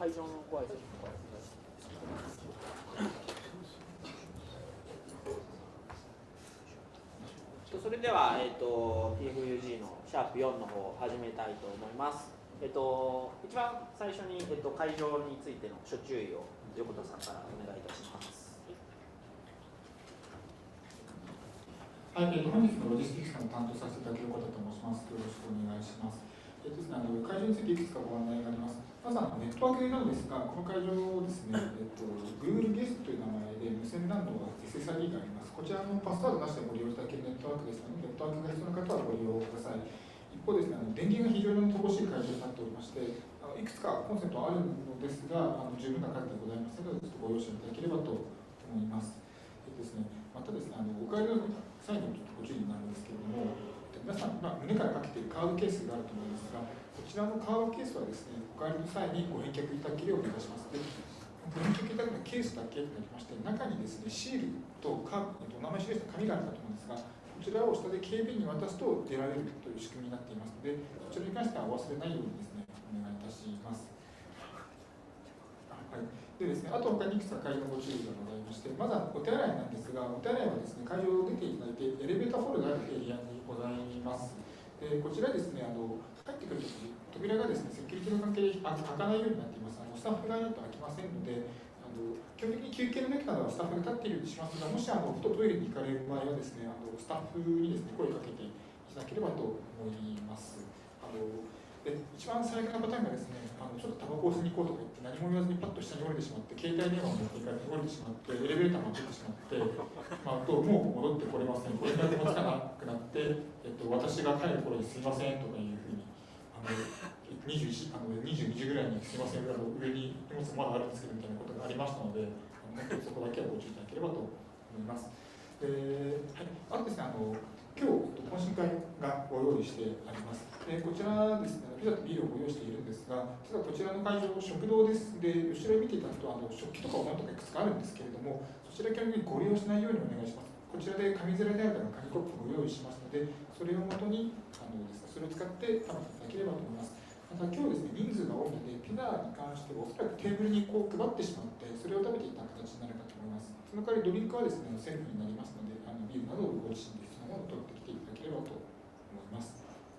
会場のご挨拶それでは、TFUG のシャープ4の方を始めたいと思います。一番最初に、会場についての諸注意を横田さんからお願いいたします。 はい、本日のロジスティクスの担当させていただき横田と申します。よろしくお願いします。ですね、会場についていくつかご案内があります。まずネットワークなのですが、この会場ですね、Google ゲストという名前で無線 LAN の SSID があります。こちらのパスワードなしでご利用いただけるネットワークですので、ネットワークが必要な方はご利用ください。一方ですね、電源が非常に乏しい会場になっておりまして、いくつかコンセントあるのですが、十分な数でございますので、ちょっとご容赦いただければと思います。ですね、またですね、お帰りの際にちょっとご注意になるんですけれども、皆さん、胸からかけているカードケースがあると思いますが、こちらのカードケースはですね、お帰りの際にご返却いただけるようにお願いします。で、ご返却いただくのはケースだけになりまして、中にですね、シールとお名前記した紙があるかと思うんですが、こちらを下で警備員に渡すと出られるという仕組みになっていますので、こちらに関してはお忘れないようにですね、お願いいたします。はい、でですね、あと他にいくつか会場のご注意がございまして、まずはお手洗いなんですが、お手洗いはですね、会場を出ていただいて、エレベーターホールがあるエリアにございます。でこちらですね、帰ってくるとき、扉がですね、セキュリティの関係で開かないようになっています。スタッフがいないと開きませんので、基本的に休憩の時などはスタッフが立っているようにしますが、もしふとトイレに行かれる場合はですね、スタッフにですね、声をかけていただければと思います。で一番最悪なパターンがですね、ちょっとタバコを吸いに行こうとか言って何も言わずにパッと下に降りてしまって、携帯電話を持っていかれて降りてしまって、エレベーターも出てしまって、もう戻ってこれません、これからもつかなくなって、私が帰る頃にすいませんとかいうふうに、22時ぐらいにすいません、上に荷物まだあるんですけどみたいなことがありましたので、そこだけはご注意いただければと思います。はい、あとですね、今日懇親会がご用意してあります。こちらですね、ピザとビールをご用意しているんですが、実はこちらの会場、食堂です。で、後ろを見ていただくと、食器とかお椀とかいくつかあるんですけれども、そちら基本的にご利用しないようにお願いします。こちらで紙皿であるとか紙コップをご用意しますので、それをもとにそれを使って食べていただければと思います。また今日ですね、人数が多いので、ピザに関してはおそらくテーブルにこう配ってしまって、それを食べていた形になるかと思います。その代わりドリンクはですね、セルフになりますので、ビールなどをご自身でそのものを取ってきていただければと思います。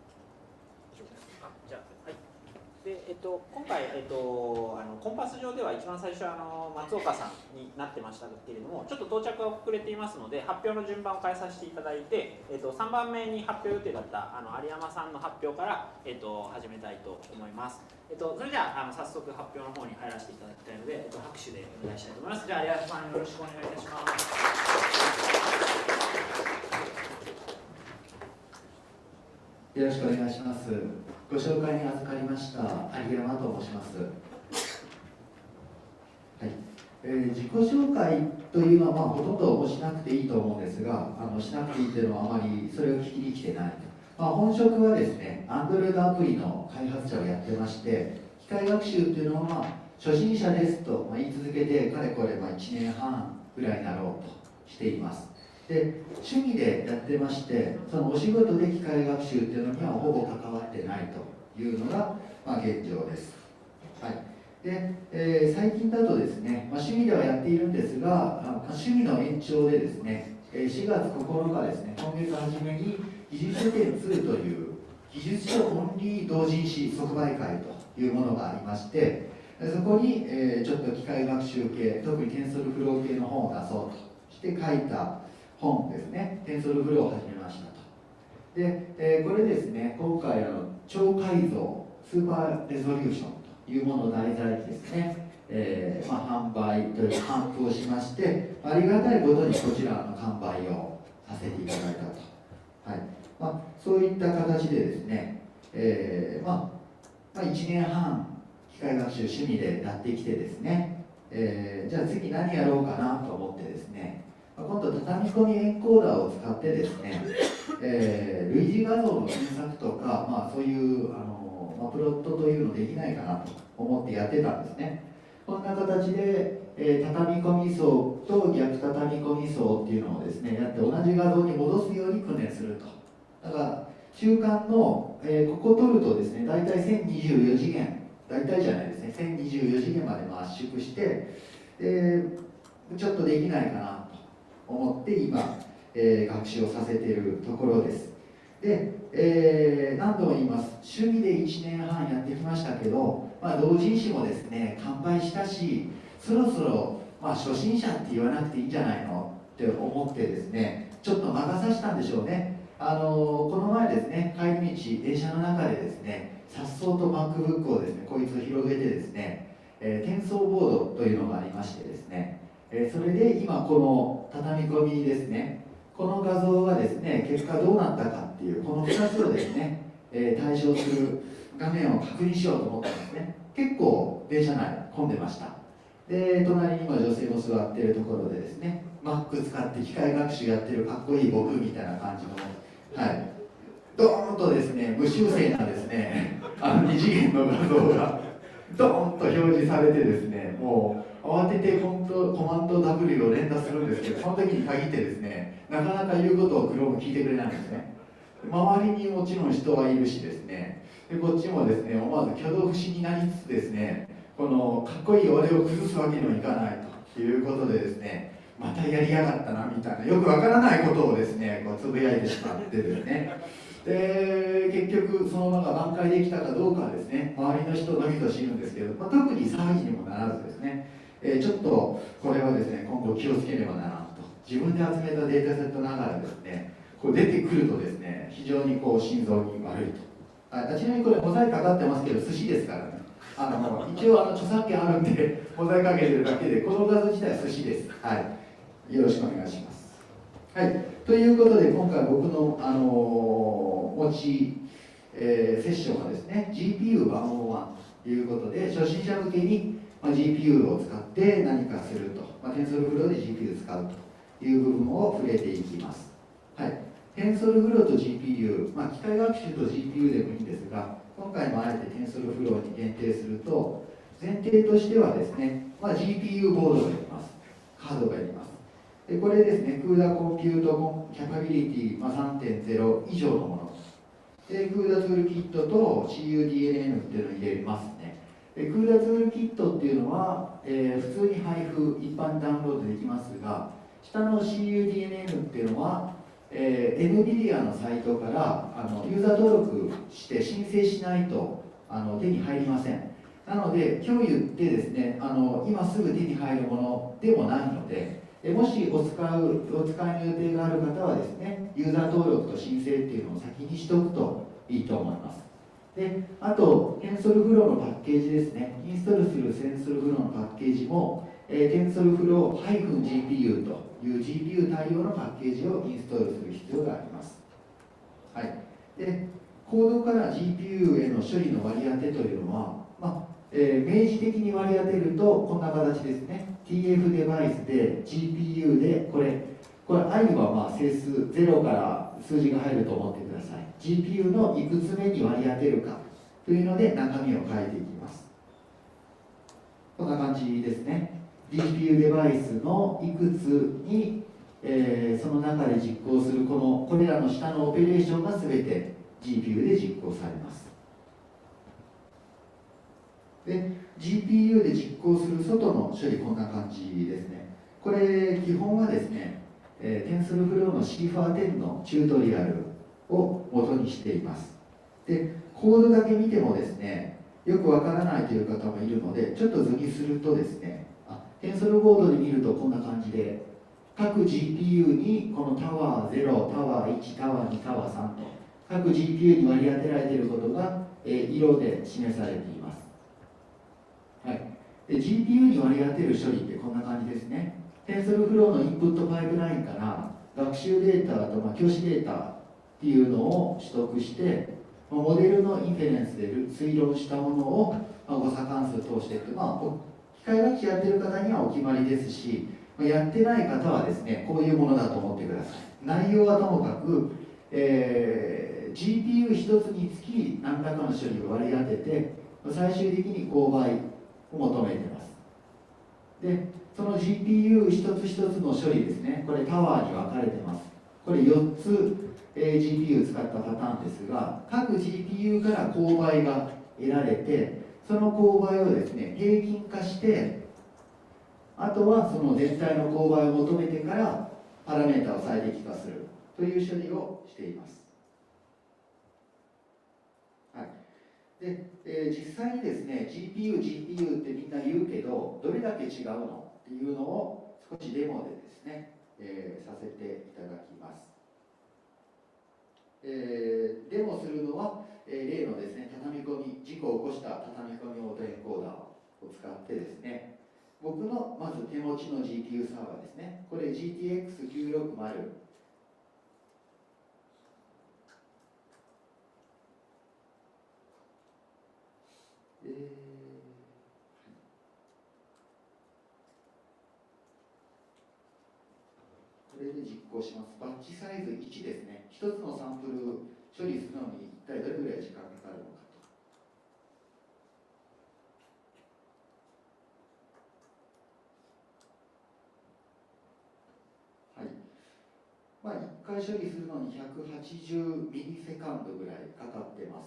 じゃあ、はい。で、今回、コンパス上では一番最初松岡さんになってましたけれども、ちょっと到着が遅れていますので、発表の順番を変えさせていただいて、3番目に発表予定だった有山さんの発表から、始めたいと思います。それじゃあ、早速発表の方に入らせていただきたいので、拍手でお願いしたいと思います。じゃあ、有山さんよろしくお願いいたします。 よろしくお願いします。ご紹介に預かりました有山と申します。はい、自己紹介というのは、ほとんどしなくていいと思うんですが、しなくていいというのはあまりそれを聞きに来てない。本職はですね、Android アプリの開発者をやってまして、機械学習というのは、初心者ですと言い続けて、かれこれ1年半ぐらいになろうとしています。で、趣味でやってまして、そのお仕事で機械学習っていうのにはほぼ関わってないというのが、現状です。はい。で、最近だとですね、趣味ではやっているんですが、趣味の延長でですね、4月9日ですね、今月初めに技術書店2という技術書オンリー同人誌即売会というものがありまして、そこに、ちょっと機械学習系、特にテンソルフロー系の本を出そうとして書いた本ですね、テンソルフローを始めましたと。で、これですね、今回超解像スーパーレゾリューションというものを題材にですね、販売という販布をしまして、ありがたいことにこちらの完売をさせていただいたと。はい。そういった形でですね、1年半機械学習趣味でやってきてですね、じゃあ次何やろうかなと思ってですね、今度畳み込みエンコーダーを使ってですね、類似画像の検索とか、そういうプロットというのできないかなと思ってやってたんですね。こんな形で、畳み込み層と逆畳み込み層っていうのをですねやって同じ画像に戻すように訓練すると。だから中間の、ここを取るとですね大体1024次元、大体じゃないですね、1024次元まで圧縮して、ちょっとできないかなと思って今、学習をさせているところです。で、何度も言います、趣味で1年半やってきましたけど、同人誌もですね、完売したし、そろそろ、初心者って言わなくていいんじゃないのって思ってですね、ちょっと魔が差したんでしょうね。この前ですね、帰り道、電車の中でですね、さっそうと MacBook をですね、こいつを広げてですね、転送ボードというのがありましてですね、それで今この畳み込みですね、この画像がですね、結果どうなったかっていうこの2つをですね、対象する画面を確認しようと思ったんですね。結構電車内混んでました。で、隣に今女性も座っているところでですね、Mac 使って機械学習やってるかっこいい僕みたいな感じの、ドーンとですね、無修正なですね、2次元の画像がドーンと表示されてですね、もう慌ててコマンド W を連打するんですけど、その時に限ってですね、なかなか言うことを Chrome 聞いてくれないんですね。周りにもちろん人はいるしですね、でこっちもですね、思わず挙動不審になりつつですね、このかっこいい俺を崩すわけにはいかないということでですね、またやりやがったなみたいな、よくわからないことをですね、こうつぶやいてしまってですね、で結局そのまま挽回できたかどうかはですね、周りの人のみぞ知るんですけど、特に騒ぎにもならずですね、ちょっとこれはですね、今後気をつけねばならんと、自分で集めたデータセットながらですね、こう出てくるとですね、非常にこう心臓に悪いと。ちなみにこれモザイクかかってますけど、寿司ですからね。一応著作権あるんでモザイクかけてるだけで、この画像自体は寿司です。はい、よろしくお願いします。はい、ということで今回僕の、持ち、セッションはですね GPU101 ということで、初心者向けに、GPU を使って何かすると、TensorFlow で GPU を使うという部分を触れていきます。はい、TensorFlow と GPU、機械学習と GPU でもいいんですが、今回もあえて TensorFlow に限定すると、前提としてはですね、GPU ボードがいります。カードがいります。でこれですね、CUDA コンピュートキャパビリティ、3.0 以上のもの。で、CUDA ツールキットと CUDNN っていうのを入れますね。で CUDA ツールキットっていうのは、普通に配布、一般ダウンロードできますが、下の CUDNN っていうのは、NVIDIA のサイトからユーザー登録して申請しないと手に入りません。なので、今日言ってですね、今すぐ手に入るものでもないので、もしお使いの予定がある方はですね、ユーザー登録と申請っていうのを先にしておくといいと思います。で、あと、TensorFlow のパッケージですね、インストールする TensorFlow のパッケージも、TensorFlow-GPU という GPU 対応のパッケージをインストールする必要があります。はい。で、コードから GPU への処理の割り当てというのは、明示的に割り当てるとこんな形ですね。TF デバイスで GPU でこれ i は整数0から数字が入ると思ってください。 GPU のいくつ目に割り当てるかというので中身を変えていきます。こんな感じですね。 GPU デバイスのいくつに、その中で実行するこれらの下のオペレーションが全て GPU で実行されます。で GPU で実行する外の処理、こんな感じですね。これ基本はですね、TensorFlow の CIFAR10 のチュートリアルを元にしています。でコードだけ見てもですね、よくわからないという方もいるので、ちょっと図にするとですね、Tensor ボードで見るとこんな感じで、各 GPU にこのタワー0、タワー1、タワー2、タワー3と各 GPU に割り当てられていることが、色で示されています。はい、で GPU に割り当てる処理ってこんな感じですね。TensorFlow のインプットパイプラインから学習データと教師データっていうのを取得して、モデルのインフェレンスで推論したものを誤差関数通していく。機械学習やってる方にはお決まりですし、やってない方はですね、こういうものだと思ってください。内容はともかく、GPU 一つにつき何らかの処理を割り当てて、最終的に勾配を求めています。で、その GPU 一つ一つの処理ですね、これタワーに分かれてます。これ4つ、GPU 使ったパターンですが、各 GPU から勾配が得られて、 その勾配をですね平均化して、あとはその全体の勾配を求めてからパラメータを最適化するという処理をしています。はい。で、実際にですね GPU ってみんな言うけど、どれだけ違うのっていうのを少しデモでですね、させていただきます。デモするのは、例のですね畳み込み、事故を起こした畳み込みオートエンコーダーを使ってですね、僕のまず手持ちの GPU サーバーですね、これ GTX960、これで実行します。バッチサイズ1ですね。1つのサンプル処理するのに一体どれぐらい時間かかるのかと。はい。まあ、1回処理するのに180ミリセカンドぐらいかかってます。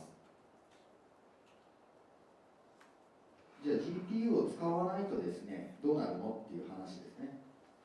じゃあ GPU を使わないとですね、どうなるのっていう話ですね。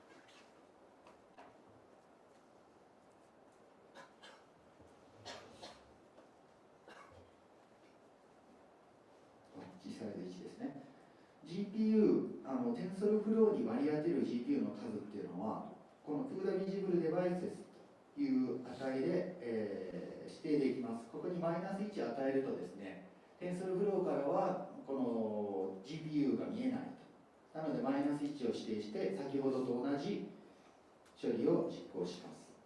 実際で1ですね。GPU、テンソルフローに割り当てる GPU の数っていうのは、この CUDA Visible Devices という値で、指定できます。ここにマイナス1与えるとですね、テンソルフローからはこの GPU が見えないと。なのでマイナス1を指定して、先ほどと同じ処理を実行します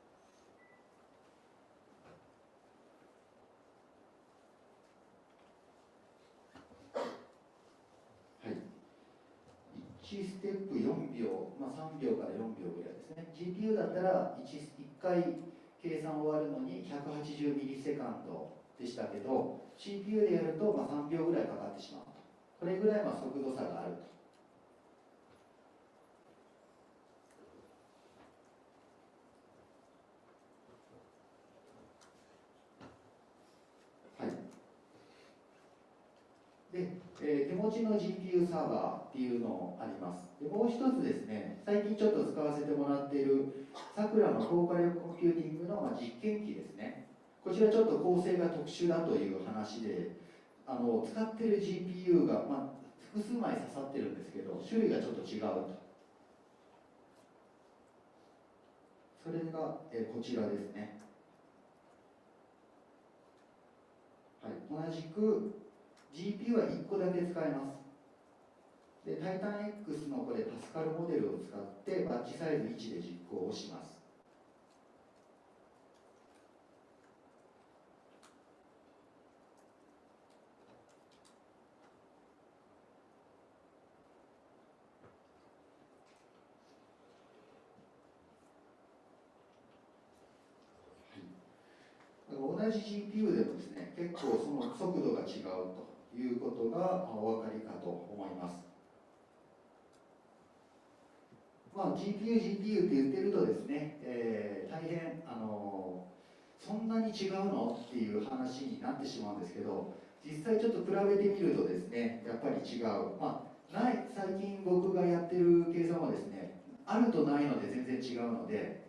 。1ステップ4秒、3秒から4秒ぐらいですね。GPU だったら 1回計算終わるのに180ミリセカンドでしたけど、CPU でやると3秒ぐらいかかってしまうと。これぐらい速度差があると。で、手持ちの GPU サーバーっていうのあります。でもう一つですね、最近ちょっと使わせてもらっているさくらの高火力コンピューティングの実験機ですね。こちらちょっと構成が特殊だという話で、使ってる GPU が、複数枚刺さってるんですけど、種類がちょっと違うと。それが、こちらですね。はい、同じく GPU は1個だけ使えます。で、タイタン X のこれパスカルモデルを使ってバッチサイズ1で実行をします。同じ GPU でもですね、結構その速度が違うということがお分かりかと思います。GPU って言ってるとですね、大変そんなに違うのっていう話になってしまうんですけど、実際ちょっと比べてみるとですね、やっぱり違う。最近僕がやってる計算はですね、あるとないので全然違うので、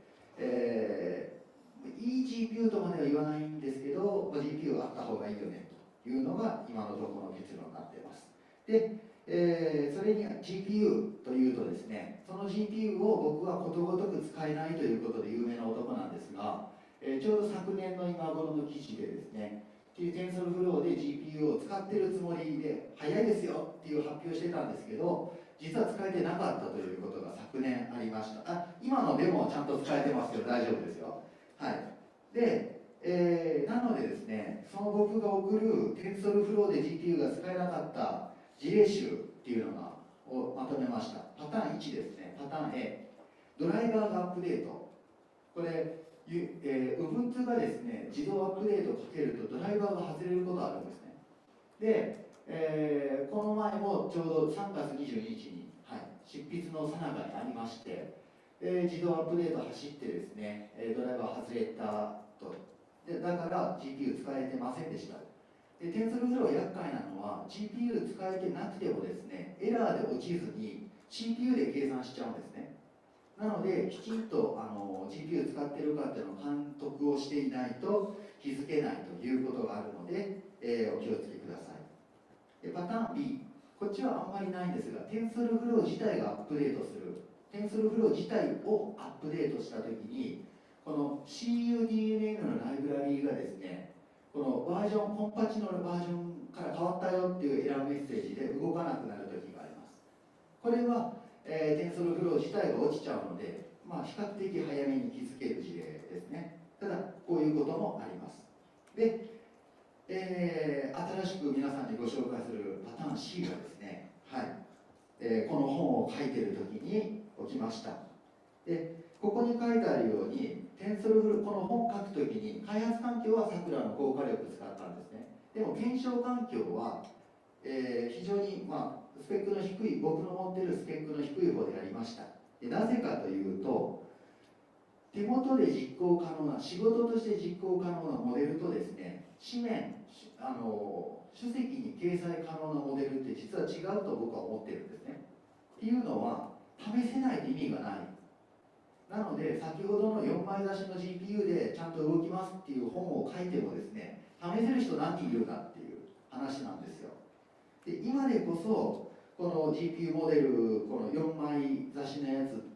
いい GPU とまでは言わないんですけど、GPU あった方がいいよねというのが今のところの結論になっています。で、それに GPU というとですね、その GPU を僕はことごとく使えないということで有名な男なんですが、ちょうど昨年の今頃の記事でですね、テンソルフローで GPU を使ってるつもりで早いですよっていう発表してたんですけど、実は使えてなかったということが昨年ありました。今のデモはちゃんと使えてますけど大丈夫ですよ。はい。で、なのでですね、その僕が送るテンソルフローで GPU が使えなかった事例集っていうのをまとめました。パターン1ですね、パターン A。ドライバーがアップデート。これ、Ubuntu がですね、自動アップデートをかけるとドライバーが外れることがあるんですね。で、この前もちょうど3月22日に、執筆のさなかにありまして、自動アップデート走ってですね、ドライバー外れたと。だから GPU 使えてませんでした。 で、テンソルフロー厄介なのは GPU 使えてなくてもですね、エラーで落ちずに CPU で計算しちゃうんですね。なので、きちんとGPU 使ってるかっていうのを監督をしていないと気づけないということがあるので、お気をつけください。で、パターン B、こっちはあんまりないんですが、テンソルフロー自体がアップデートする、テンソルフロー自体をアップデートしたときに、この CUDNN のライブラリーがですね、このバージョン、コンパチのバージョンから変わったよっていうエラーメッセージで動かなくなるときがあります。これは、テンソルフロー自体が落ちちゃうので、まあ、比較的早めに気づける事例ですね。ただ、こういうこともあります。で、新しく皆さんにご紹介するパターン C がですね、はい、この本を書いているときに起きました。で、ここに書いてあるように、テンソルフロー、この本を書くときに、開発環境はさくらの高火力を使ったんですね。でも、検証環境は、非常に、まあ、スペックの低い、僕の持っているスペックの低い方でありました。で、なぜかというと、手元で実行可能な、仕事として実行可能なモデルとですね、紙面、書籍に掲載可能なモデルって実は違うと僕は思っているんですね。っていうのは、試せないと意味がない。なので、先ほどの4枚出しの GPU でちゃんと動きますっていう本を書いてもですね、試せる人何人いるかっていう話なんですよ。で、今でこそ、この GPU モデル、この4枚雑誌のやつって、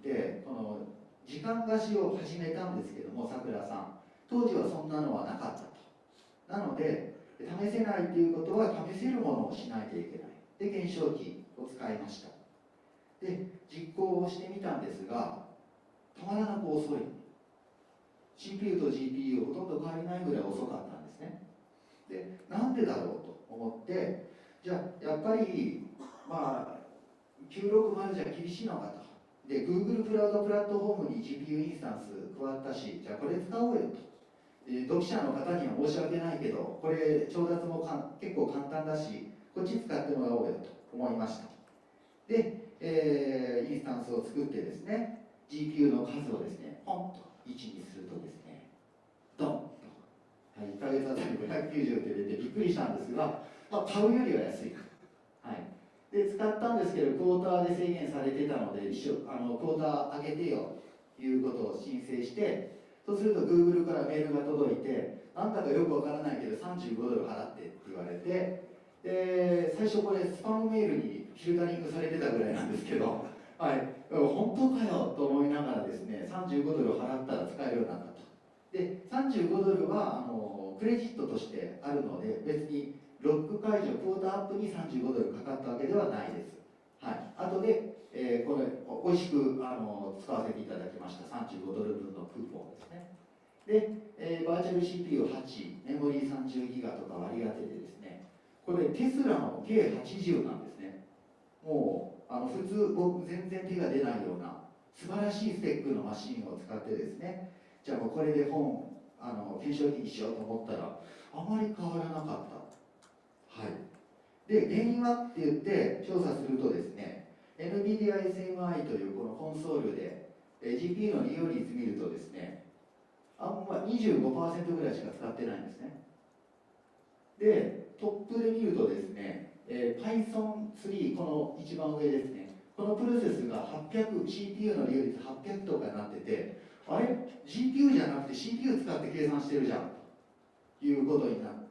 この時間貸しを始めたんですけども、さくらさん。当時はそんなのはなかったと。なので、試せないということは、試せるものをしないといけない。で、検証機を使いました。で、実行をしてみたんですが、たまらなく遅い。CPU と GPU ほとんど変わりないぐらい遅かったんですね。で、なんでだろうと思って、じゃあ、やっぱり、まあ、960じゃ厳しいのかと。で、Google クラウドプラットフォームに GPU インスタンス加わったし、じゃあこれ使おうよと。読者の方には申し訳ないけど、これ調達も結構簡単だし、こっち使ってもらおうよと思いました。で、インスタンスを作ってですね、GPU の数をですね、ポンと1にするとですね、ドンと、1ヶ月あたり590って出てびっくりしたんですが、まあ、買うよりは安い。はい。で、使ったんですけど、クォーターで制限されてたので、クォーター上げてよということを申請して、そうすると Google からメールが届いて、なんだかよくわからないけど35ドル払ってって言われて、で、最初これスパムメールにフィルタリングされてたぐらいなんですけど、はい、本当かよと思いながらですね、35ドル払ったら使えるようになったと。で、35ドルはクレジットとしてあるので、別にロック解除、クォーターアップに35ドルかかったわけではないです。はい、後で、これ、美味しく使わせていただきました。35ドル分のクーポンですね。で、バーチャル CPU8、メモリー30ギガとか割り当ててですね、これテスラの K80 なんですね。もう、普通、僕全然手が出ないような、素晴らしいスペックのマシンを使ってですね、じゃあもうこれで本、検証機にしようと思ったら、あまり変わらなかった。はい。で、原因はって言って調査するとですね、NVIDIA SMI というこのコンソールで、GPU の利用率見るとですね、25% ぐらいしか使ってないんですね。で、トップで見るとですね、Python3、この一番上ですね、このプロセスが800、CPU の利用率800とかになってて、あれ ?GPU じゃなくて CPU 使って計算してるじゃんということになって、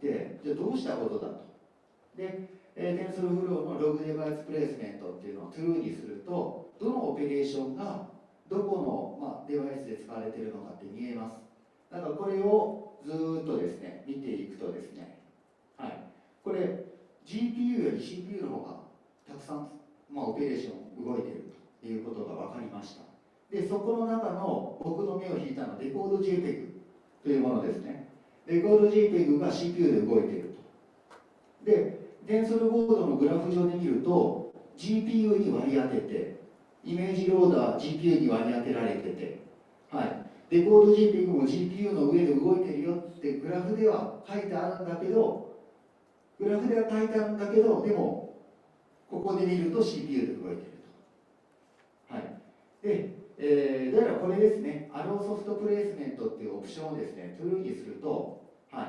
じゃあどうしたことだと。で、テンソルフローのログデバイスプレイスメントっていうのを True にすると、どのオペレーションがどこの、デバイスで使われているのかって見えます。だからこれをずーっとですね、見ていくとですね、はい、これ GPU より CPU の方がたくさん、オペレーション動いているということが分かりました。で、そこの中の僕の目を引いたのはデコード JPEG というものですね。デコード JPEG が CPU で動いていると。で、テンソルボードのグラフ上で見ると GPU に割り当てて、イメージローダー GPU に割り当てられてて、はい、デコード JPEG も GPU の上で動いてるよってグラフでは書いてあるんだけど、グラフでは書いてあるんだけど、でもここで見ると CPU で動いていると。はい。で、だからこれですね、アローソフトプレイスメントっていうオプションをですね、トゥルーにすると、はい。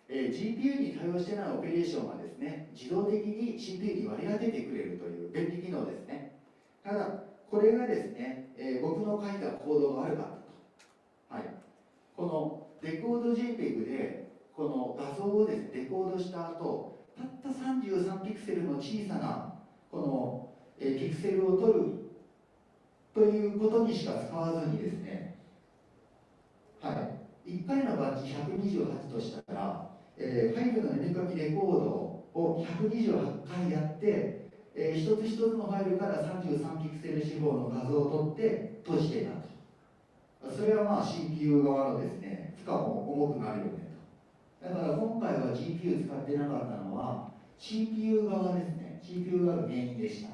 GPU に対応してないオペレーションはですね、自動的に CPU に割り当ててくれるという便利機能ですね。ただ、これがですね、僕の書いたコードが悪かったと。はい。このデコード JPEG で、この画像をですね、デコードした後、たった33ピクセルの小さな、この、ピクセルを取るということにしか使わずにですね、はい。1回のバッチ128としたら、ファイルの読み書きレコードを128回やって、一つ一つのファイルから33ピクセル四方の画像を取って閉じてたと。それはまあ CPU 側のですね、負荷も重くなるよねと。だから今回は GPU 使ってなかったのは CPU 側ですね、CPU 側が原因でした。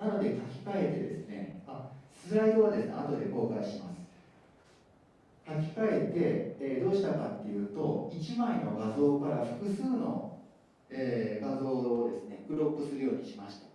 なので書き換えてですね、スライドはですね、後で公開します。書き換えて、どうしたかっていうと、1枚の画像から複数の、画像をですね、クロップするようにしました。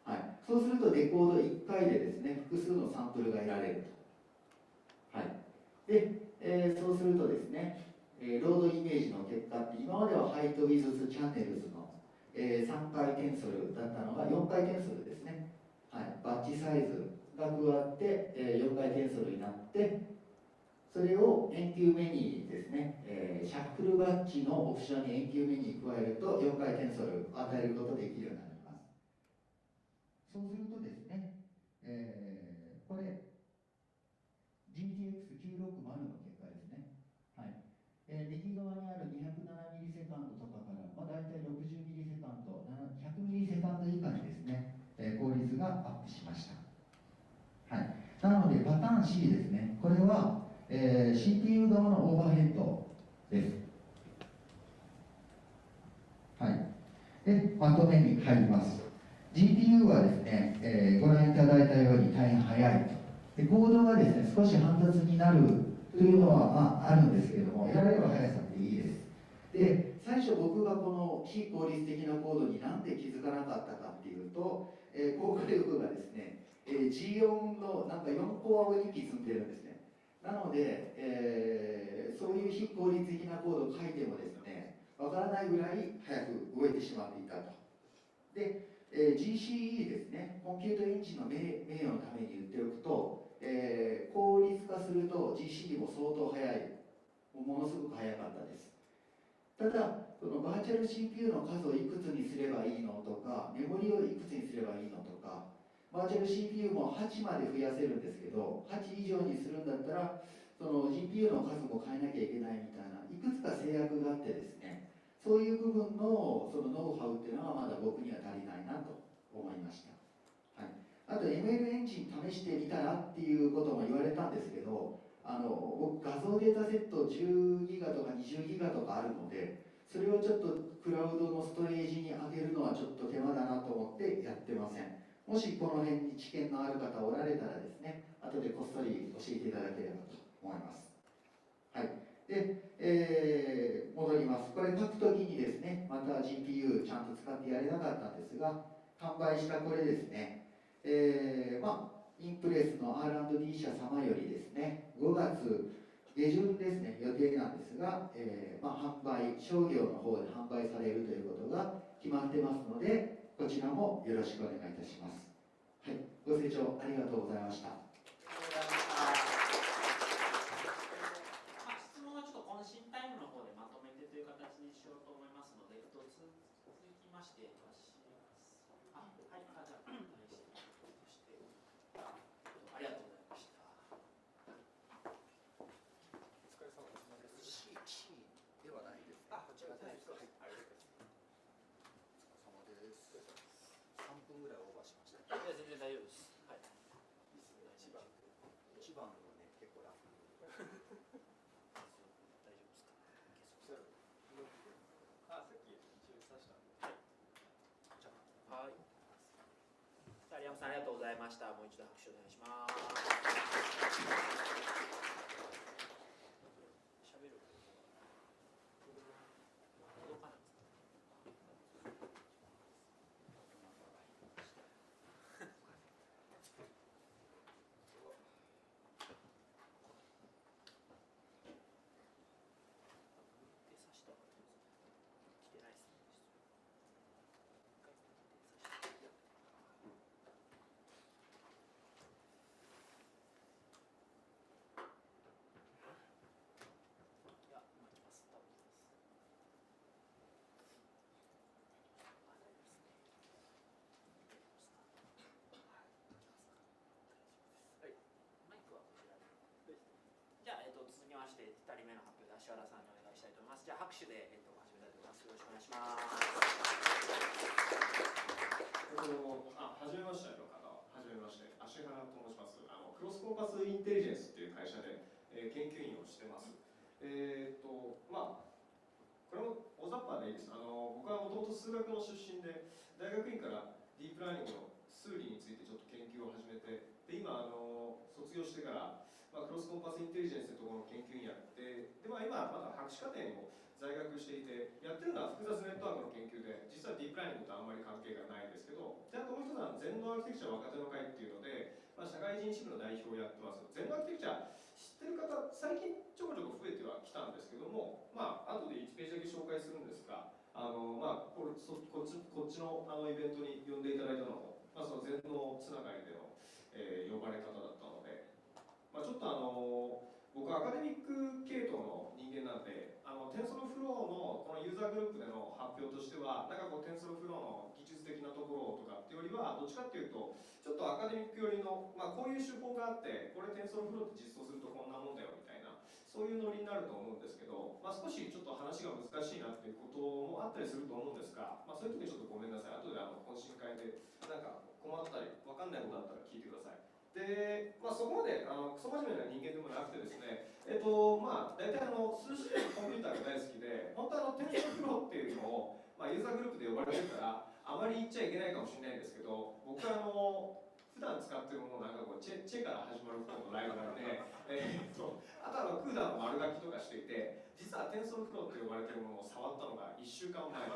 はい、そうするとデコード1回でですね、複数のサンプルが得られると。はい、で、そうするとですね、ロードイメージの結果って今まではハイトウィズスチャンネルズの、3回転数だったのが4回転数ですね。はい、バッチサイズが加わって、4回転数になって、それを円球メニューですね、シャッフルバッジのオプションに円球メニュー加えると4回転ソルを与えることができるようになります。そうするとですね、これ GTX960 の結果ですね。はい。右側にある207ミリセカンドとかから、大体60ミリセカンド、100ミリセカンド以下にですね、効率がアップしました。はい。なので、パターン C ですね。これは、CPU 側のオーバーヘッドです。はい。で、まとめに入ります。GPU はですね、ご覧いただいたように大変速いと。で、コードがですね、少し煩雑になるというのは、あるんですけれども、やれば速さっていいです。で、最初僕がこの非効率的なコードになんで気づかなかったかっていうと、高火力がですね、G4 のなんか4コアを2機積んでるんですね。なので、そういう非効率的なコードを書いてもですね、わからないぐらい早く動いてしまっていたと。で、GCE ですね、コンピュートエンジンの名誉のために言っておくと、効率化すると GCE も相当速い、ものすごく速かったです。ただ、このバーチャル CPU の数をいくつにすればいいのとか、メモリをいくつにすればいいのとか、バーチャル CPU も8まで増やせるんですけど、8以上にするんだったら、その GPU の数も変えなきゃいけないみたいな、いくつか制約があってですね、そういう部分のそのノウハウっていうのはまだ僕には足りないなと思いました。はい、あと ML エンジン試してみたらっていうことも言われたんですけど、僕画像データセット10ギガとか20ギガとかあるので、それをちょっとクラウドのストレージに上げるのはちょっと手間だなと思ってやってません。もしこの辺に知見のある方おられたらですね、後でこっそり教えていただければと思います。はい。で、戻ります。これ書くときにですね、また GPU ちゃんと使ってやれなかったんですが、販売したこれですね、インプレスの R&D 社様よりですね、5月下旬ですね、予定なんですが、販売、商業の方で販売されるということが決まってますので、こちらもよろしくお願いいたします。はい、ご清聴ありがとうございました。 質問はちょっと懇親タイムの方でまとめてという形にしようと思いますので、続きまして、はい、じゃあ、ありがとうございました。 お疲れ様です。 C ではないです。 こちらです。はい、ありがとうございます。お疲れ様です。3分ぐらいオーバーしました。 いや、全然大丈夫です。はい。 一番のね、結構楽。 大丈夫ですか。 さっき一応刺したんで。 はい。有山さんありがとうございました。もう一度拍手お願いします。喋る。届かないですか。で刺した方がいいですか。 きまして2人目の発表で芦原さんにお願いしたいと思います。じゃあ拍手で、始めたいと思います。よろしくお願いします。 はじめましての方は、はじめまして、芦原と申します。クロスコンパスインテリジェンスっていう会社で、研究員をしてます。まあ、これも大雑把でいいです。僕はもともと数学の出身で、大学院からディープラーニングの数理についてちょっと研究を始めて、で今卒業してから、クロスコンパスインテリジェンスというところの研究員やって、で今まだ博士課程にも在学していて、やってるのは複雑ネットワークの研究で、実はディープラーニングとあんまり関係がないんですけど、であともう一つは全農アーキテクチャ若手の会っていうので、社会人支部の代表をやってます。全農アーキテクチャ知ってる方、最近ちょこちょこ増えてはきたんですけども、後で1ページだけ紹介するんですが、こっちのイベントに呼んでいただいたのも、その全農つながりでの、呼ばれ方だったので、ちょっと僕はアカデミック系統の人間なんで、テンソルフローのこのユーザーグループでの発表としては、テンソルフローの技術的なところとかっていうよりは、どっちかっていうと、ちょっとアカデミック寄りの、こういう手法があって、これテンソルフローって実装するとこんなもんだよみたいな、そういうノリになると思うんですけど、少しちょっと話が難しいなっていうこともあったりすると思うんですが、そういう時にちょっとごめんなさい。後で懇親会で困ったり、分かんないことあったら聞いてください。で、そこまでクソ真面目な人間でもなくてですね、大体数式のコンピューターが大好きで、本当はテンソルフローっていうのを、ユーザーグループで呼ばれてるから、あまり言っちゃいけないかもしれないんですけど、僕は普段使ってるものチェから始まる方のライブラリで、あとクーダーの丸書きとかしていて、実はテンソルフローって呼ばれてるものを触ったのが1週間前です。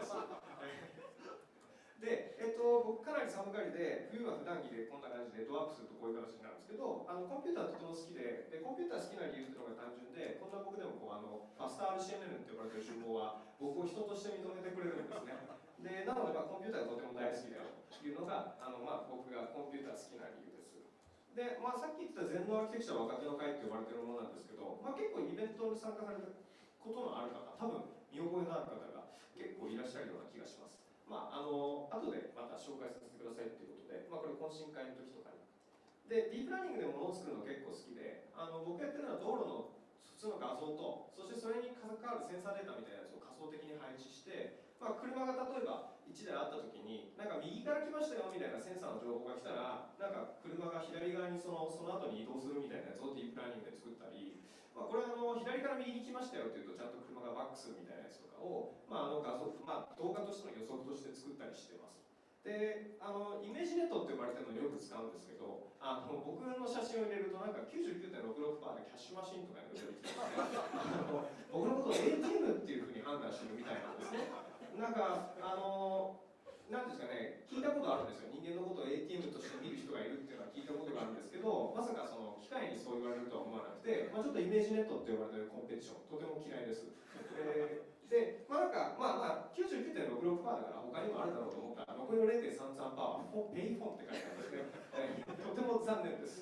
で、僕かなり寒がりで、冬は普段着でこんな感じでドアップするとこういう形になるんですけど、コンピューターとても好きで、コンピューター好きな理由っていうのが単純で、こんな僕でもファスタ RCNN って呼ばれてる手法は、僕を人として認めてくれるんですね。で、なので、コンピューターがとても大好きだよというのが、僕がコンピューター好きな理由です。で、さっき言った全農アーキテクチャ若手の会って呼ばれてるものなんですけど、結構イベントに参加されることのある方、多分見覚えのある方が結構いらっしゃるような気がします。後でまた紹介させてくださいということで、これ懇親会の時とかに。で、ディープラーニングで物を作るの結構好きで、僕やってるのは道路の普通の画像と、そしてそれに関わるセンサーデータみたいなやつを仮想的に配置して、車が例えば1台あった時に、右から来ましたよみたいなセンサーの情報が来たら、車が左側にその後に移動するみたいなやつをディープラーニングで作ったり、これは左から右に来ましたよっていうと、ちゃんと車がバックするみたいなやつとかを、画像、動画としての予測として作ったりしてます。で、イメージネットって呼ばれてるのをよく使うんですけど、僕の写真を入れると99.66% でキャッシュマシンとかいうのが出てきて、僕のことを ATM っていうふうに判断してるみたいなんですね。なんですかね、聞いたことあるんですよ。人間のことを ATM として見る人がいるっていうのは聞いたことがあるんですけど、まさかその機械にそう言われるとは思わなくて、ちょっとイメージネットって呼ばれてるコンペティション、とても嫌いです。で、99.66% だから他にもあるだろうと思ったら、残りの 0.33% はペイフォンって書いてあるんですね。とても残念です。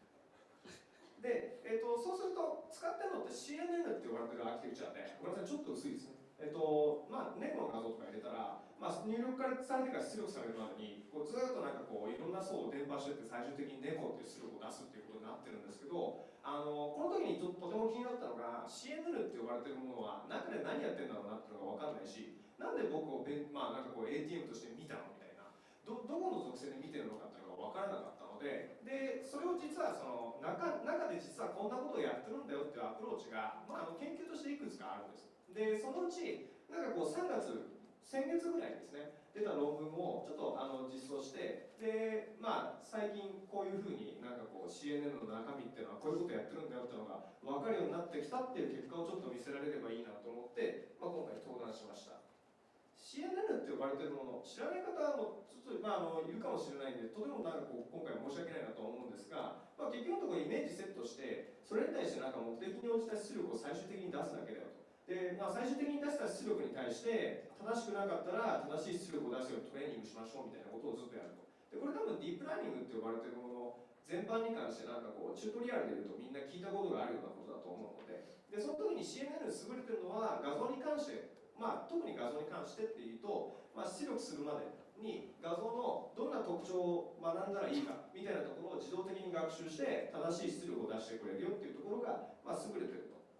で、そうすると、使ってるのって CNN って呼ばれてるアーキテクチャで、ごめんなさい、ちょっと薄いですね。猫の画像とか入れたら、入力されてから出力されるまでに、ずっといろんな層を伝播してって最終的に猫っていう出力を出すっていうことになってるんですけど、この時にとても気になったのが、CNN って呼ばれてるものは中で何やってるんだろうなっていうのが分かんないし、なんで僕をATM として見たのみたいな、どこの属性で見てるのかっていうのが分からなかったので、それを実はその中で実はこんなことをやってるんだよっていうアプローチが、研究としていくつかあるんです。で、そのうち3月、先月ぐらいにですね、出た論文をちょっと実装して、で、最近こういうふうにCNN の中身っていうのはこういうことやってるんだよっていうのが分かるようになってきたっていう結果をちょっと見せられればいいなと思って、今回登壇しました。CNN って呼ばれてるもの、知らない方もちょっと、いるかもしれないんで、とても今回申し訳ないなと思うんですが、結局のところイメージセットして、それに対して目的に応じた出力を最終的に出すだけだよと。で、最終的に出した出力に対して正しくなかったら正しい出力を出すようにトレーニングしましょうみたいなことをずっとやると。で、これ多分ディープラーニングって呼ばれてるもの全般に関してチュートリアルで言うとみんな聞いたことがあるようなことだと思うので、その時に CNN 優れてるのは画像に関して、特に画像に関してっていうと、出力するまでに画像のどんな特徴を学んだらいいかみたいなところを自動的に学習して正しい出力を出してくれるよっていうところが優れてると。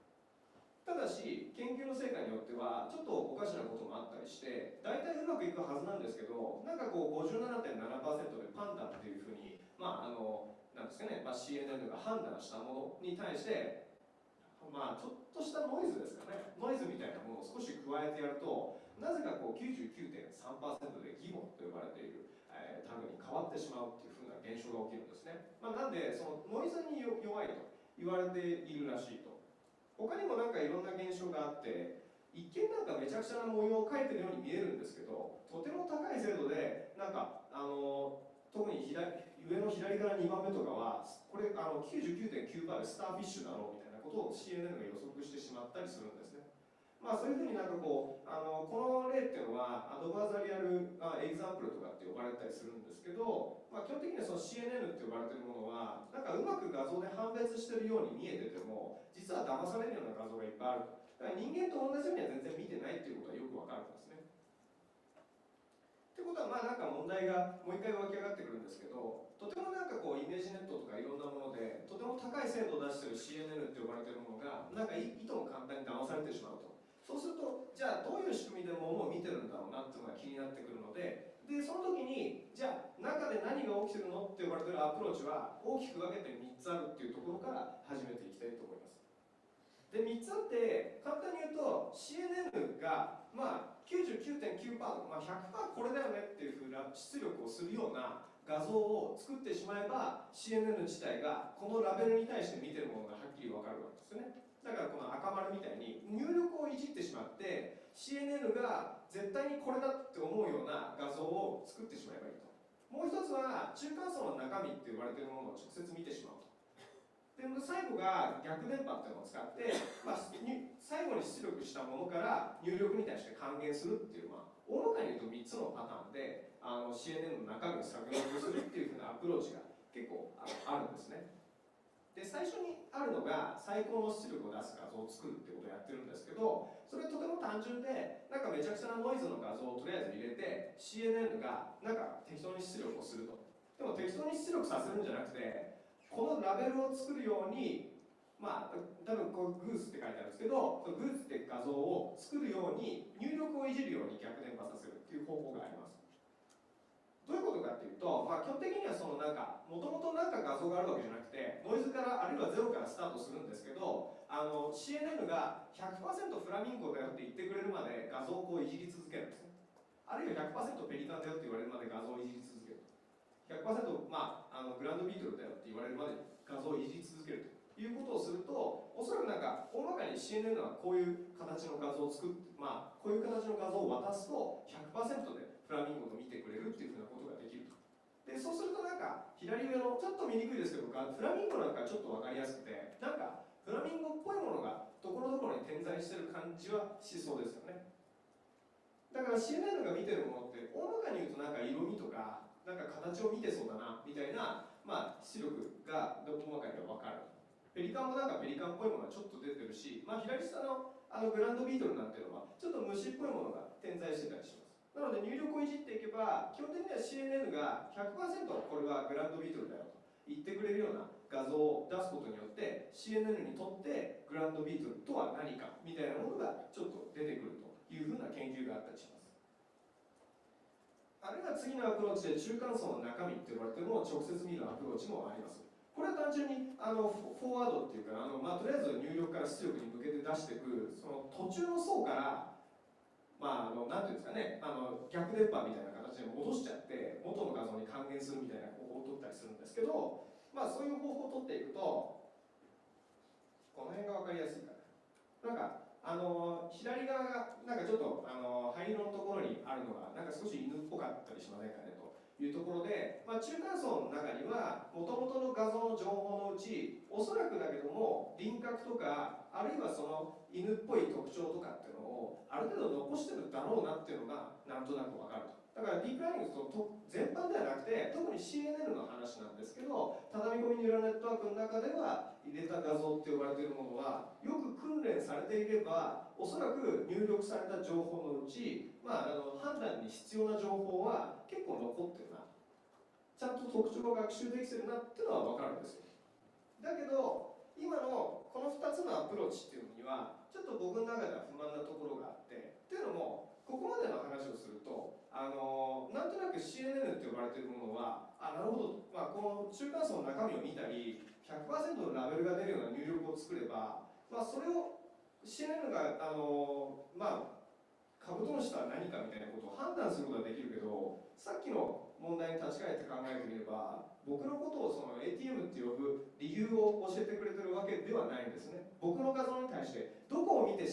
ただし研究の成果によってはちょっとおかしなこともあったりして大体うまくいくはずなんですけど、なんかこう 57.7% でパンダっていうふうになんですかね、CNN が判断したものに対してちょっとしたノイズですかね、ノイズみたいなものを少し加えてやると、なぜかこう 99.3% で義母と呼ばれているタグに変わってしまうっていうふうな現象が起きるんですね。なんでそのノイズに弱いと言われているらしいと。他にもなんかいろんな現象があって、一見なんかめちゃくちゃな模様を描いてるように見えるんですけど、とても高い精度でなんか特に上の左から2番目とかはこれ99.9% でスターフィッシュだろうみたいなことを CNN が予測してしまったりするんですね。そういうふうになんかこうこの例っていうのはアドバーザリアルエグザンプルとかって呼ばれたりするんですけど、基本的にはその CNN って呼ばれてるものはなんかうまく画像で判別してるように見えてても実は騙されるような画像がいっぱいあると。だから人間と同じようには全然見てないっていうことはよくわかるんですね。ってことはなんか問題がもう一回湧き上がってくるんですけど、とてもなんかこうイメージネットとかいろんなものでとても高い精度を出してる CNN って呼ばれてるものがなんかいとも簡単に騙されてしまうと。そうするとじゃあどういう仕組みでものを見てるんだろうなっていうのが気になってくるので、その時にじゃあ中で何が起きてるのって呼ばれてるアプローチは大きく分けて3つあるっていうところから始めていきたいと思います。で3つあって簡単に言うと CNN が99.9% とか、100% これだよねっていうふうな出力をするような画像を作ってしまえば CNN 自体がこのラベルに対して見てるものがはっきり分かるわけですよね。だからこの赤丸みたいに入力をいじってしまって CNN が絶対にこれだって思うような画像を作ってしまえばいいと。もう一つは中間層の中身って呼ばれているものを直接見てしまうと。で最後が逆電波っていうのを使って、最後に出力したものから入力に対して還元するっていう、大まかに言うと3つのパターンでCNN の中身を削減するっていうふうなアプローチが結構あるんですね。で最初にあるのが最高の出力を出す画像を作るってことをやってるんですけど、それとても単純でなんかめちゃくちゃなノイズの画像をとりあえず入れて CNN がなんか適当に出力をすると。でも適当に出力させるんじゃなくてこのラベルを作るように多分こうグースって書いてあるんですけど、グースって画像を作るように入力をいじるように逆電波させるっていう方法があります。どういうことかっていうと、基本的にはそのなんかもともとなんか画像があるわけじゃなくてノイズからあるいはゼロからスタートするんですけど、CNN が 100% フラミンゴだよって言ってくれるまで画像をこういじり続けるんですね。あるいは 100% ペリカンだよって言われるまで画像をいじり続ける。100% グランドビートルだよって言われるまで画像をいじり続けるということをすると、おそらくなんか大まかに CNN はこういう形の画像を作って、こういう形の画像を渡すと 100% でフラミンゴと見てくれるっていうふうなことができると。でそうするとなんか左上のちょっと見にくいですけどフラミンゴなんかちょっと分かりやすくて、なんかフラミンゴっぽいものがところどころに点在してる感じはしそうですよね。だから CNN が見てるものって大まかに言うとなんか色味とかなんか形を見てそうだなみたいな、出力が大まかには分かる。ペリカンもなんかペリカンっぽいものがちょっと出てるし、左下のグランドビートルなんていうのはちょっと虫っぽいものが点在してたりします。なので入力をいじっていけば基本的には CNN が 100% これはグランドビートルだよと言ってくれるような画像を出すことによって CNN にとってグランドビートルとは何かみたいなものがちょっと出てくるというふうな研究があったりします。あるいは次のアプローチで中間層の中身って呼ばれてるのを直接見るアプローチもあります。これは単純にフォワードっていうかとりあえず入力から出力に向けて出していくその途中の層からなんていうんですかね逆電波みたいな形で戻しちゃって元の画像に還元するみたいな方法を取ったりするんですけど、そういう方法を取っていくとこの辺が分かりやすいかな。なんか左側がなんかちょっと灰色のところにあるのがなんか少し犬っぽかったりしませんかねというところで、中間層の中にはもともとの画像の情報のうちおそらくだけども輪郭とかあるいはその犬っぽい特徴とかっていうのをある程度残してるだろうなっていうのがなんとなく分かると。だからディープラーニングと全般ではなくて特に CNN の話なんですけど、畳み込みニューラルネットワークの中では入れた画像って呼ばれているものはよく訓練されていればおそらく入力された情報のうち、判断に必要な情報は結構残ってるな、ちゃんと特徴が学習できてるなっていうのは分かるんですよ。だけど今のこの2つのアプローチっていうのにはちょっと僕の中では不満なところがあって、っていうのもここまでの話をするとなんとなく CNN って呼ばれているものはなるほど、この中間層の中身を見たり 100% のラベルが出るような入力を作れば、それを CNN がカブトムシとは何かみたいなことを判断することはできるけど、さっきの問題に立ち返って考えてみれば、僕のことをその ATM って呼ぶ理由を教えてくれてるわけではないんですね。僕の画像に対してどこを見て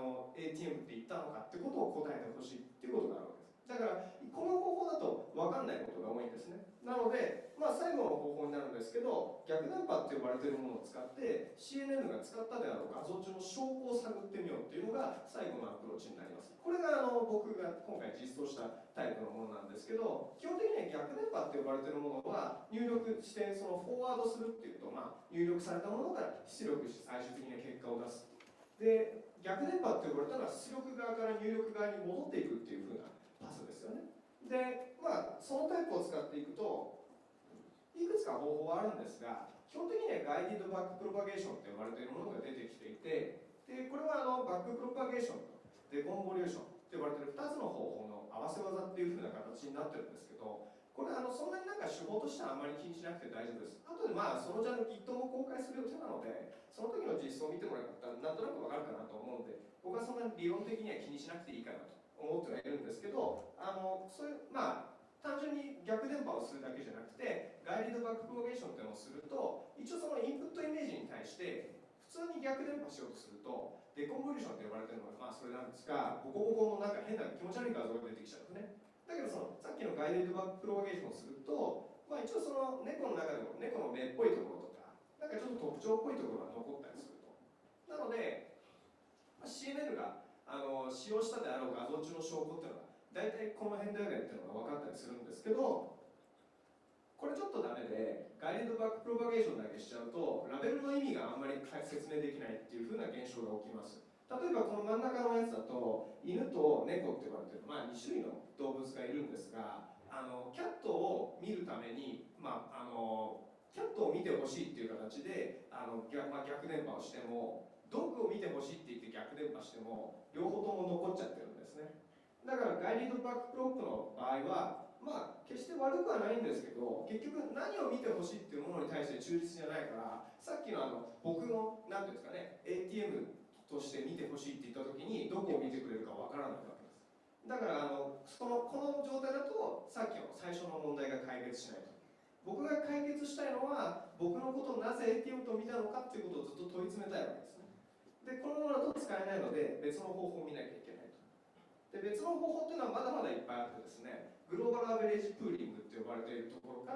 ATM って言ったのかってことを答えてほしいっていうことがあるわけです。だからこの方法だと分かんないことが多いんですね。なので、最後の方法になるんですけど、逆電波って呼ばれているものを使って CNN が使ったであろう画像中の証拠を探ってみようっていうのが最後のアプローチになります。これが僕が今回実装したタイプのものなんですけど、基本的には逆電波って呼ばれているものは入力してそのフォワードするっていうと、入力されたものから出力して最終的に結果を出す。で、逆電波って呼ばれたのは出力側から入力側に戻っていくっていう風なパスですよね。で、そのタイプを使っていくといくつか方法はあるんですが、基本的にはガイディッドバックプロパゲーションと呼ばれているものが出てきていて、でこれはバックプロパゲーションとデコンボリューションと呼ばれている2つの方法の合わせ技っていう風な形になってるんですけど、これそんなに手法としてはあまり気にしなくて大丈夫です。あとでそのGitも公開する予定なので、その時の実装を見てもらったらなんとなくわかるかなと思うので、僕はそんなに理論的には気にしなくていいかなと思ってはいるんですけど、そういう単純に逆電波をするだけじゃなくて、ガイディッドバックプロパゲーションっていうのをすると、一応そのインプットイメージに対して普通に逆電波しようとするとデコンボリューションって呼ばれてるのがそれなんですが、ボコボコの変な気持ち悪い画像が出てきちゃうんですね。だけどさっきのガイディッドバックプロパゲーションをすると、一応その猫の中でも猫の目っぽいところとかちょっと特徴っぽいところが残ったりすると。なので、CNN が使用したであろう画像中の証拠っていうのは大体この辺だよねっていうのが分かったりするんですけど、これちょっとダメでガイディッドバックプロパゲーションだけしちゃうとラベルの意味があんまり説明できないっていう風な現象が起きます。例えばこの真ん中のやつだと犬と猫って呼ばれてる、2種類の動物がいるんですが、キャットを見るために、キャットを見てほしいっていう形で逆電波をしても、ドッグを見てほしいって言って逆電波しても両方とも残っちゃってるんですね。だからガイディッドバックプロップの場合は決して悪くはないんですけど、結局何を見てほしいっていうものに対して忠実じゃないから、さっきの僕の何ていうんですかね ATM として見てほしいって言った時にどこを見てくれるかわからないわけです。だからこの状態だとさっきの最初の問題が解決しないと。僕が解決したいのは僕のことをなぜ ATM と見たのかっていうことをずっと問い詰めたいわけですね。でこのままだと使えないので別の方法を見なきゃいけないと。で別の方法っていうのはまだまだいっぱいあってですね、グローバルアベレージプーリングって呼ばれているところから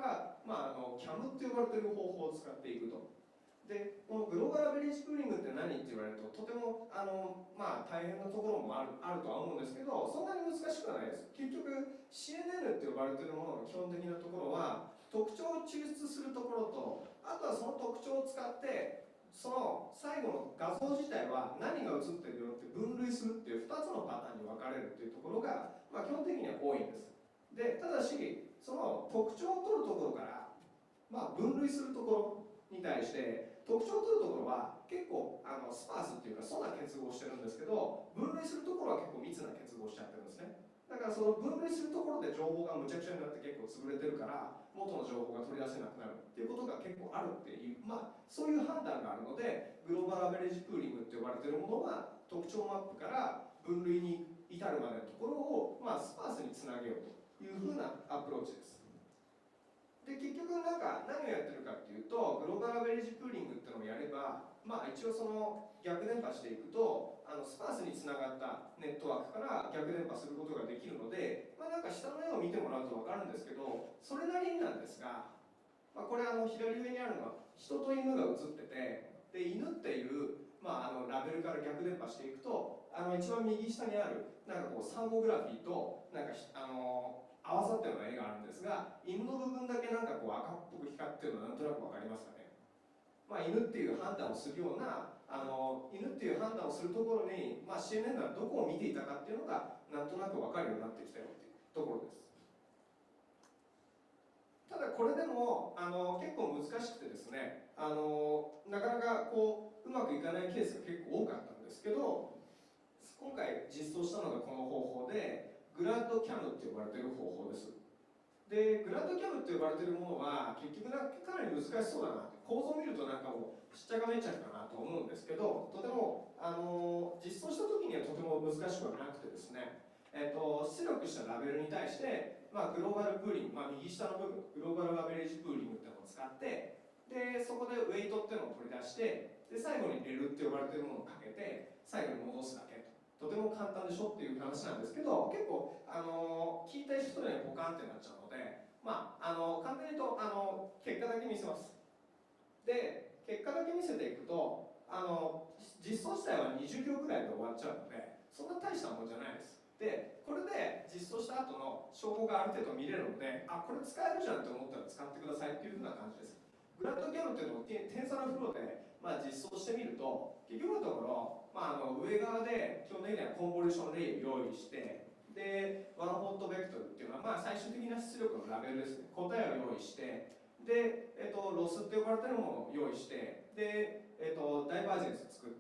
、CAM って呼ばれている方法を使っていくと。でこのグローバルアベレージプーリングって何って言われるととても大変なところもあるとは思うんですけど、そんなに難しくはないです。結局 CNN って呼ばれているものの基本的なところは特徴を抽出するところと、あとはその特徴を使ってその最後の画像自体は何が映ってるよって分類するっていう2つのパターンに分かれるっていうところが、基本的には多いんです。でただしその特徴を取るところから、分類するところに対して特徴を取るところは結構スパースっていうか粗な結合をしてるんですけど、分類するところは結構密な結合をしちゃってるんですね。だからその分類するところで情報がむちゃくちゃになって結構潰れてるから元の情報が取り出せなくなるっていうことが結構あるっていう、そういう判断があるので、グローバルアベレージプーリングって呼ばれているものは特徴マップから分類に至るまでのところを、スパースにつなげようというふうなアプローチです。で結局何をやってるかっていうと、グローバルアベレージプーリングっていうのをやれば、一応その逆電波していくとスパースにつながったネットワークから逆電波することができるので、下の絵を見てもらうと分かるんですけど、それなりになんですが、これ左上にあるのは人と犬が写ってて、で犬っていうラベルから逆電波していくと一番右下にあるサーモグラフィーと合わさったような絵があるんですが、犬の部分だけ赤っぽく光ってるのはなんとなく分かりますかね。犬っていう判断をするような犬っていう判断をするところに、CNN がどこを見ていたかっていうのがなんとなく分かるようになってきたよっていうところです。ただこれでも結構難しくてですね、なかなかうまくいかないケースが結構多かったんですけど、 今回実装したのがこの方法で、グラッドキャムって呼ばれている方法です。で、グラッドキャムって呼ばれているものは結局かなり難しそうだなって、構造を見るとなんかもうしっちゃかめっちゃかなと思うんですけど、とても実装した時にはとても難しくはなくてですね、出力したラベルに対して、グローバルプーリング、右下の部分、グローバルアベレージプーリングっていうのを使って、で、そこでウェイトっていうのを取り出して、で、最後にレルって呼ばれているものをかけて、最後に戻すだけと。とても簡単でしょっていう話なんですけど、結構、聞いた人にはポカンってなっちゃうので、簡単に言うと、結果だけ見せます。で、結果だけ見せていくと、実装自体は20秒くらいで終わっちゃうので、そんな大したもんじゃないです。で、これで実装した後の証拠がある程度見れるので、あ、これ使えるじゃんって思ったら使ってくださいっていうふうな感じです。グラッドキャムっていうのをテンサラフローで、実装してみると、結局のところ、上側で基本的にはコンボリューションレイを用意して、で、ワンホットベクトルっていうのは、最終的な出力のラベルですね、答えを用意して、で、ロスって呼ばれてるものを用意して、で、ダイバージェンス作って、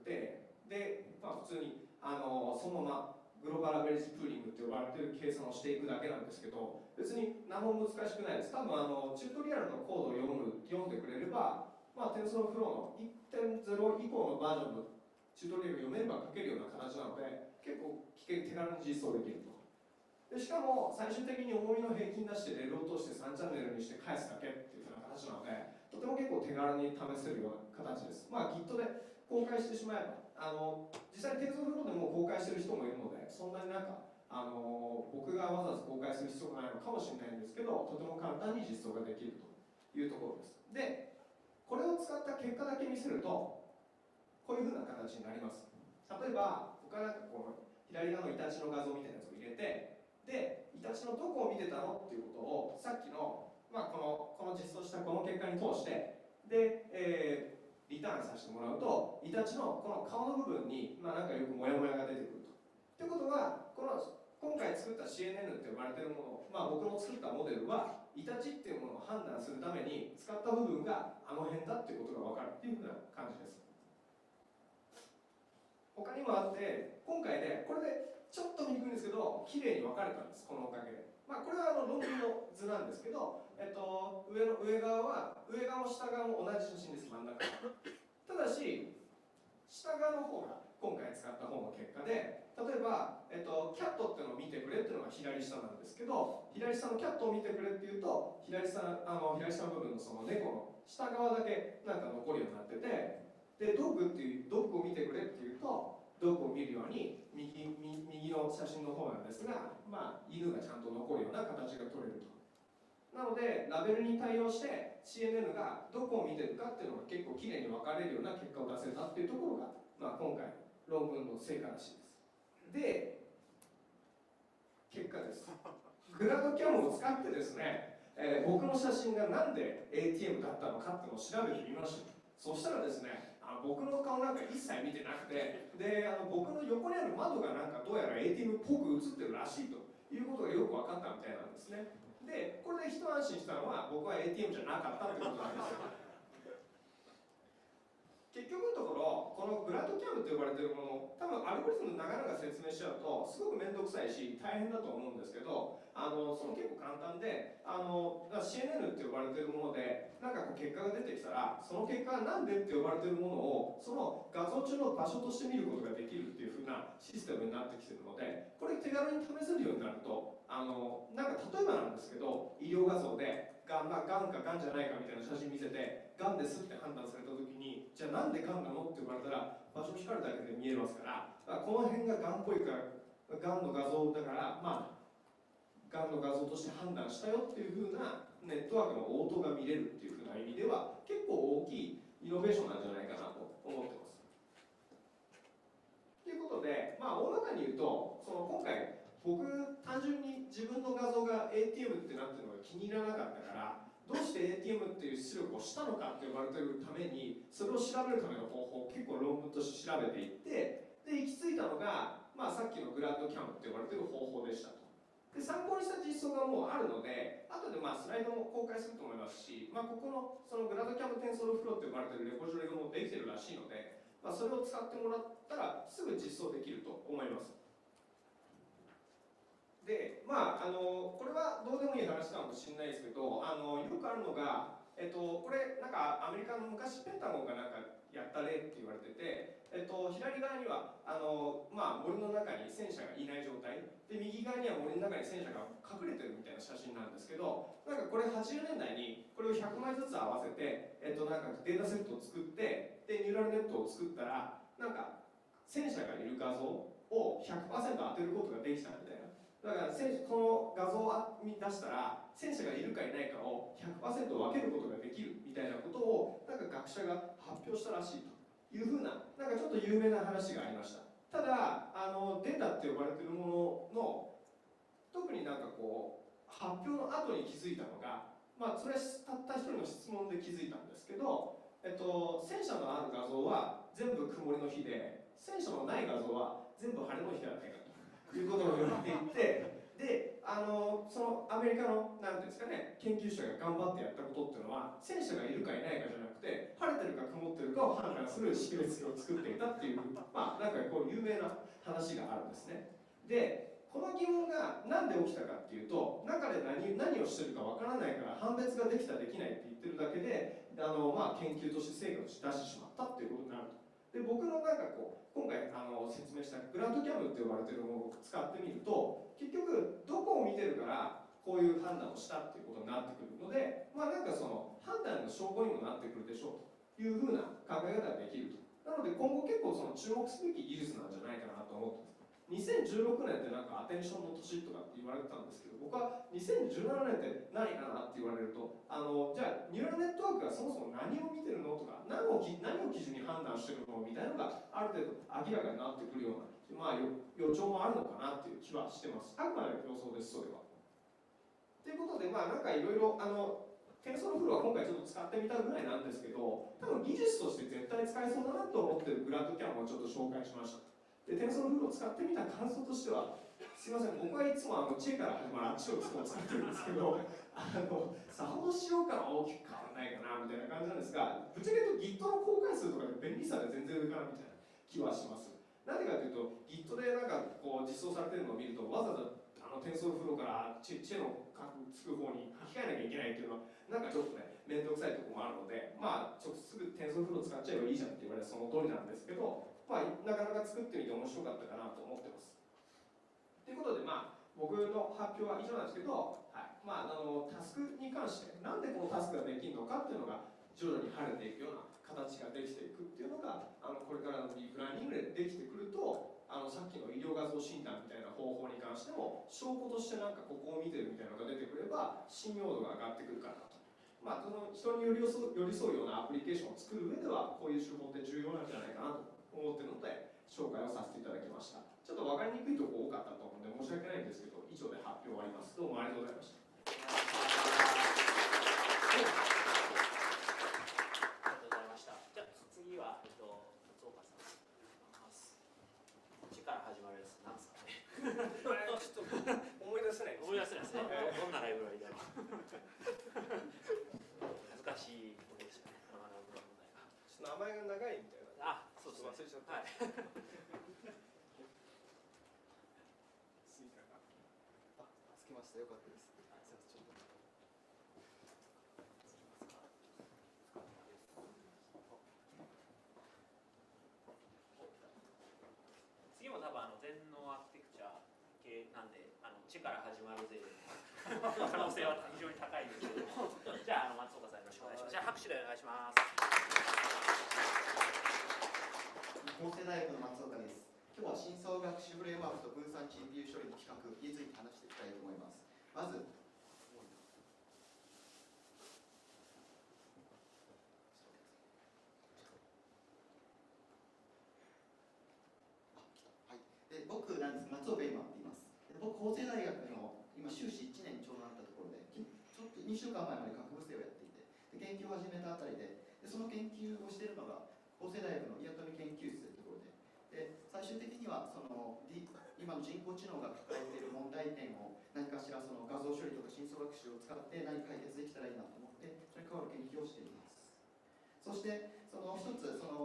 で、普通にそのままグローバルアベレージプーリングって呼ばれてる計算をしていくだけなんですけど、別に何も難しくないです。多分チュートリアルのコードを読んでくれれば、TensorFlow の 1.0 以降のバージョンのチュートリアルを読めれば書けるような形なので、結構手軽に実装できると。でしかも最終的に重みの平均出してレールを通して3チャンネルにして返すだけっていうふうな形なので、とても結構手軽に試せるような形です。Git で公開してしまえば、実際に TensorFlow でも公開してる人もいるので、そんなに僕がわざわざ公開する必要がないのかもしれないんですけど、とても簡単に実装ができるというところです。で、これを使った結果だけ見せると、こういうふうな形になります。例えば、僕はこの左側のイタチの画像みたいなやつを入れて、で、イタチのどこを見てたのっていうことをさっきの、この実装したこの結果に通して、で、リターンさせてもらうと、イタチのこの顔の部分に、なんかよくモヤモヤが出てくると。ということは、今回作った CNN って呼ばれているもの、僕の作ったモデルは、イタチっていうものを判断するために使った部分があの辺だっていうことが分かるっていうふうな感じです。他にもあって、今回で、これでちょっと見にくいんですけど、綺麗に分かれたんです、このおかげで。これは論文の図なんですけど、上側も下側も同じ写真です、真ん中は。ただし、下側の方が今回使った方の結果で、例えば、キャットっていうのを見てくれっていうのが左下なんですけど、左下のキャットを見てくれっていうと、左下の部分のその猫の下側だけなんか残るようになってて、で、ドッグを見てくれっていうと、ドッグを見るように右の写真の方なんですが、犬がちゃんと残るような形が取れると。なので、ラベルに対応して CNN がどこを見てるかっていうのが結構きれいに分かれるような結果を出せたっていうところが、今回論文の成果らしいです。で、結果です。グラドキャムを使ってですね、僕の写真がなんで ATM だったのかっていうのを調べてみました。そしたらですね、僕の顔なんか一切見てなくて、で、僕の横にある窓がなんかどうやら ATM っぽく映ってるらしいということがよく分かったみたいなんですね。で、これで一安心したのは僕は ATM じゃなかったってことなんですよ。結局のところ、このグラッドキャムと呼ばれているもの、多分アルゴリズム長々説明しちゃうとすごく面倒くさいし大変だと思うんですけど、その結構簡単で、CNN って呼ばれているもので、なんか結果が出てきたら、その結果がなんでって呼ばれているものを、その画像中の場所として見ることができるっていう風なシステムになってきているので、これ手軽に試せるようになると、なんか例えばなんですけど、医療画像で、がんかがんじゃないかみたいな写真見せて、がんですって判断された時に、じゃあなんでがんなのって言われたら、場所光るだけで見えますから、この辺ががんっぽいから、がんの画像だから、がんの画像として判断したよっていう風なネットワークの応答が見れるっていう風な意味では、結構大きいイノベーションなんじゃないかなと思ってます。ということで、大まかに言うと、今回、僕、単純に自分の画像が ATM ってなってるのが気に入らなかったから、どうして ATM っていう出力をしたのかって呼ばれているために、それを調べるための方法を結構論文として調べていって、で、行き着いたのが、さっきのグラッドキャムって呼ばれている方法でしたと。で、参考にした実装がもうあるので、後でスライドも公開すると思いますし、ここのそのグラッドキャムテンソルフローって呼ばれているレポジトリがもうできてるらしいので、 まあ、それを使ってもらったらすぐ実装できると思います。で、まあ、これはどうでもいい話かもしれないですけど、よくあるのが、これ、なんかアメリカの昔ペンタゴンがなんかやった例って言われてて、左側にはまあ、森の中に戦車がいない状態で、右側には森の中に戦車が隠れてるみたいな写真なんですけど、なんかこれ80年代にこれを100枚ずつ合わせて、なんかデータセットを作って、でニューラルネットを作ったら、なんか戦車がいる画像を 100% 当てることができたみたいな。だからこの画像を出したら戦車がいるかいないかを 100% 分けることができるみたいなことをなんか学者が発表したらしいというふうな、なんかちょっと有名な話がありました。ただデータって呼ばれているものの特になんかこう発表の後に気づいたのが、まあ、それはたった一人の質問で気づいたんですけど、戦車のある画像は全部曇りの日で、戦車のない画像は全部晴れの日ではないかということを言っていて、でそのアメリカのなんていうんですかね、研究者が頑張ってやったことっていうのは、戦車がいるかいないかじゃなくて、晴れてるか曇ってるかを判断する識別を作っていたっていう、まあなんかこう有名な話があるんですね。でこの疑問が何で起きたかっていうと、中で何をしてるかわからないから判別ができたできないって言ってるだけでまあ、研究として成果として出してしまったっていうことになると。で僕のなんかこう今回説明したグランドキャムって呼ばれてるものを使ってみると、結局どこを見てるからこういう判断をしたっていうことになってくるので、まあなんかその判断の証拠にもなってくるでしょうというふうな考え方ができると。なので今後結構その注目すべき技術なんじゃないかなと思ってます。2016年ってなんかアテンションの年とかって言われてたんですけど、僕は2017年って何かなって言われると、じゃあニューラルネットワークがそもそも何を見てるのとか、何を基準に判断してるのみたいなのがある程度明らかになってくるような、まあ、予兆もあるのかなっていう気はしてます。あくまで予想です、それは。ということで、まあなんかいろいろテンソルフローは今回ちょっと使ってみたぐらいなんですけど、多分技術として絶対使えそうだなと思ってるグランドキャムをちょっと紹介しました。でテンソルフローを使ってみた感想としては、すみません、僕はいつも知恵から始まるあっちを使ってるんですけど、さほど使用感は大きく変わらないかなみたいな感じなんですが、ぶっちゃけ言うと Git の公開数とかで便利さが全然上かなみたいな気はします。なんでかというと、Git でなんかこう実装されてるのを見ると、わざわざテンソルフローからチェのつく方に書き換えなきゃいけないっていうのは、なんかちょっとね、面倒くさいところもあるので、まあ、すぐテンソルフロー使っちゃえばいいじゃんって言われたらその通りなんですけど、まあ、なかなか作ってみて面白かったかなと思ってます。ということで、まあ、僕の発表は以上なんですけど、はいまあ、タスクに関して、なんでこのタスクができるのかっていうのが、徐々に晴れていくような形ができていくっていうのが、これからのディープラーニングでできてくると、さっきの医療画像診断みたいな方法に関しても、証拠としてなんかここを見てるみたいなのが出てくれば、信用度が上がってくるかなと。まあ、その人に寄り添うようなアプリケーションを作る上では、こういう手法って重要なんじゃないかなと思っているので、紹介をさせていただきました。ちょっと分かりにくいところ多かったと思うので申し訳ないんですけど、以上で発表終わります。どうもありがとうございました。 ありがとうございました。じゃあ次は松岡さん。こっちから始まるやつなんですかね。 ちょっと思い出せないです。 思い出せないですね。どんなライブラリだろう。難しいことでしたね。 名前が長いみたいな。 あ、そうですね。 忘れちゃった。 はい。 つきました。よかったです。ちょっと。 次も多分全能アーキテクチャ系なんで、地から始まるぜ可能性は非常に高いですけども、じゃあ松岡さんよろしくお願いします。じゃあ拍手でお願いします。 法政大学の松岡です。今日は深層学習フレームワークと分散 GPU 処理の企画について話していきたいと思います。まず、僕なんです。松岡今って言います。僕、法政大学の今、修士1年ちょうどなったところで、ちょっと2週間前まで学部生をやっていて、研究を始めたあたりで、その研究をしているのが、法政大学の岩富研究室というところで、最終的には今の人工知能が抱えている問題点を何かしらその画像処理とか深層学習を使って何か解決できたらいいなと思って、それに関わる研究をしています。そして、一つ大学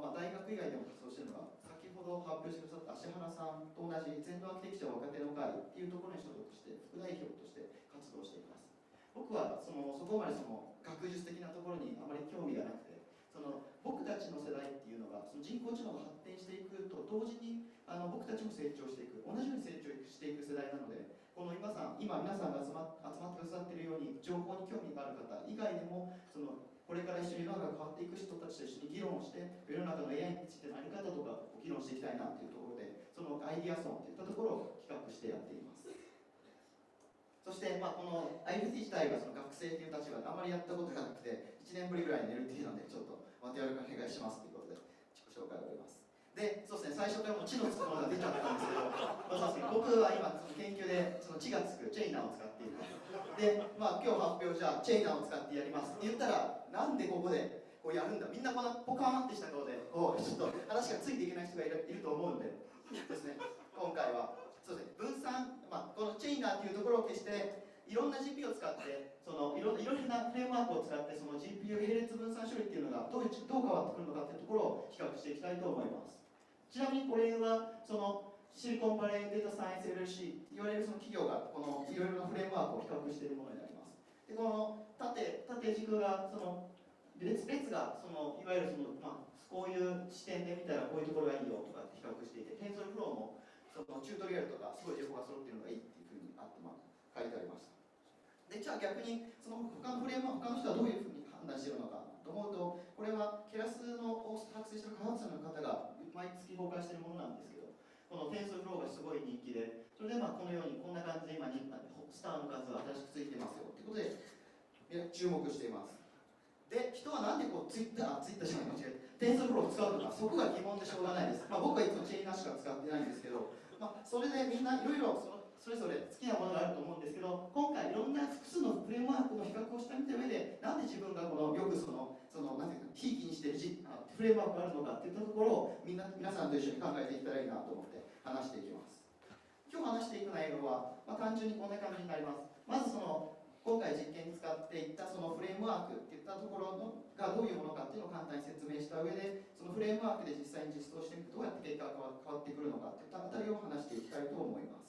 学以外でも活動しているのが、先ほど発表してくださった芦原さんと同じ全農アーキテクチャ若手の会っていうところに所属して副代表として活動しています。僕はそこまで学術的なところにあまり興味がなくて、僕たちの世代っていうのが人工知能が発展していくと同時に僕たちも成長していく、同じように成長していく世代なので、この今皆さんが集まってくださっているように情報に興味がある方以外でもこれから一緒に世の中が変わっていく人たちと一緒に議論をして世の中の AI についての在り方とかを議論していきたいなというところで、そのアイディアソンといったところを企画してやっています。そして、この IFT 自体が学生という立場であまりやったことがなくて1年ぶりぐらいに寝るっていうので、ちょっとまたよろしくお願いしますということで自己紹介を終えます。で、そうですね、最初からもう知のつくものが出ちゃったんですけど、そうですね、僕は今研究で知がつくチェイナーを使っている。で、今日発表じゃあチェイナーを使ってやりますって言ったら、なんでここでこうやるんだ、みんなこんなポカーンってした顔でちょっと話がついていけない人がいると思うのでですね、今回はそうですね、分散、このチェイナーというところを決していろんな GPU を使っていろんなフレームワークを使ってGPU 並列分散処理っていうのがどう変わってくるのかというところを比較していきたいと思います。ちなみにこれはシリコンバレーデータサイエンス LLC と言われる企業がこのいろいろなフレームワークを比較しているものになります。で、この縦軸が列がいわゆるこういう視点で見たらこういうところがいいよとかって比較していて、テンソルフローもチュートリアルとかすごい情報が揃っているのがいいっていうふうに書いてありました。で、じゃあ逆に他のフレームは他の人はどういうふうに判断しているのかと思うと、これはケラスを作成している開発者の方が毎月公開しているものなんですけど、このテンソルフローがすごい人気で、それでこのようにこんな感じで今スターの数が新しくついてますよということで注目しています。で、人はなんでツイッターじゃない、間違えた、テンソルフローを使うのか、そこが疑問でしょうがないです。僕はいつもチェイナーしか使ってないんですけど、それでみんないろいろそれぞれ好きなものがあると思うんですけど、今回いろんな複数のフレームワークの比較をした上で、なんで自分がよくなんていうかひいきにしているフレームワークがあるのかっていったところを皆さんと一緒に考えていったらいいなと思って話していきます。今日話していく内容は、単純にこんな感じになります。まず今回実験に使っていったフレームワークっていったところがどういうものかっていうのを簡単に説明した上で、そのフレームワークで実際に実装してみてどうやって結果が変わってくるのかっていったあたりを話していきたいと思います。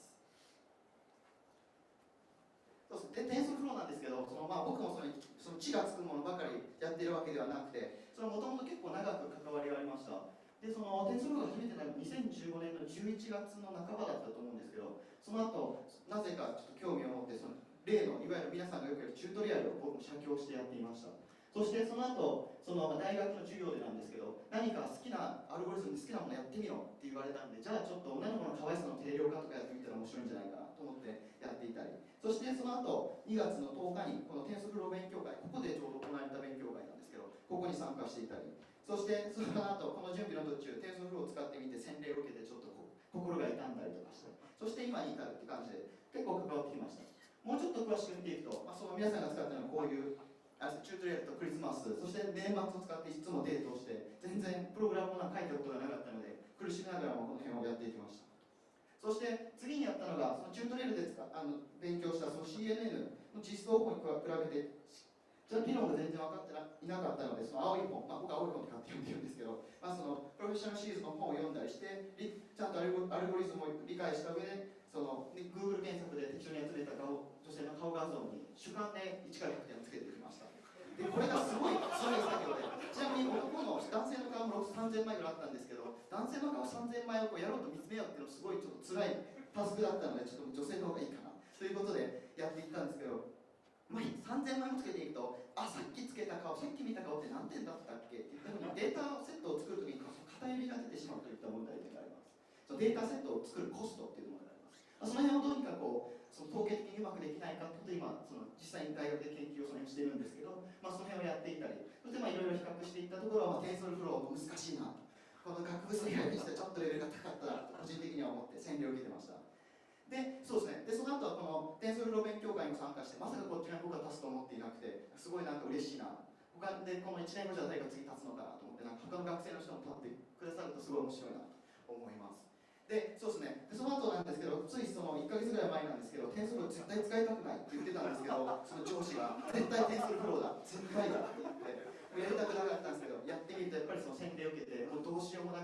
で、テンソルフローなんですけど、僕も地がつくものばかりやってるわけではなくて、もともと結構長く関わりがありました。で、テンソルフローが初めてなる2015年の11月の半ばだったと思うんですけど、その後なぜかちょっと興味を持って例のいわゆる皆さんがよくやるチュートリアルを僕も写経してやっていました。そしてその後大学の授業でなんですけど、何か好きなアルゴリズムで好きなものやってみろって言われたんで、じゃあちょっと女の子の可愛さの定量化とかやってみたら面白いんじゃないかなと思ってやっていたり、そしてその後2月の10日にこのテンソルフロー勉強会、ここでちょうど行われた勉強会なんですけど、ここに参加していたり、そしてその後この準備の途中テンソルフローを使ってみて洗礼を受けてちょっと心が痛んだりとかして、そして今に至るって感じで結構関わってきました。もうちょっと詳しく見ていくと、皆さんが使ったのはこういうチュートリアルとクリスマス、そして年末を使っていつもデートをして全然プログラムを書いたことがなかったので苦しみながらもこの辺をやっていきました。そして次にやったのがチュートリアルで勉強したCNN の実装法に比べて理論が全然分かっていなかったので、青い本、僕は青い本って買って読んでるんですけど、プロフェッショナルシリーズの本を読んだりして、ちゃんとアルゴリズムを理解した上で、Google 検索で適当に集めた女性の顔画像に主観で1から100点をつけてきました。で、これがすごい作業で、ちなみに男性の顔も3000枚ぐらいあったんですけど、男性の顔3000枚をやろうと見つめようっていうのはすごいちょっと辛いタスクだったので、ちょっと女性の方がいいかなということでやっていったんですけど、3000枚もつけていくと、さっきつけた顔、さっき見た顔って何点だったっけって言ったのに、データセットを作るときに偏りが出てしまうといった問題点があります。データセットを作るコストっていうものがあります。その辺をどうにか統計的にうまくできないかという今実際に大学で研究をしているんですけど、その辺をやっていったり、そしていろいろ比較していったところは、テンソルフローも難しいなと、この学部生以外にしてちょっとレベルが高かったなと個人的には思って洗礼を受けてました。で、そうですね。で、その後はこのテンソルフロー勉強会にも参加して、まさかこっちに僕が立つと思っていなくて、すごい嬉しいな。で、この1年後じゃ誰が次立つのかなと思って、他の学生の人も立ってくださるとすごい面白いなと思います。で、そうですね。で、その後なんですけど、つい1ヶ月ぐらい前なんですけど、テンソルフロー絶対使いたくないって言ってたんですけど、その上司が、絶対テンソルフローだ、絶対だって言って、やりたくなかったんですけど、やってみるとやっぱり洗礼を受けて、もうどうしようもな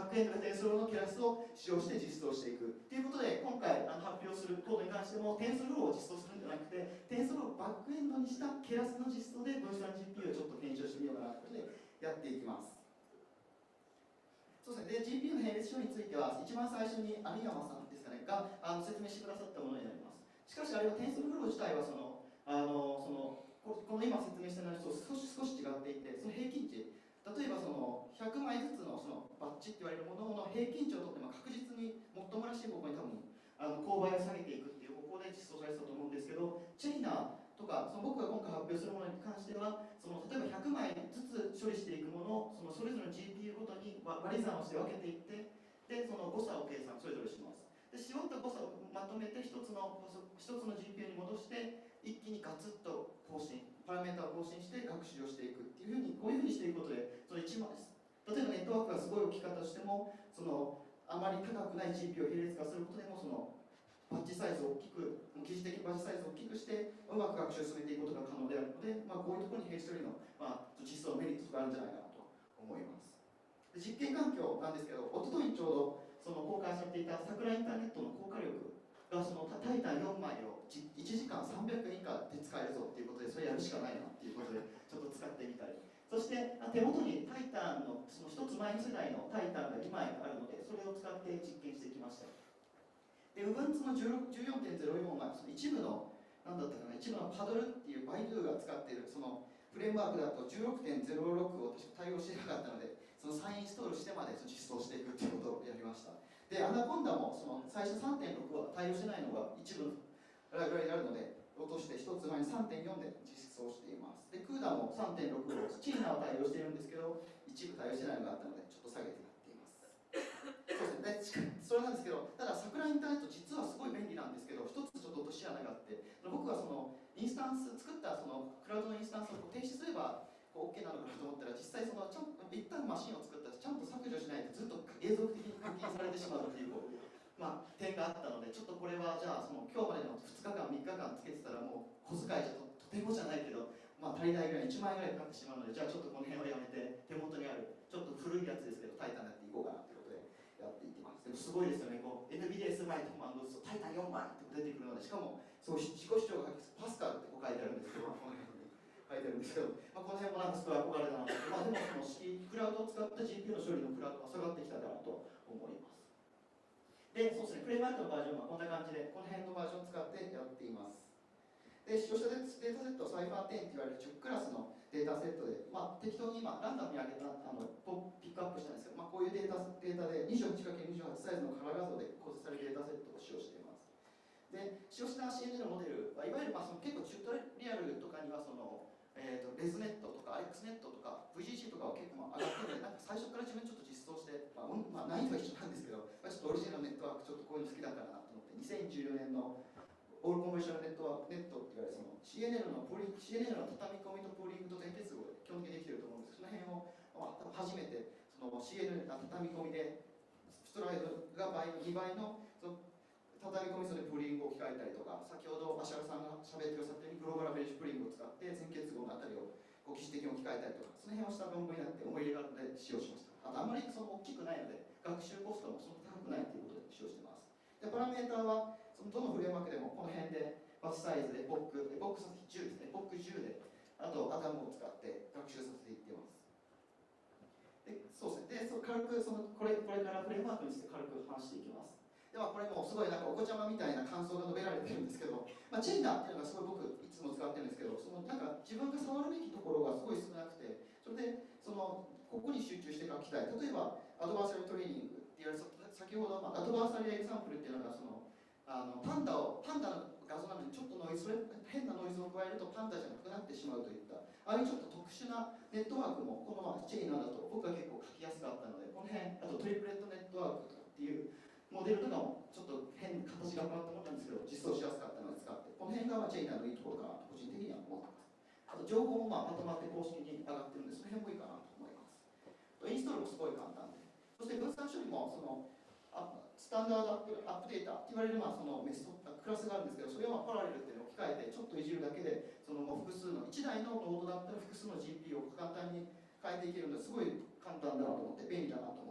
バックエンドがテンソローのケラスを使用して実装していくということで、今回発表するコードに関してもテンソローを実装するんじゃなくて、テンソローをバックエンドにしたケラスの実装で分散 GPU をちょっと検証してみようかなということでやっていきます。そうですね、で GPU の並列処理については、一番最初に有山さんですかねが説明してくださったものになります。しかし、あれはテンソルフロー自体はこの今説明した内容と少し違っていて、その平均値、例えば100枚ずつのバッチって言われるものの平均値をとって確実にもっともらしい方向に多分勾配を下げていくっていう方向で実装されてたと思うんですけど、チェイナーとか僕が今回発表するものに関しては、例えば100枚ずつ処理していくものをそれぞれの GPU ごとに割り算をして分けていって、でその誤差を計算それぞれします。で絞った誤差をまとめて一つの GPU に戻して一気にガツッと更新、パラメータを更新して学習をしていくっていうふうに、こういうふうにしていくことで、その1枚です。例えばネットワークがすごい大きかったとしても、あまり高くない GPU を並列化することでも、バッチサイズを大きく、記事的バッチサイズを大きくして、うまく学習を進めていくことが可能であるので、こういうところに並列処理の、実装のメリットがあるんじゃないかなと思います。で実験環境なんですけど、おとといちょうど公開されていた桜インターネットの効果力がタイタン4枚を1時間300円以下で使えるぞっていうことで、それやるしかないなっていうことでちょっと使ってみたり、そして手元にタイタンの一つ前の世代のタイタンが2枚あるので、それを使って実験してきました。で Ubuntu の 14.04 は一部の一部のパドルっていうバイドゥが使っているフレームワークだと 16.06 を確か対応してなかったので、再インストールしてまで実装していくっていうことをやりました。でアナコンダも最初 3.6 は対応してないのが一部ライブラリであるので、落として一つ前に 3.4 で実装しています。でクーダも 3.6 をチーナーは対応しているんですけど、一部対応してないのがあったのでちょっと下げてやっています。そうですね、それなんですけど、ただ桜インターネット実はすごい便利なんですけど、一つちょっと落とし穴があって、僕はインスタンス作ったクラウドのインスタンスを停止すればOK なのかなと思ったら、実際一旦マシンを作ったらちゃんと削除しないとずっと永続的に課金されてしまうっていう点があったので、ちょっとこれはじゃあ今日までの2日間3日間つけてたらもう小遣いじゃとてもじゃないけど、足りないぐらい1万円ぐらいかかってしまうので、じゃあちょっとこの辺はやめて手元にあるちょっと古いやつですけどタイタンやっていこうかなということでやっていきます。でもすごいですよね、NVDS 枚とコマンド打つとタイタン4枚って出てくるので、しかも自己主張がパスカルって書いてあるんですけど、この辺に書いてあるんですけど、この辺もすごい憧れだなと。でもクラウドを使った GPU の処理のクラウドが下がってきただろうと思います。で、そうですね、フレームワークのバージョンはこんな感じで、この辺のバージョンを使ってやっています。で、使用したデータセットはサイファー10と言われる10クラスのデータセットで、適当に今、ランダムに上げたピックアップしたんですけど、こういうデータで 28×28 サイズのカラー画像で構成されるデータセットを使用しています。で、使用した CNN モデルは、いわゆる結構チュートリアルとかにはレズネットとか AlexNet とか VGC とかは結構上がってるので、最初から自分ちょっと実装して、難易度は一緒なんですけど、ちょっとオリジナルのネットワークちょっとこういうの好きだからなと思って、2014年のオールコンベンショナルネットって言われるCNN の畳み込みとポーリングと全結合で基本的にできていると思うんですけど、その辺を初めてCNN 畳み込みでストライドが2倍の畳み込みそれでプリングを置き換えたりとか、先ほど芦原さんが喋ってくださったようにグローバルベージプリングを使って全結合のあたりを記事的に置き換えたりとか、その辺をした論文になって思い入れがあるので使用しました。あとあまり大きくないので学習コストもそんな高くないということで使用しています。でパラメーターはどのフレームワークでもこの辺でバスサイズでエポック10ですね、エポック10であとアダムを使って学習させていっています。でそうですね、で軽くこれからフレームワークについて軽く話していきます。ではこれもすごいお子ちゃまみたいな感想が述べられてるんですけど、チェイナーっていうのがすごい僕いつも使ってるんですけど、自分が触るべきところがすごい少なくて、それでここに集中して書きたい。例えばアドバーサリートレーニングって言われる、先ほどアドバーサリーエグザンプルっていうのがパンダの画像なのにちょっと変なノイズを加えるとパンダじゃなくなってしまうといった、ああいうちょっと特殊なネットワークもこのチェイナーだと僕は結構書きやすかったので、この辺あとトリプレットネットワークっていうモデルとかもちょっと変な形が変わったものなんですけど、実装しやすかったので使って、この辺がチェイナーのいいところかなと個人的には思ってます。あと情報もまとまって公式に上がってるんで、その辺もいいかなと思います。インストールもすごい簡単で、そして分散処理もスタンダードアップデータって言われるクラスがあるんですけど、それをパラレルっていうのを置き換えてちょっといじるだけでもう複数の1台のノードだったら複数の GPU を簡単に変えていけるので、すごい簡単だなと思って便利だなと思ってや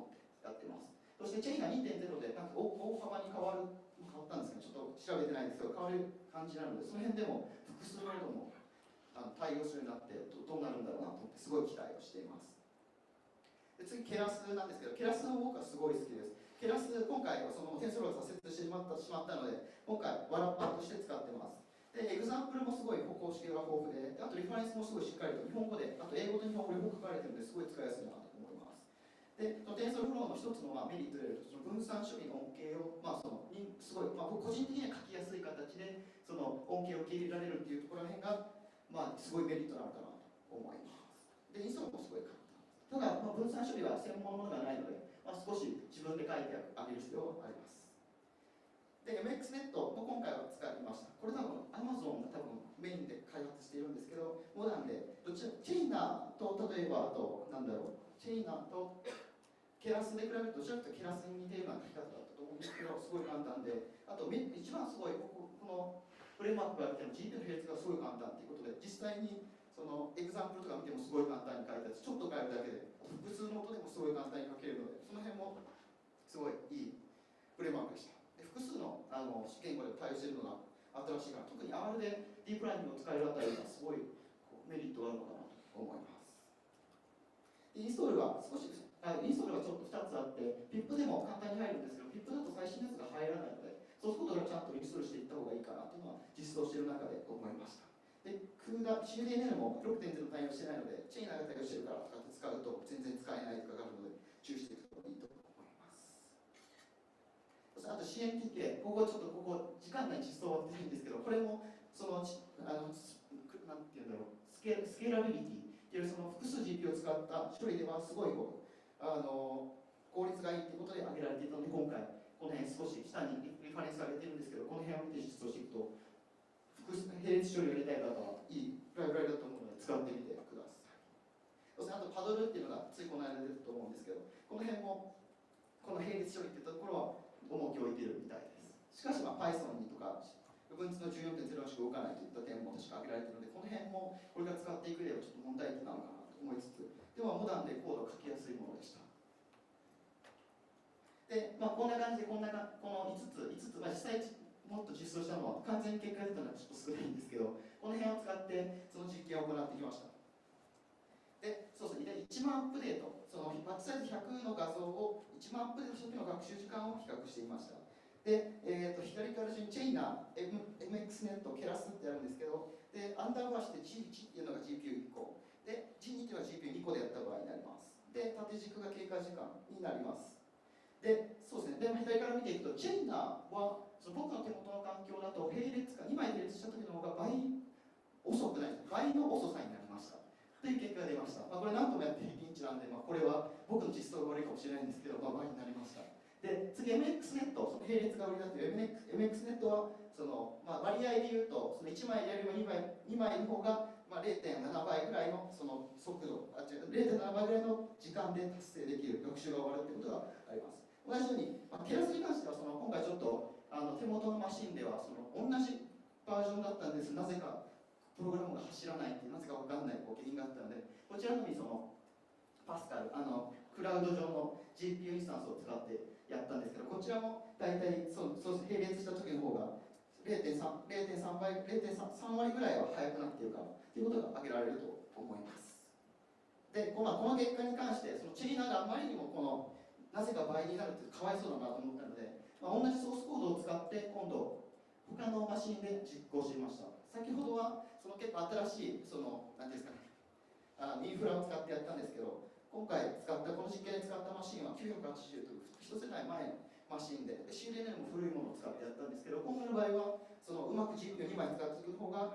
ってます。そしてチェイナ 2.0 でなんか大幅に変わったんですけど、ちょっと調べてないですけど、変わる感じなので、その辺でも複数ノードも対応するようになってどうなるんだろうなと思って、すごい期待をしています。で次、ケラスなんですけど、ケラスの僕はすごい好きです。ケラス、今回はそのテンソロを挫折してしまったので、今回、ワラッパーとして使ってます。で、エグザンプルもすごい公式が豊富で、あとリファレンスもすごいしっかりと日本語で、あと英語と日本語両方書かれてるので、すごい使いやすいなと思います。で、テンソルフローの一つのメリットであるその分散処理の恩恵を、すごい、僕個人的には書きやすい形で、その恩恵を受け入れられるっていうところら辺が、すごいメリットなのかなと思います。で、インストールもすごい簡単。ただ、分散処理は専門のものがないので、少し自分で書いてあげる必要があります。で、MXNet も今回は使いました。これ多分 Amazon が多分メインで開発しているんですけど、モダンで、チェイナーと例えば、あと、チェイナーとケラスで比べると、どちらかというとケラスに似ているような書き方だったと思うんですけど、すごい簡単で、あと、一番すごい、このフレームワークがあっても GPU の並列がすごい簡単ということで、実際にそのエグザンプルとか見てもすごい簡単に書いたやつ、ちょっと変えるだけで、複数の音でもすごい簡単に書けるので、その辺もすごいいいフレームワークでした。で複数の言語で対応しているのが新しいから、特に R でディープラーニングを使えるあたりがすごいメリットがあるのかなと思います。でインストールはちょっと2つあって、PIP でも簡単に入るんですけど、PIP だと最新のやつが入らないので、そうすることがちゃんとインストールしていった方がいいかなというのは実装している中で思いました。で、CDNL も 6.0 対応してないので、チェイナーが対応してるからとかって使うと全然使えないとかがあるので、注意していくといいと思います。あと CNTK、ここ時間内に実装は終わってないんですけど、これもなんていうんだろう、スケーラビリティっていうその複数 GPU を使った処理ではすごい効率がいいということで挙げられていたので、今回この辺少し下にリファレンスが出てるんですけど、この辺を見て実装していくと並列処理を入れたい方はいいライブラリだと思うので使ってみてください。そしてあとパドルっていうのがついこの間出たと思うんですけど、この辺もこの並列処理っていったところは重きを置いているみたいです。しかしPython にとか Ubuntu の 14.0 しか動かないといった点も確か挙げられているので、この辺もこれから使っていく上ではちょっと問題点なのかなと思いつつ、でもモダンでコードを書きやすいものでした。で、こんな感じでこの5つ、実際もっと実装したのは完全に結果が出たのはちょっと少ないんですけど、この辺を使ってその実験を行ってきました。で、1万アップデート、そのバッチサイズ100の画像を1万アップデートした時の学習時間を比較していました。で、左から順にチェイナー、MXNet、ケラスってあるんですけど、で、アンダーバーして G1 っていうのが GPU1 個、で、G2 っていうのが GPU2 個でやった場合になります。で、縦軸が経過時間になります。で、で左から見ていくと、チェイナーは僕の手元の環境だと並列か2枚並列した時の方が倍遅くない、倍の遅さになりましたという結果が出ました。これ何ともやって平均値なんで、これは僕の実装が悪いかもしれないんですけど、倍になりました。で、次 MXNet、その並列が売りだという MXNet は割合で言うと、その1枚でやれば2枚の方が0.7 倍ぐらいのその速度、0.7 倍ぐらいの時間で達成できる、学習が終わるということがあります。同じように、テラスに関しては今回ちょっと手元のマシンでは同じバージョンだったんです。なぜかプログラムが走らないっていう、なぜか分かんない原因があったので、こちらのみパスカル、クラウド上の GPU インスタンスを使ってやったんですけど、こちらも大体並列した時の方が0.3 倍、0.3 割ぐらいは速くなっているからということが挙げられると思います。で、この結果に関して、チェイナーがあまりにもなぜか倍になるってかわいそうだなと思ったので、同じソースコードを使って今度他のマシンで実行してみました。先ほどは結構新しい何ですかね、インフラを使ってやったんですけど、今回この実験で使ったマシンは980という一世代前のマシンで、CDNL も古いものを使ってやったんですけど、今回の場合はうまく GPU2 枚使っていく方が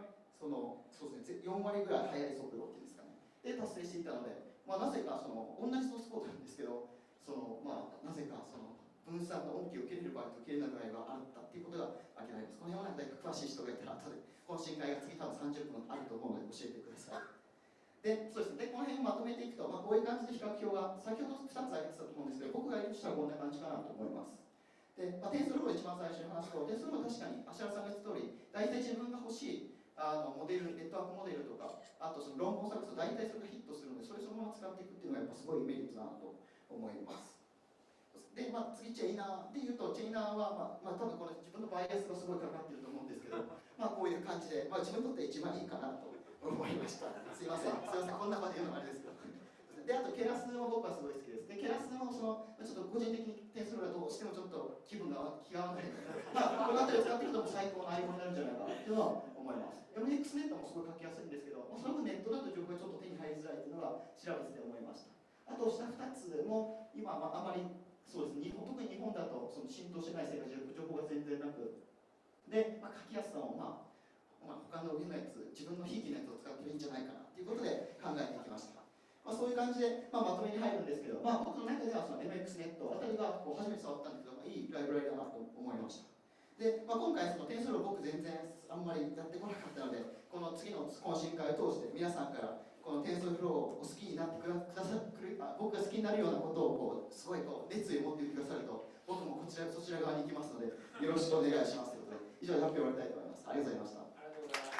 4割ぐらい速い速度っていうんですかね、で達成していたので、なぜか同じソースコードなんですけど、なぜか分散の恩恵を受けれる場合と受けれない場合があったっていうことが挙げられます。この辺は何か詳しい人がいたら後でこの深海が次多分30分あると思うので教えてください。で、この辺をまとめていくと、こういう感じで比較表が先ほど2つ挙げてたと思うんですけど、僕が言うとしたらこんな感じかなと思います。で、テンソルフローを一番最初に話すと、テンソルフローは確かに芦原さんが言った通り、大体自分が欲しいモデル、ネットワークモデルとか、あと論文を探すと大体それがヒットするので、それそのまま使っていくっていうのがやっぱすごいメリットだなと思います。 で、次チェイナーでいうと、チェイナーは、多分この自分のバイアスがすごいかかってると思うんですけど、こういう感じで、自分にとって一番いいかなと思いました。すいません、こんなこと言うのもあれですけど。で、あとケラスも僕はすごい好きです。で、ケラスもちょっと個人的に点数がどうしてもちょっと気が合わないので、この辺りを使っていくと最高のアイコンになるんじゃないかなというのは思います。MX ネットもすごい書きやすいんですけど、その分ネットだと情報がちょっと手に入りづらいというのが調べてて思いました。あと下2つも今あまりそうですね、特に日本だとその浸透してない世界情報が全然なくで、書きやすさを他の上のやつ、自分のひいきのやつを使ってもいいんじゃないかなということで考えていきました。そういう感じで、まとめに入るんですけど、僕の中ではその MX ネットあたりが初めて触ったんですけど、いいライブラリだなと思いました。で、今回その点数を僕全然あんまりやってこなかったので、この次の懇親会を通して皆さんからこの転送フローをお好きになってくださる、僕が好きになるようなことをすごい熱意を持って言ってくださると、僕もそちら側に行きますので、よろしくお願いしますということで、以上で発表を終わりたいと思います。ありがとうございました。 ありがとうございます。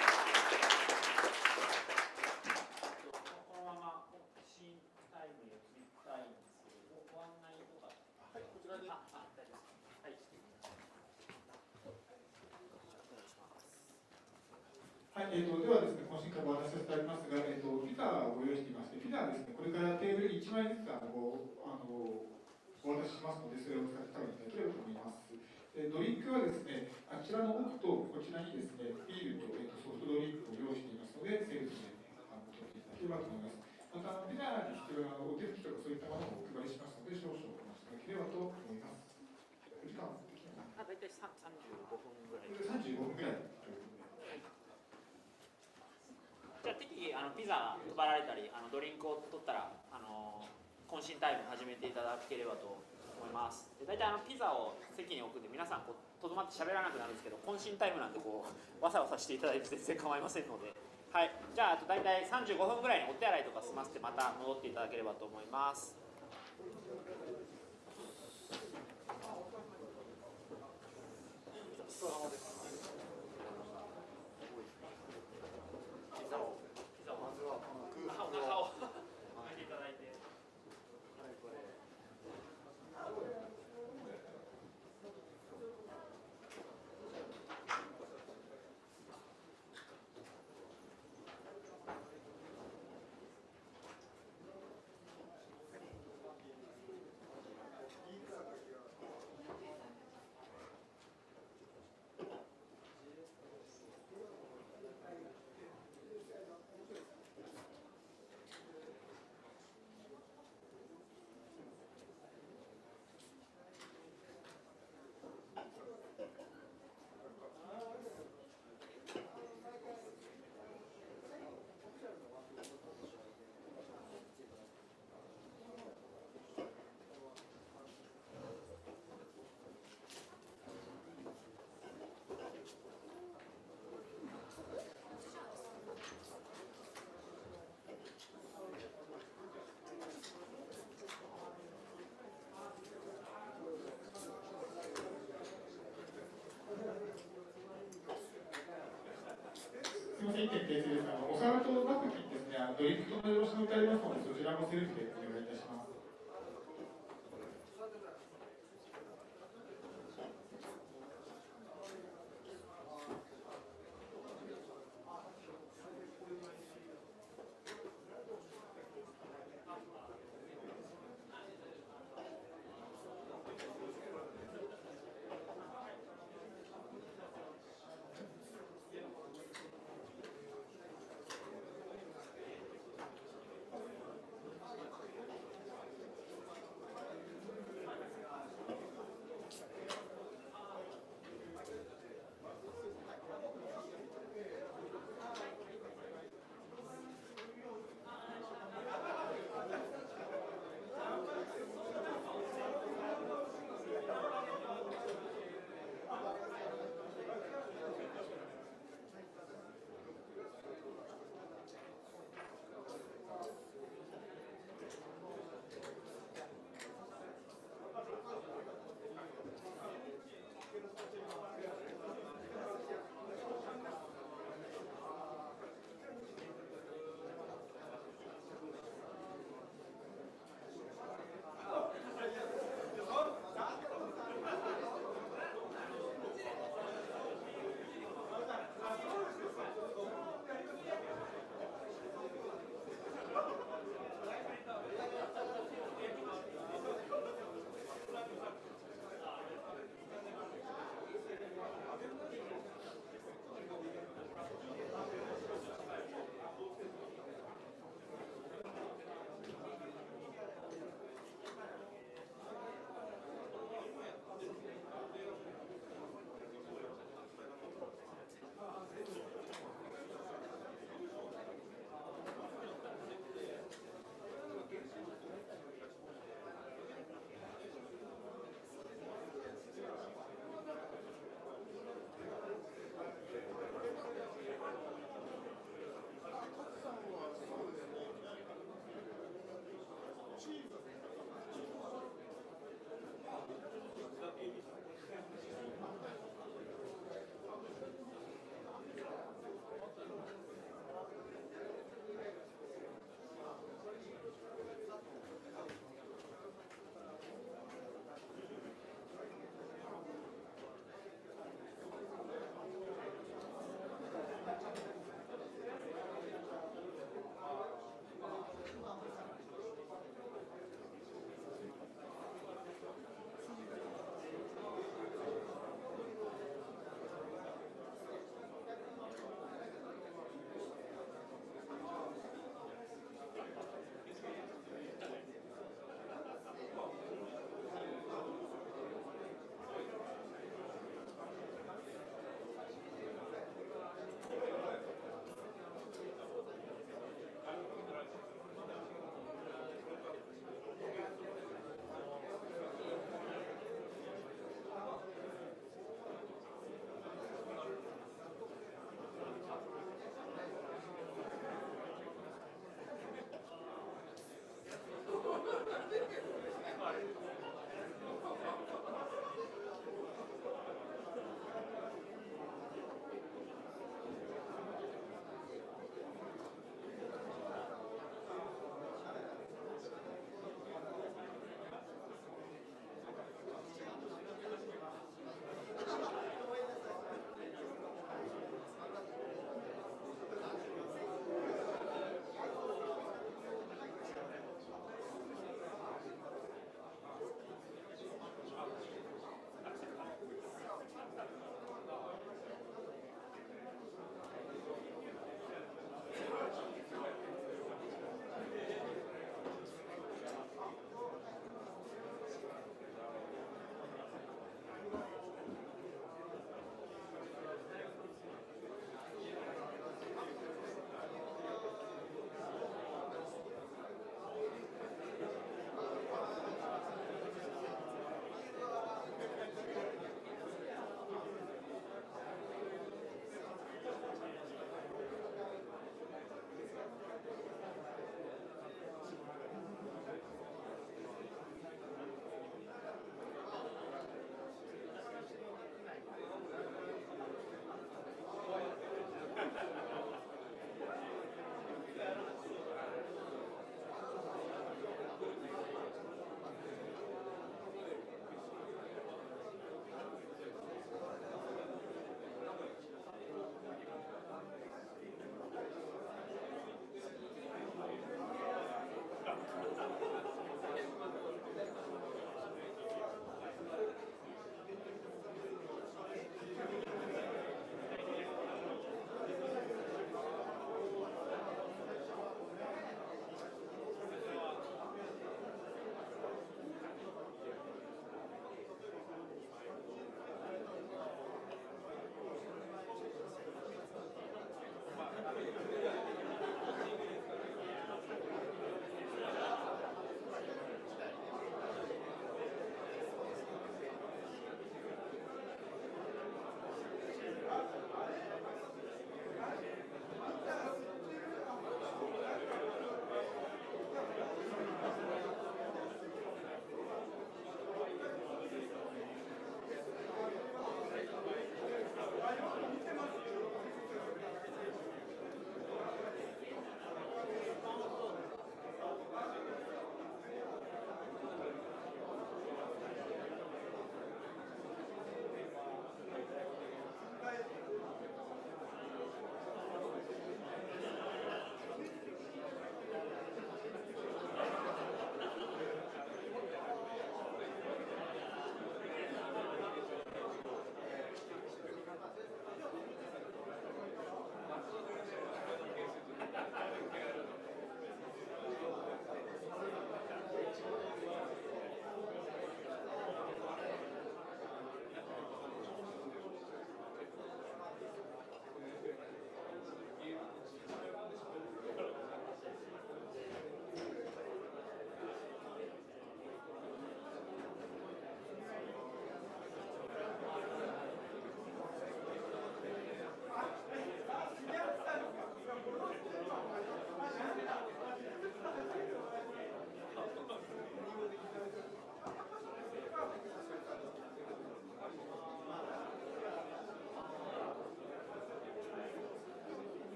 このまま新タイムに移りたいんですけど、ご案内とか。はい、こちらで。大丈夫ですか。はい。 はい、ではですね、懇親会をお渡しさせていただきますが、ピザをご用意していまして、ピザはですね、これからテーブルに1枚ずつお渡ししますので、それを使って食べていただければと思います。ドリンクはですね、あちらの奥とこちらにですね、ビールと、ソフトドリンクを用意していますので、セールスで取っていただければと思います。また、ピザに必要なお手拭きとかそういったものもお配りしますので、少々お待ちいただければと思います。お時間的には大体35分ぐらい。 35分ぐらいということで。 はい。じゃあ適宜ピザ配られたりドリンクを取ったら懇親タイム始めていただければと思います。で大体ピザを席に置くんで皆さんとどまって喋らなくなるんですけど、懇親タイムなんでわさわさしていただいて全然構いませんので、はい、じゃあ大体35分ぐらいにお手洗いとか済ませてまた戻っていただければと思います。ピザをまずはお腹を埋めていただいて。 すみません、1点訂正です。お皿とナプキンですね、ドリンクと同じ場所に置いてありますので、そちらもセルフでお願いいたします。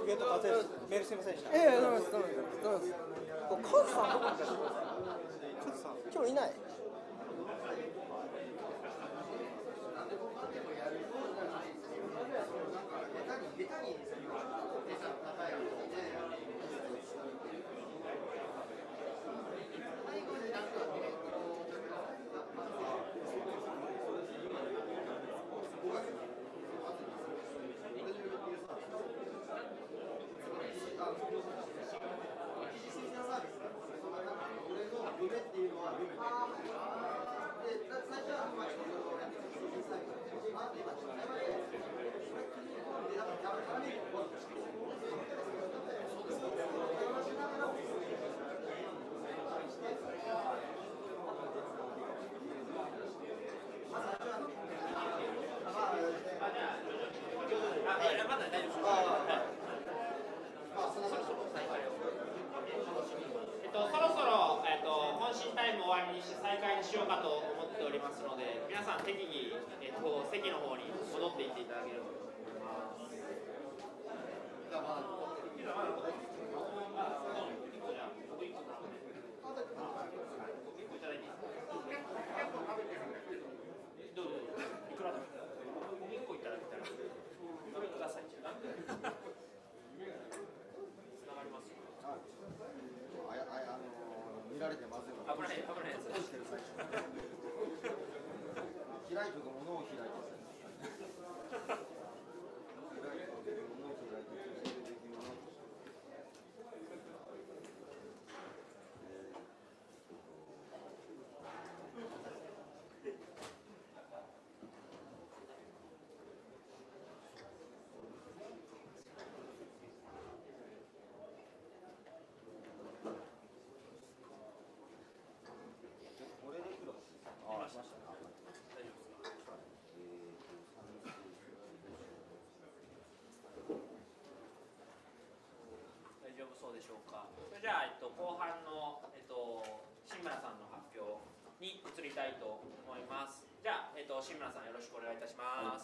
ゲート活用メールすみませんでした。 どうもです。カズさんどこにいらっしゃいますか？カズさん今日いない。 そろそろ、懇親タイム終わりにして再開にしようかと思っておりますので、皆さん適宜、席の方に戻っていっていただければと思います。どうぞいくらでも1個いただけたらどれください。つながります。 見られてまずいの。 危ないやつ。 開いて物を開いて。 そうでしょうか。それじゃあ、後半の、新村さんの発表に移りたいと思います。じゃあ、新村さんよろしくお願いいたします。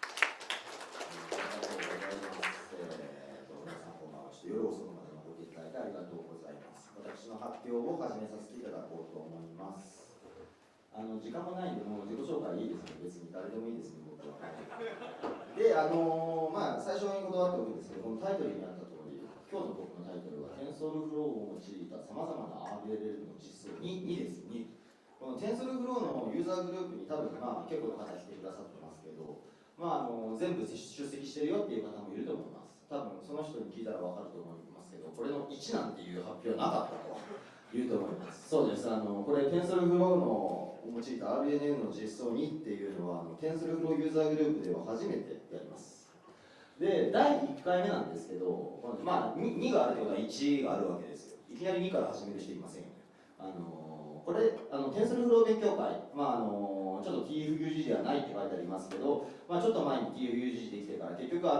ありがとうございます。皆さんこんばんは。夜遅くまで残っていただいてありがとうございます。私の発表を始めさせていただこうと思います。時間もないんで、もう自己紹介いいですね。別に誰でもいいですね、僕は。で、最初に断っておくんですけど、このタイトルにあった通り、今日の僕のタイトルは、テンソルフローを用いたさまざまな RLL の実装2です。2。このテンソルフローのユーザーグループに多分、結構の方来てくださってますけど、全部出席してるよっていう方もいると思います。多分その人に聞いたら分かると思いますけど、これの1なんていう発表はなかったと言うと思います。そうです。これ、テンソルフローの用いた RNN の実装2っていうのは、テンソルフローユーザーグループでは初めてやります。で、第1回目なんですけど、2があるってことは1があるわけですよ。いきなり2から始める人いませんよね。これ、テンソルフロー勉強会、ちょっと TFUGG ではないって書いてありますけど、ちょっと前に TFUGG できてから、結局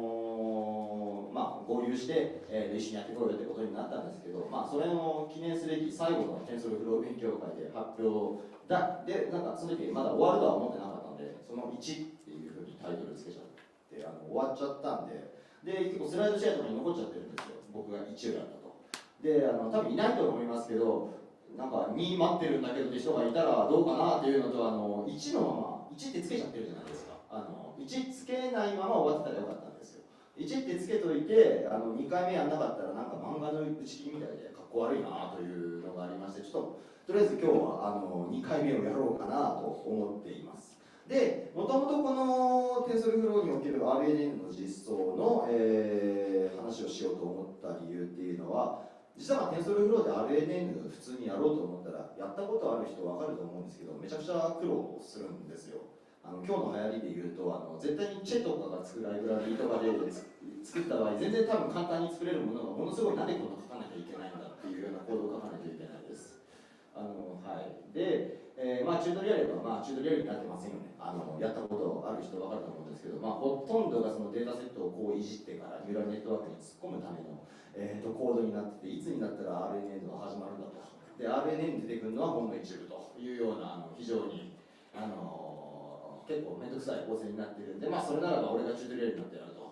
合流して、一緒にやってこようよってことになったんですけど、それを記念すべき最後のテンソルフロー勉強会で発表で、その時まだ終わるとは思ってなかったんで、その1っていうふうにタイトルつけちゃって、終わっちゃったんで、結構スライドシェアとかに残っちゃってるんですよ、僕が1をやったと。で、多分いないと思いますけど、2待ってるんだけどって人がいたらどうかなっていうのと、1のまま、1ってつけちゃってるじゃないですか。1つけないまま終わってたらよかったんですよ。1ってつけといて、2回目やんなかったら漫画の打ち切りみたいでかっこ悪いなというのがありまして、ちょっととりあえず今日は2回目をやろうかなと思っています。で、もともとこのテンソルフローにおける RNN の実装の、話をしようと思った理由っていうのは、実はテンソルフローで RNN 普通にやろうと思ったら、やったことある人分かると思うんですけど、めちゃくちゃ苦労するんですよ。今日の流行りで言うと、絶対にチェとかが作るライブラリーとかで作った場合、全然多分簡単に作れるものがものすごいなんでこんな書かなきゃいけないんだっていうようなコードを書かないといけないです。で、チュートリアルは、チュートリアルになってませんよね。やったことある人分かると思うんですけど、ほとんどがそのデータセットをこういじってからニューラルネットワークに突っ込むための、コードになってて、いつになったら RNN が始まるんだと。で、RNN に出てくるのはほんの一部というような、非常に、結構面倒くさい構成になってるんで、それならば俺がチュートリアルになってやると。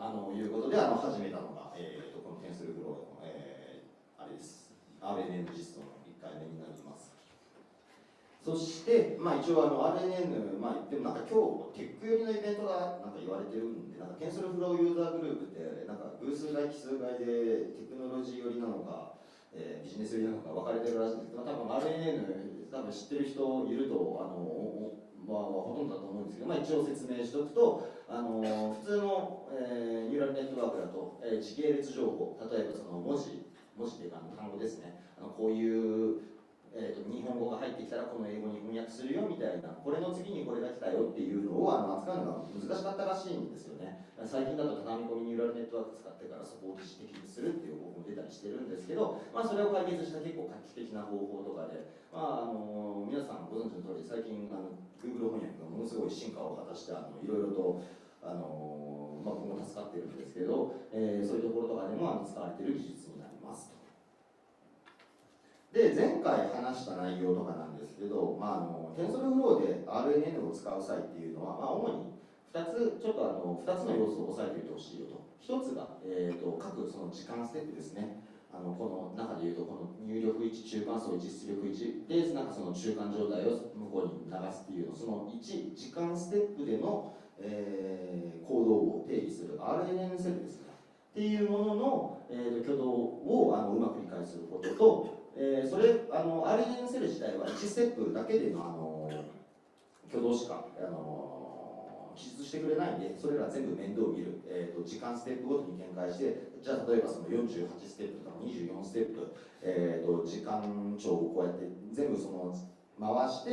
いうことで始めたのが、このテンソルフローの、あれです RNN 実装の1回目になります。そして、一応RNN、でもなんか今日テック寄りのイベントがなんか言われてるんで、なんかテンソルフローユーザーグループってなんか偶数外奇数外でテクノロジー寄りなのか、ビジネス寄りなのか分かれてるらしいんですけど、多分 RNN 多分知ってる人いるとほとんどだと思うんですけど、一応説明しておくと、普通の、ニューラルネットワークだと、時系列情報、例えばその文字っていうか単語ですね、こういう日本語が入ってきたらこの英語に翻訳するよみたいな、これの次にこれが来たよっていうのを扱うのが難しかったらしいんですよね。最近だと畳み込みニューラルネットワーク使ってからそこを自主的にするっていう方法も出たりしてるんですけど、それを解決した結構画期的な方法とかで、皆さんご存知の通り最近Google 翻訳がものすごい進化を果たしていろいろと僕も助かってるんですけど、そういうところとかでも使われている技術になりますと。で、前回話した内容とかなんですけど、テンソルフローで RNN を使う際っていうのは、主に2つの要素を押さえておいてほしいよと。1つが、各その時間ステップですね。この中でいうと、この入力1、中間層1、出力1で、なんかその中間状態を向こうに流すっていうの、その1、時間ステップでの、行動を定義する RNN セルですね。っていうものの、挙動をうまく理解することと、RNN セル自体は1ステップだけでの、挙動しか記述してくれないんで、それら全部面倒を見る、時間ステップごとに展開して、じゃあ例えばその48ステップとか24ステップ、時間帳をこうやって全部その回して、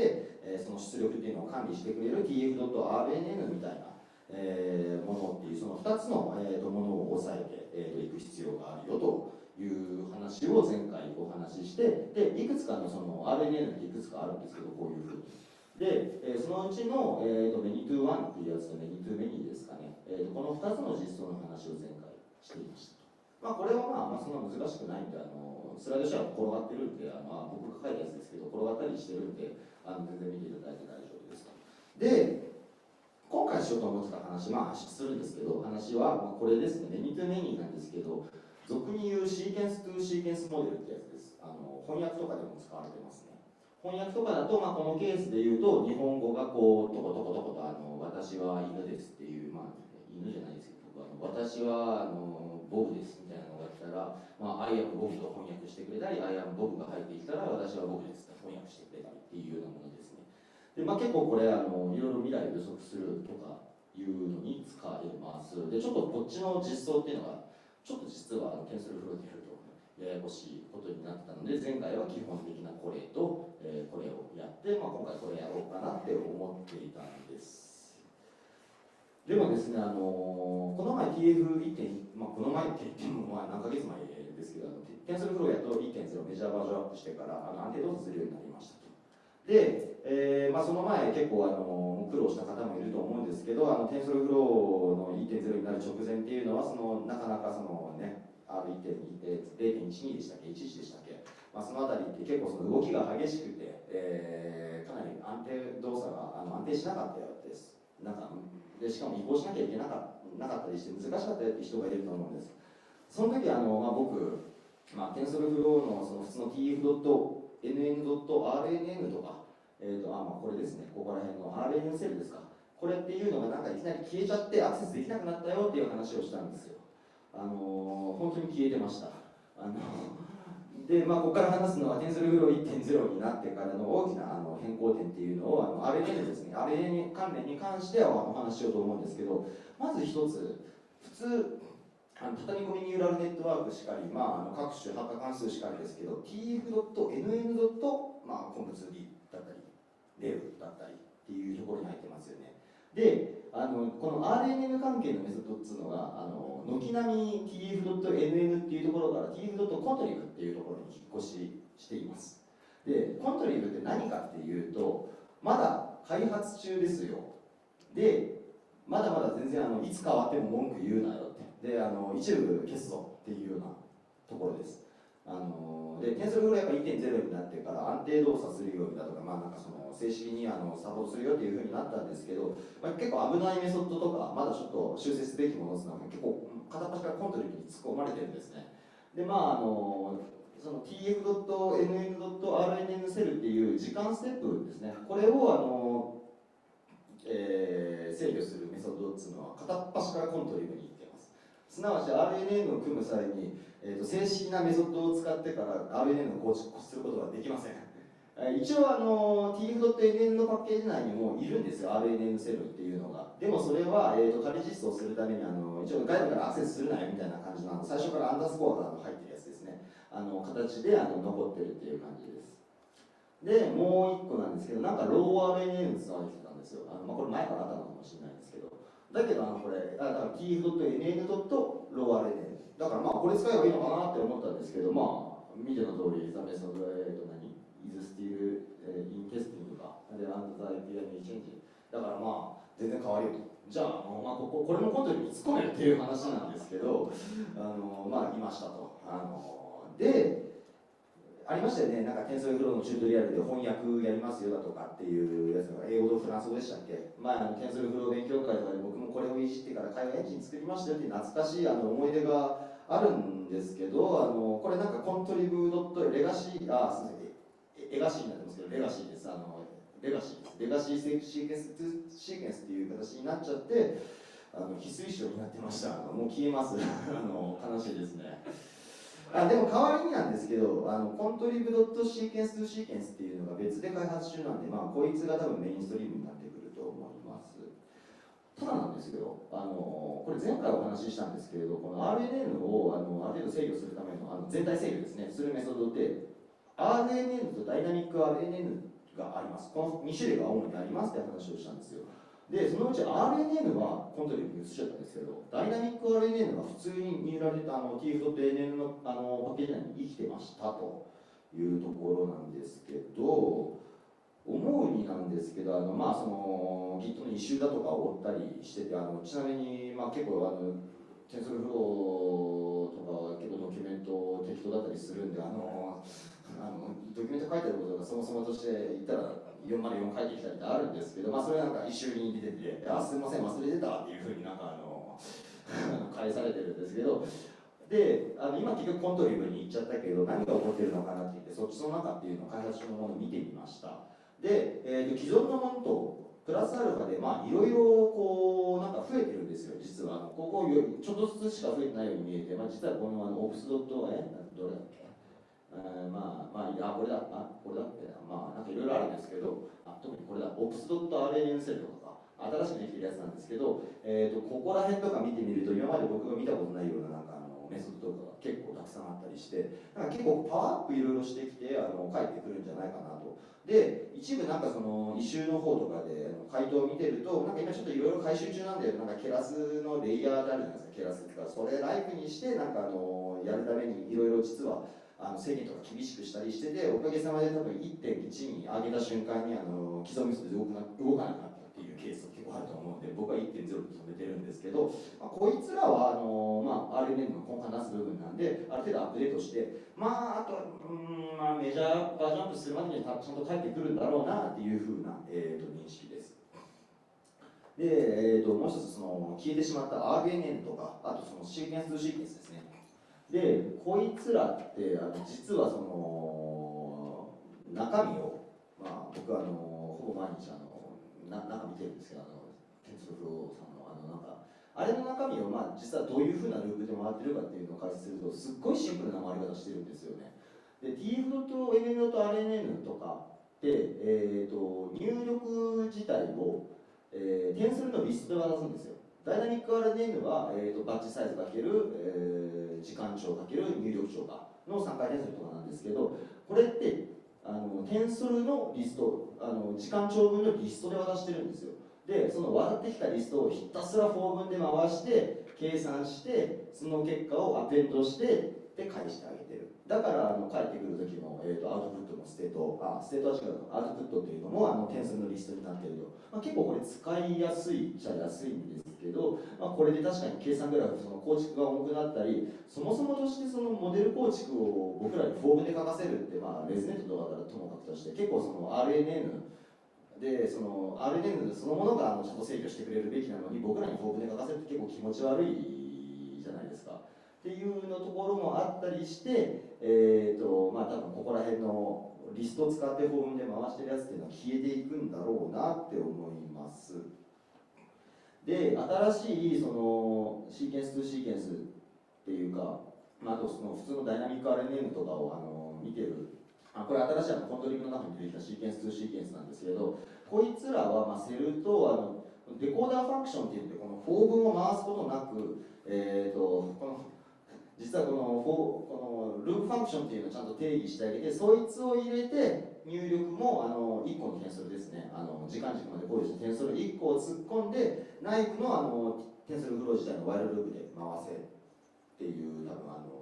その出力っていうのを管理してくれる tf.rnn みたいな、ものっていう、その2つの、ものを押さえていく必要があるよという話を前回お話しして、でいくつかのその RNN っていくつかあるんですけど、こういうふうに。で、そのうちの、Many-to-One っていうやつと Many-to-Many ですかね、この2つの実装の話を前回していましたと。これはそんな難しくないんで、スライドシェア転がってるんで、僕が書いたやつですけど、転がったりしてるんで、全然見ていただいて大丈夫ですと。で、今回しようと思ってた話、するんですけど、話はこれですね、Many-to-Many なんですけど、俗に言うシーケンストゥーシーケンスモデルってやつです。翻訳とかでも使われてますね。翻訳とかだと、このケースで言うと、日本語がこう、とことことこと私は犬ですっていう、犬じゃないですけど、私はボブですみたいなのがあったら、I am Bob と翻訳してくれたり、I am Bob が入ってきたら、私はボブですと翻訳してくれたりっていうようなものですね。で、結構これ、いろいろ未来予測するとかいうのに使われます。で、ちょっとこっちの実装っていうのが、ちょっと実はテンソルフローでやるとややこしいことになったので、前回は基本的なこれと、これをやって、今回これやろうかなって思っていたんです。でもですね、この前 TF1.、この前って言っても何ヶ月前ですけど、テンソルフローやっと 1.0 メジャーバージョンアップしてから安定動作するようになりましたと。で、その前結構苦労した方もいると思うんですけど、テンソルフローの 1.0 になる直前っていうのはなかなかそのね、R1.2、0.12 でしたっけ、11でしたっけ、そのあたりって結構その動きが激しくて、かなり安定動作が安定しなかったようです。でしかも移行しなきゃいけなかったりして難しかったよって人がいると思うんです。その時僕、テンソルフローのその普通の tf.nn.rnn とか、これですね、ここら辺の RNN セルですか、これっていうのがいきなり消えちゃってアクセスできなくなったよっていう話をしたんですよ。本当に消えてました。で、ここから話すのはテンソルフロー 1.0 になってからの大きな変更点っていうのをRNN ですね、RNN 関連に関してはお話ししようと思うんですけど、まず一つ、普通畳み込みニューラルネットワークしかり、各種発火関数しかりですけど、tf.nn. コンプ 2d だったり、レブだったりっていうところに入ってますよね。で、この RNN 関係のメソッドっていうのが、軒並み tf.nn っていうところから tf.contrib っていうところに引っ越ししています。で、contrib って何かっていうと、まだ開発中ですよ。で、まだまだ全然いつ変わっても文句言うなよって。で、一部消すぞっていうようなところです。で、テンソルフローやっぱ 1.0 になってから安定動作するようにだとか、その正式にサポートするよっていうふうになったんですけど、結構危ないメソッドとか、まだちょっと修正すべきものっていうのが結構片っ端からコントリブに突っ込まれてるんですね。でまあその tf.nn.rnn セルっていう時間ステップですね、これを制御するメソッドっていうのは片っ端からコントリブに行っています。すなわち RNN を組む際に、正式なメソッドを使ってから RNN を構築することはできません。一応tf.nn のパッケージ内にもいるんですよ、RNN セルっていうのが。でもそれは、仮実装するために一応外部からアクセスするなよみたいな感じの最初からアンダースコアが入ってるやつですね。形で残ってるっていう感じです。で、もう一個なんですけど、なんかロー RNN につながってきたんですよ。これ前からあったのかもしれないんですけど。だけど、これ、だから tf.nn.lowRNN。だからこれ使えばいいのかなって思ったんですけど、見ての通り、ザメソッド、is still in testing とか、で、and the API may change。だから全然変わるよと。じゃあ、これのコントに突っ込めよっていう話なんですけど、いましたと。で、ありましたよね、なんかテンソルフローのチュートリアルで翻訳やりますよだとかっていうやつが、英語とフランス語でしたっけ、前テンソルフロー勉強会とかで僕もこれをいじってから会話エンジン作りましたよっていう懐かしい思い出があるんですけど、これなんかコントリブドットレガシー、すみません、エガシーになってますけど、レガシーです。レガシーです。レガシーシーケンスっていう形になっちゃって、翡翠賞になってました。もう消えます。悲しいですね。でも代わりになんですけど、コントリブドットシーケンストゥシーケンスっていうのが別で開発中なんで、こいつが多分メインストリームになってくると思います。ただなんですけど、これ前回お話ししたんですけれど、この RNN をある程度制御するための全体制御ですね、するメソッドで、RNN とダイナミック RNN があります。この2種類が主にありますって話をしたんですよ。で、そのうち RNN はコントリブに移しちゃったんですけど、ダイナミック RNN は普通に見られたtf.nn のパッケージ内に生きてましたというところなんですけど、思うになんですけど、その Git のイシューだとかを追ったりしてて、ちなみに、結構テンソルフローとかは結構ドキュメント適当だったりするんで、ドキュメント書いてあることがそもそもとして言ったら404書いてきたりってあるんですけど、それなんか一周に出てて、すいません、忘れてたっていうふうに返されてるんですけど、で、今結局コントリブに行っちゃったけど、何が起こってるのかなって言って、そっちの中っていうのを開発中のものを見てみました。で、既存のものと、プラスアルファで、いろいろなんか増えてるんですよ、実は。ここちょっとずつしか増えてないように見えて、実はこのオプスドット、どれだっけこれだ、これだって、なんかいろいろあるんですけど、特にこれだ、オプスドット RNN セルとか、新しくできてるやつなんですけど、ここら辺とか見てみると、今まで僕が見たことないような、メソッドとかが結構たくさんあったりして、結構パワーアップいろいろしてきて、返ってくるんじゃないかなと。で、一部なんかその、イシューの方とかで回答を見てると、今ちょっといろいろ回収中なんで、ケラスのレイヤーであるじゃないですか、ケラスとか、それライクにして、やるためにいろいろ実は、制限とか厳しくしたりしてて、おかげさまで多分 1.1 に上げた瞬間に既存ミスで動かなくなったっていうケースが結構あると思うんで、僕は 1.0 で止めてるんですけど、こいつらはRNN の根幹出す部分なんで、ある程度アップデートして、あとメジャーバージョンアップするまでにはちゃんと返ってくるんだろうなっていうふうな、認識です。で、もう一つ消えてしまった RNN とか、あとそのシーケンス2シーケンスですね。で、こいつらって実はその中身を、僕はほぼ毎日中見てるんですけど、テンソルフローさんのあれの中身を実はどういうふうなループで回ってるかっていうのを解説すると、すっごいシンプルな回り方してるんですよね。で、tf.nn.rnn とかって、入力自体を、テンソルのリストで渡すんですよ。ダイナミック RNN は、バッチサイズかける、時間長かける入力長かの3回転数とかなんですけど、これってテンソルのリスト、時間長分のリストで渡してるんですよ。で、その渡ってきたリストをひたすら4分で回して計算して、その結果をアペンドしてで返してあげてる。だから返ってくる時も、アウトプットのステートは違う、アウトプットっていうのもテンソルのリストになっていると。結構これ使いやすいっちゃ安いんですけど、これで確かに計算グラフその構築が重くなったり、そもそもとしてそのモデル構築を僕らにフォームで書かせるって、レズネットとかだともかくとして、結構その RNN で、その RNN そのものがちゃんと制御してくれるべきなのに、僕らにフォームで書かせるって結構気持ち悪いじゃないですですか。っていうのところもあったりして、まあ多分ここら辺のリストを使ってフォームで回してるやつっていうのは消えていくんだろうなって思います。で、新しいそのシーケンス2シーケンスっていうか、まあ、あとその普通のダイナミック RNN とかを見てる、これ新しいコントリングの中に出てきたシーケンス2シーケンスなんですけど、こいつらはまあセルとデコーダーファンクションっていって、このフォー文を回すことなく、実はこのループファンクションっていうのをちゃんと定義してあげて、そいつを入れて入力も1個のテンソルですね、時間軸まで考慮してテンソル1個を突っ込んで、内部のテンソルフロー自体のワイルドループで回せっていう多分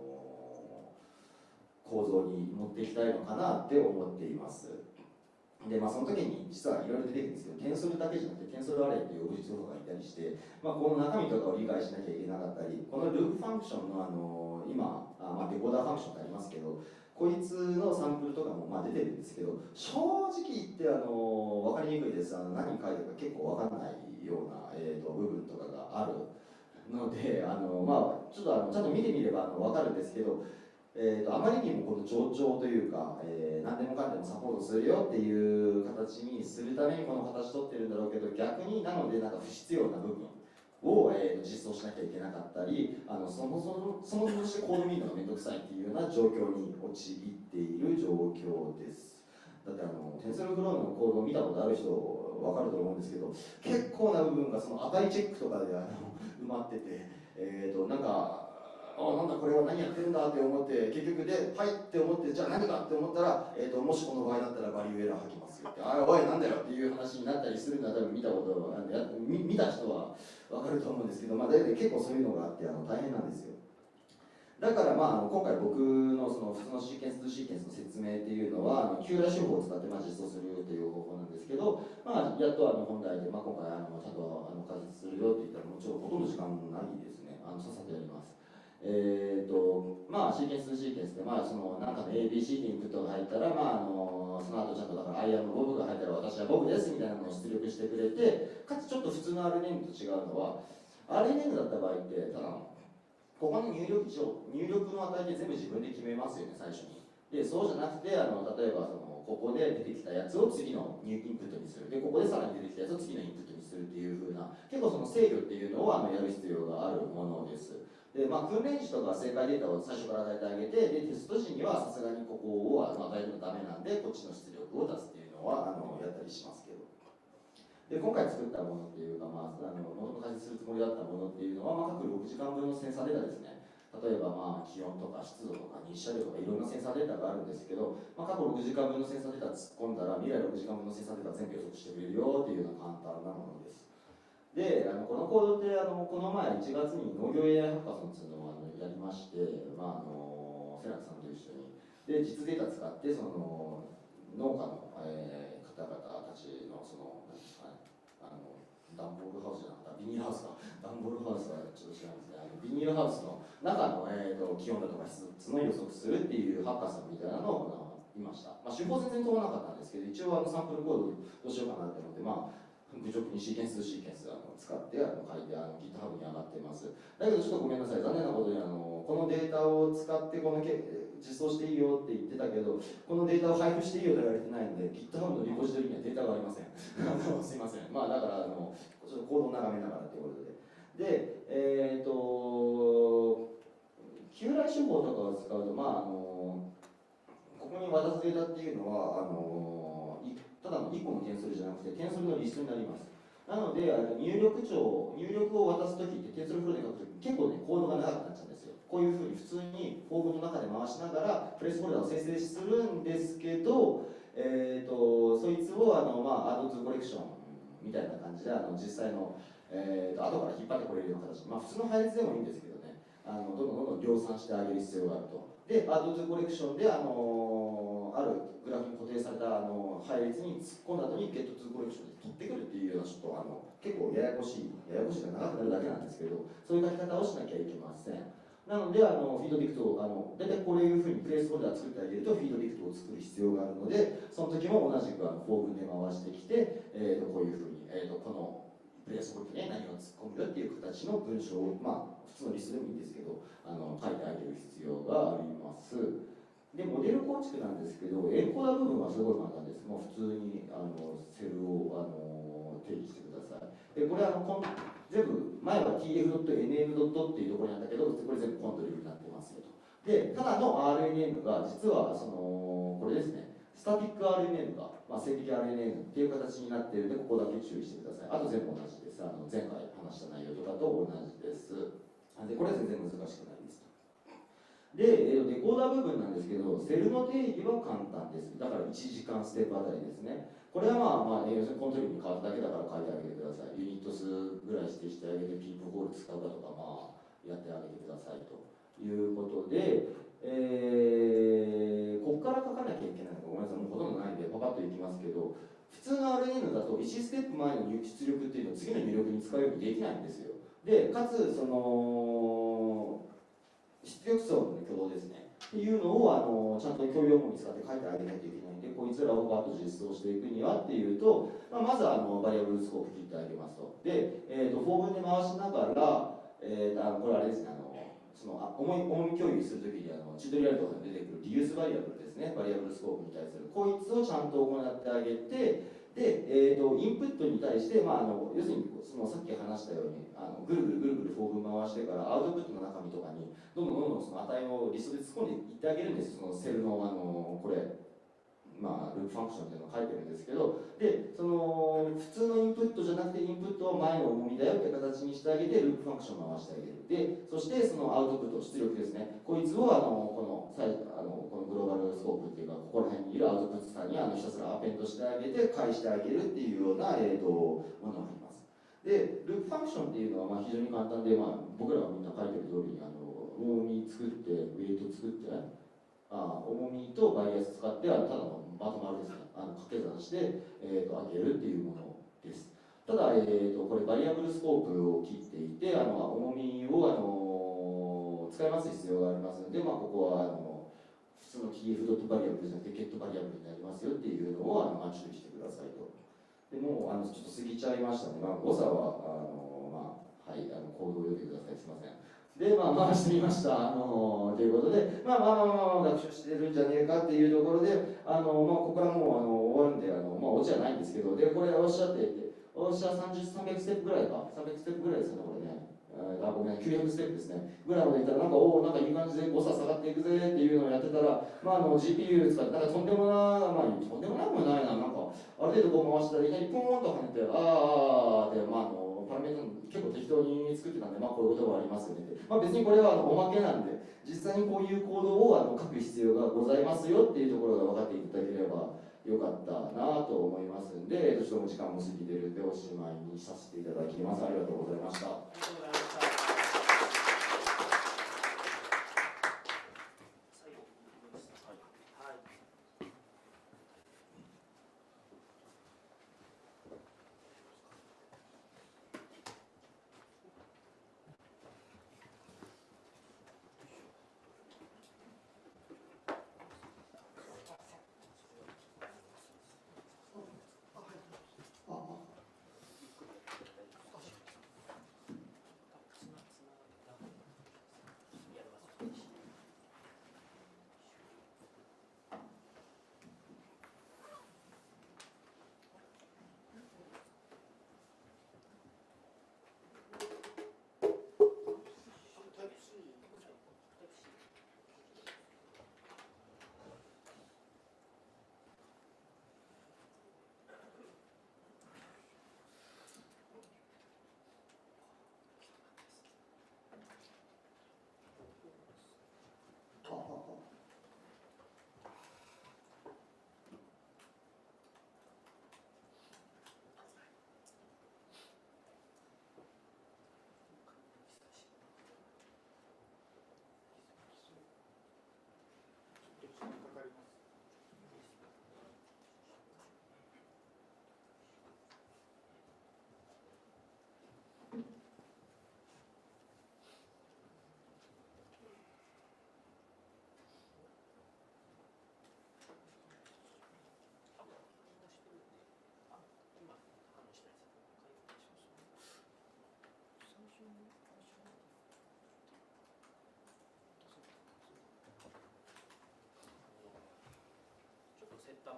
構造に持っていきたいのかなって思っています。で、まあ、その時に実はいろいろ出てくるんですけど、テンソルだけじゃなくてテンソルアレイっていうオブジェクトがいたりして、まあ、この中身とかを理解しなきゃいけなかったり、このループファンクションの今まあ、デコーダーファンクションってありますけど、こいつのサンプルとかもまあ出てるんですけど、正直言って分かりにくいです。何書いてるか結構分かんないような、部分とかがあるので、まあ、ちょっとちゃんと見てみれば分かるんですけど、あまりにもこの冗長というか、何でもかんでもサポートするよっていう形にするためにこの形取ってるんだろうけど、逆になのでなんか不必要な部分を、実装しなきゃいけなかったり、そもそもとしてコード見るのが面倒くさいっていうような状況に陥っている状況です。だってテンソルフローのコードを見たことある人分かると思うんですけど、結構な部分がその値チェックとかで埋まってて、なんかなんだこれは何やってるんだって思って、結局ではいって思って、じゃあ何かって思ったら、もしこの場合だったらバリューエラー吐きますよって、おいなんだよっていう話になったりするのは多分見た人は分かると思うんですけど、まあ、結構そういうのがあって大変なんですよ。だからまあ今回僕のその普通のシーケンス2シーケンスの説明っていうのは旧来手法を使って実装するという方法なんですけど、まあ、やっと本題で、まあ、今回ちゃんと解説するよって言ったらもちろんほとんど時間ないですね。さっさとやります。まあシーケンス2シーケンスで、まあ、その何かの ABC ってインプットが入ったら、まあ、その後ちゃんとだから I am Bob が入ったら私は僕ですみたいなのを出力してくれて、かつちょっと普通の RNN と違うのは RNN だった場合ってただここの入力の値で全部自分で決めますよね、最初に。で、そうじゃなくて、例えばここで出てきたやつを次のインプットにする。で、ここでさらに出てきたやつを次のインプットにするっていう風な、結構その制御っていうのをやる必要があるものです。で、まあ、訓練時とか正解データを最初から与えてあげて、で、テスト時にはさすがにここを与えるとダメなんで、こっちの出力を出すっていうのはやったりしますけど。で、今回作ったものっていうか、まあ、元々解説するつもりだったものっていうのは、まあ、各6時間分のセンサーデータですね。例えば、まあ、気温とか湿度とか日射量とかいろんなセンサーデータがあるんですけど、まあ、過去6時間分のセンサーデータ突っ込んだら、未来6時間分のセンサーデータ全部予測してくれるよっていうような簡単なものです。で、このコードってこの前1月に農業 AI ハッカソンっていうのをやりまして、まあ、瀬中さんと一緒に。で、実データ使って、その農家の、方々たちの、なんですかね、段ボールハウスじゃなかった、ビニールハウスか、段ボールハウスはちょっと知らないですね、ビニールハウスの中の、気温だとか湿度の予測するっていうハッカーさんみたいなのをいました。まあ、手法全然通らなかったんですけど、一応サンプルコードどうしようかなって思って、まあ、愚直にシーケンス使って書いてGitHub に上がってます。だけどちょっとごめんなさい、残念なことにこのデータを使って実装していいよって言ってたけど、このデータを配布していいよと言われてないので、GitHub のリポジトリにはデータがありません。すいません。まあだからちょっとコードを眺めながらということで。で、旧来手法とかを使うと、まあここに渡すデータっていうのはただの1個のテンソルじゃなくてテンソルのリストになります。なので入力を渡すときってテンソルフローで書くとき結構ねコードが長くなっちゃうんですよ。こういうふうに普通にフォームの中で回しながらプレスホルダーを生成するんですけど、そいつをまあ、アドトゥコレクションみたいな感じで実際の、後から引っ張ってこれるような形、まあ、普通の配列でもいいんですけどね、どんどん量産してあげる必要があると。で、アドトゥコレクションであるグラフに固定された配列に突っ込んだ後にゲットトゥコレクションで取ってくるっていうようなちょっと結構ややこしいが長くなるだけなんですけど、そういう書き方をしなきゃいけません。なのでフィードディクトを大体こういうふうにプレイスホルダー作ってあげるとフィードディクトを作る必要があるので、その時も同じくフォー群で回してきて、こういうふうに、このプレイスホルダーに何を突っ込むよっていう形の文章を、まあ、普通のリストでもいいんですけど、 必要があります。で、モデル構築なんですけど、エンコーダー部分はすごい簡単です。もう普通にセルを定義してください。で、これ全部、前は tf.nm. っていうところにあったけど、これ全部コントリブになってますよと。で、ただの RNN が、実はこれですね、スタティック RNN が、静的 RNN っていう形になっているので、ここだけ注意してください。あと全部同じです。前回話した内容とかと同じです。で、これは全然難しくないです。で、デコーダー部分なんですけど、セルの定義は簡単です。だから1時間ステップあたりですね。これは要するにコントリブに変わっただけだから書いてあげてください。ユニット数ぐらい指定してあげて、ピープホール使うかとか、やってあげてくださいということで、ここから書かなきゃいけないのが、ごめんなさい、もうほとんどないんで、パパッといきますけど、普通の RNN だと1ステップ前の出力っていうのを次の入力に使うようにできないんですよ。で、かつ、出力層の挙動ですね。っていうのをちゃんと共用網に使って書いてあげないといけないんで、こいつらをバッと実装していくにはっていうと、まずバリアブルスコープ切ってあげますと。で、フォームで回しながら、これあれですね、重み共有するときにチュートリアルとかに出てくるリユースバリアブルですね、バリアブルスコープに対する、こいつをちゃんと行ってあげて、で、インプットに対して、要するにさっき話したようにぐるぐるフォーム回してからアウトプットの中身とかにどんどんその値をリストで突っ込んでいってあげるんです。そのセルのこれループファンクションっていうのを書いてるんですけど、で普通のインプットじゃなくてインプットは前の重みだよって形にしてあげてループファンクションを回してあげる。でそしてそのアウトプット出力ですね、こいつをこのグローバルスコープっていうかここら辺にいるアウトプットさんにひたすらアペンドしてあげて返してあげるっていうような、ものがあります。でループファンクションっていうのは非常に簡単で、僕らがみんな書いてる通りに重み作ってウェイト作って重みとバイアス使ってただのまとまるですね、掛け算して、開けるっていうものです。ただ、これバリアブルスコープを切っていて重みを使います必要がありますので、ここは普通の tf. バリアブルじゃなくてゲットバリアブルになりますよっていうのを注意してくださいと。でもうちょっと過ぎちゃいましたね。誤差ははい、行動を読んでください。すみません。で、回してみました。ということで、学習してるんじゃねえかっていうところで、ここからもう終わるんで、オチはないんですけど、で、これおっしゃっていて、おっしゃ300ステップぐらいか、300ステップぐらいですよね、これね。ごめん、900ステップですね。ぐらいまでいったら、なんかいい感じで誤差下がっていくぜっていうのをやってたら、GPU 使って、なんかとんでもないもないな、なんか、ある程度こう回したら、いきなりポーンと跳ねて、って、パラメータ結構適当に作ってたんで、こういうことがありますよねって。別にこれはおまけなんで、実際にこういうコードを書く必要がございますよっていうところが分かっていただければよかったなと思いますんで、どうしても時間も過ぎてるんでおしまいにさせていただきます。ありがとうございました。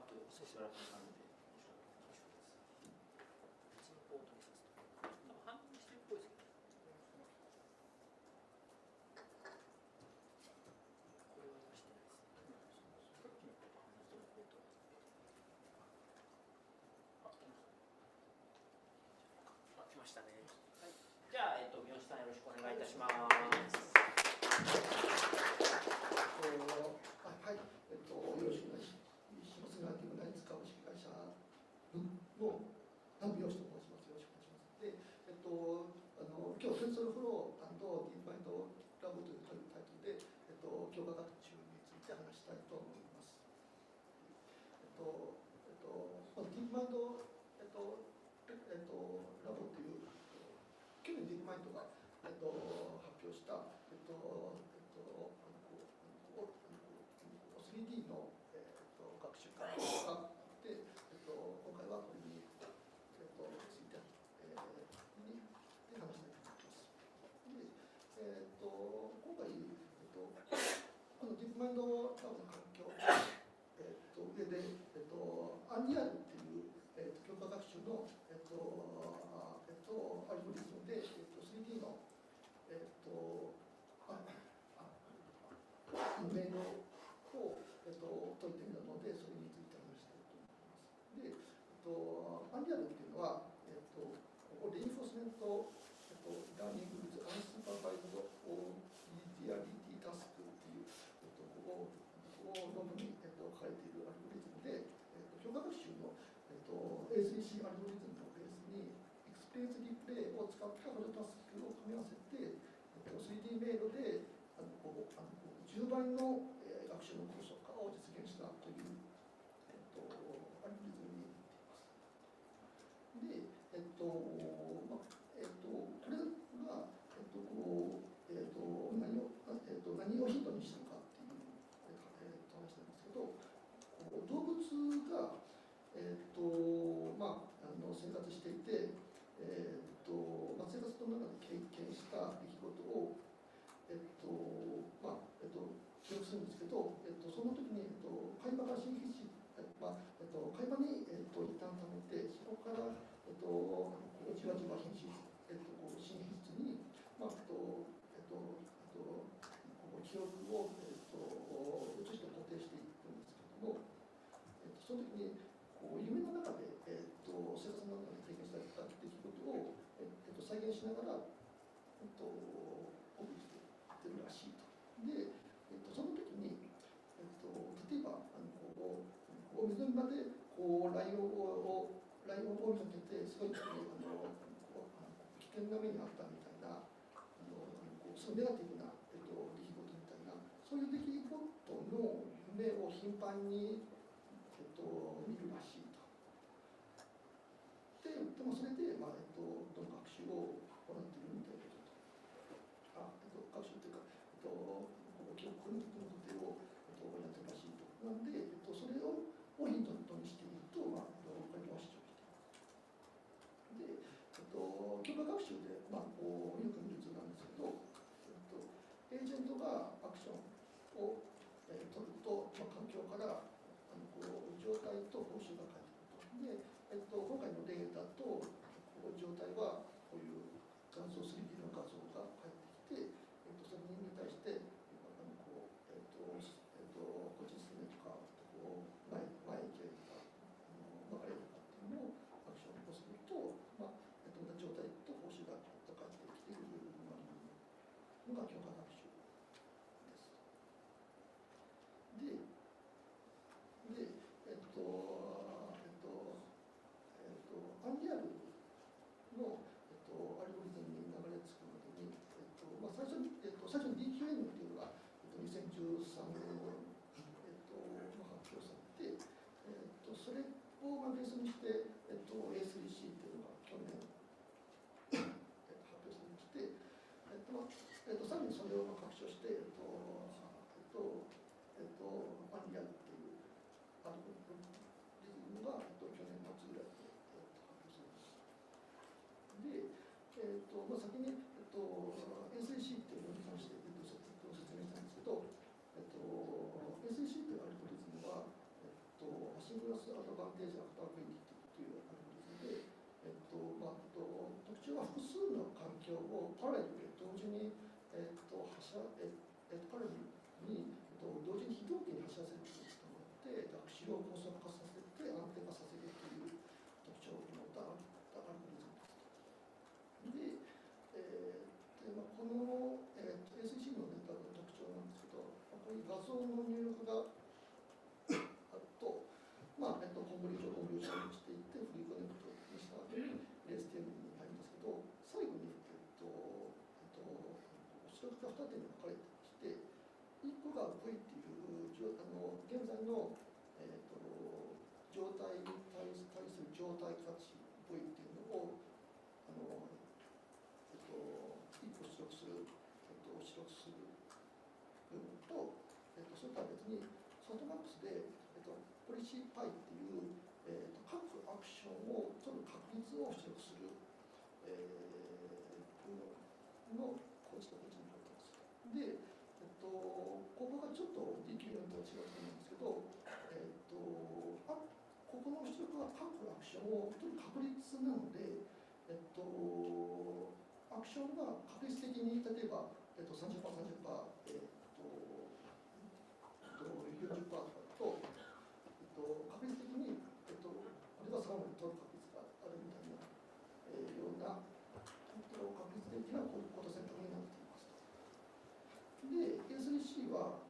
くさせてもらった感じで半分してるっぽいですけど。これは今してないですね。来ましたね。はい。じゃあ三好さんよろしくお願いいたします。 はい、よろしくお願いします。ナイツ株式会社の三好と申します。よろしくお願いします。で、今日テンソルフロー&ディープマインドラボというタイトルで、強化学習について話したいと思います。まずディープマインド、ラボという、去年ディープマインドが、発表した、3D の、学習環境があって、今回はこれに、ついて、に話したいと思います。で、今回、このディープマインドラボの環境、上で、アンリアルっていう、強化学習の、アルゴリズムで、3D の、命令を、解いてみたので、それについて話したいと思います。で、アンリアルっていうのは、レインフォースメント、ラーニング・ウィズ・アンスーパーバイズド・オー・リアリティ・タスクっていう、ここの部に、書かれているアルゴリズムで、強化学習の、A3C アルゴリズムのベースに、エクスペリエンスリプレイを使ったこのタスクを組み合わせて、3D 迷路で10倍の、学習の高速化を実現したという、アルゴリズムになっています。で、これが、何をヒントにしたのかっていう、話なんですけど、動物が、生活していて、生活の中で経験した出来事を、記憶するんですけど、その時に、海馬が新皮質、海馬に、一旦溜めて、そこから、じわじわ新皮質に、記憶を、移して固定していくんですけども、その時に夢の中で、生活の中で経験された出来事を、再現しながら、覚えていってるらしいと。で、その時に、例えば水の場でライオンを見かけて、すごい危険な目にあったみたいな、そのネガティブな、出来事みたいな、そういう出来事の夢を頻繁に、見るらしいと。でもそれで、どの学習を行っているみたいなことと。学習というか、記憶のことを、やってるらしいと。なんで、それをヒントにしていると、他には主張しています。で、強化学習で、よく見る図なんですけど、エージェントがアクションを、取ると、環境から状態と報酬が返ってくると。で、今回のデータと状態はこういう画像 3D の画像が返ってきて、それに対してこっち進めとか前行けるとか流れるとかっていうのをアクションを起こすと、状態と報酬が返ってきているのが強化学習です。で、アンリアルの、アルゴリズムに流れ着くまでに、最初に DQN っていうのが、2013年に、発表されて、それをベースにして、A3C っていうのが去年、発表されまして、さらにそれを拡張して、アンリアルっていうアルゴリズムが、去年末ぐらいで、発表されました。で、先に、A3C っていうのに関して、説明したんですけど、A3C というアルゴリズムは、アシンクラス彼に、同時に非同期に走らせることによって学習を高速化させて安定化させるという特徴を持ったアルゴリズムです。この、SEC のネタの特徴なんですけど、こういう画像の入力があると、コンボリューションにしていって、フリーコネクトにした後に LSTM に入るんですけど、最後に、出力が2点に分かれてきて、1個が V っていう現在の、状態に対する状態価値 V っていうのを1個出力する、部分と、それとは別にソフトマックスで、ポリシーパイっていう、各アクションを取る確率を出力する、部分のこっちとこっちになってます。で、ここがちょっと DQ とは違うと思うんですけど、ここの出力は各アクションを取る確率なので、アクションが確率的に例えば、30%、30%、40%とかだと、確率的に、あるいは3割取る確率があるみたいな、ような、確率的なこと選択になっていますと。で、A3C は、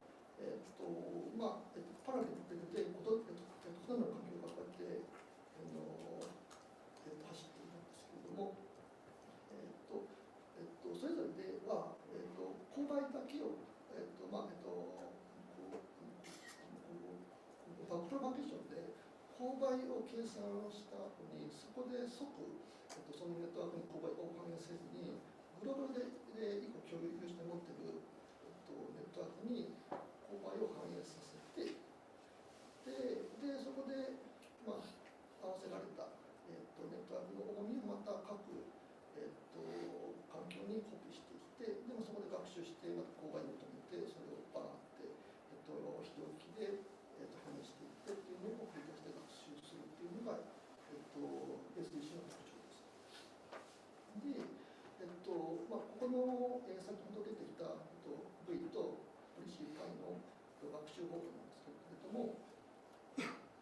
パラレルで、異なる環境がこうやって、走っているんですけれども、それぞれでは、勾配だけを、バックプロパゲーションで勾配を計算した後に、そこで即、そのネットワークに勾配を反映せずに、グローバルで1個共有して持っている、ネットワークに勾配を反映させて、でそこで、合わせられた、ネットワークの主にまた各、環境にコピーしていって、でもそこで学習して、また勾配に求めて、それをバーって、非同期で、反映していってっていうのを繰り返して学習するっていうのが、SDC の特徴です。で、ここの、先ほど出てきた、V とポリシーパイの学習方法なんですけれども、ち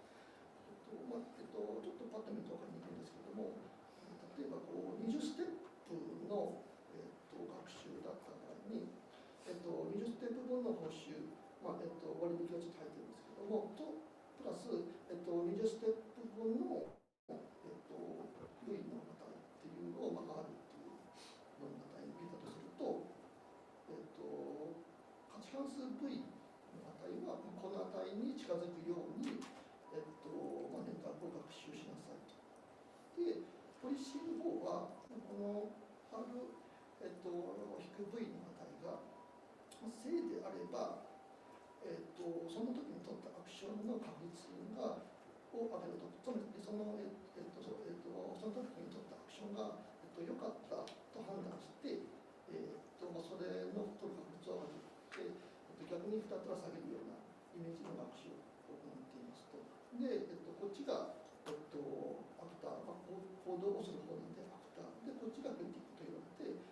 ょっとパッと見ると分かりにくいんですけれども、例えばこう20ステップの、学習だった場合に、20ステップ分の報酬、割引がちょっと入ってるんですけども、とプラス、20ステップ分の、V の値っていうのを、R っていうの値に入れたとすると、価値関数 V の値はこの値に近づくように、ネットワークを学習しなさいと。で、ポリシーの方は、この R、引く V の値が正であれば、その時に取ったアクションの確率を上げると、つまりその、その時に取ったアクションが、良かったと判断して、それの取る確率を上げて、逆に2つは下げるようなイメージの学習を行っていますと。で、こっちが、アクター、行動をする方なんでアクター。で、こっちがクリティックと言われて、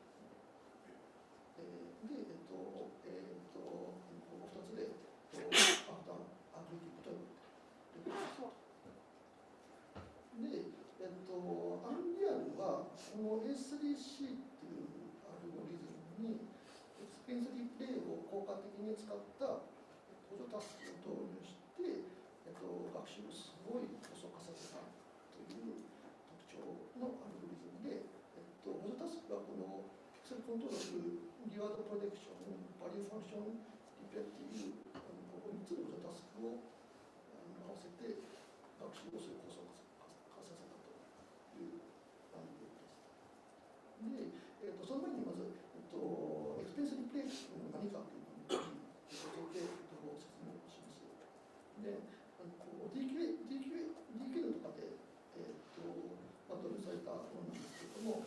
で、2つで、アクター、クリティックと言われている。で、アンリアルは、この A3C っていうアルゴリズムに、エクスペンスリプレイを効果的に使った補助タスクを導入して、学習をすごい細化させたという特徴のアルゴリズムで、補助タスクがこのピクセルコントロール、リワードプロデクション、バリューファンクション、リペっていうこの3つの補助タスクを合わせて学習をする高速化させたというアルゴリズムです。で、その前にまず、エクスペンスリプレイというのは何かというのを説明します。で、DQ とかで、導入されたものなんですけれども、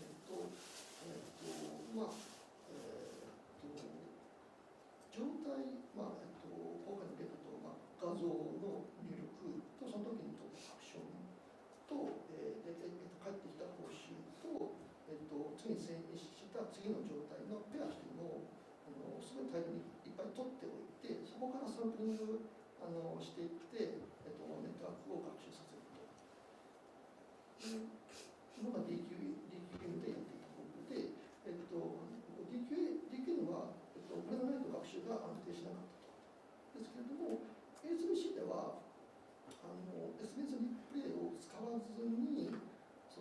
状態、今回の例だと、画像の入力と、その時に取ったアクションと、返ってきた報酬と、次に遷移した次の状態のペアというのをすごい大量にいっぱい取っておいて、そこからサンプリングしていって、ネットワークを学習させるというのが DQM でやっていた方法で、DQM は、これがないと学習が安定しなかったと。ですけれども、A3C ではSBS リプレイを使わずに、サ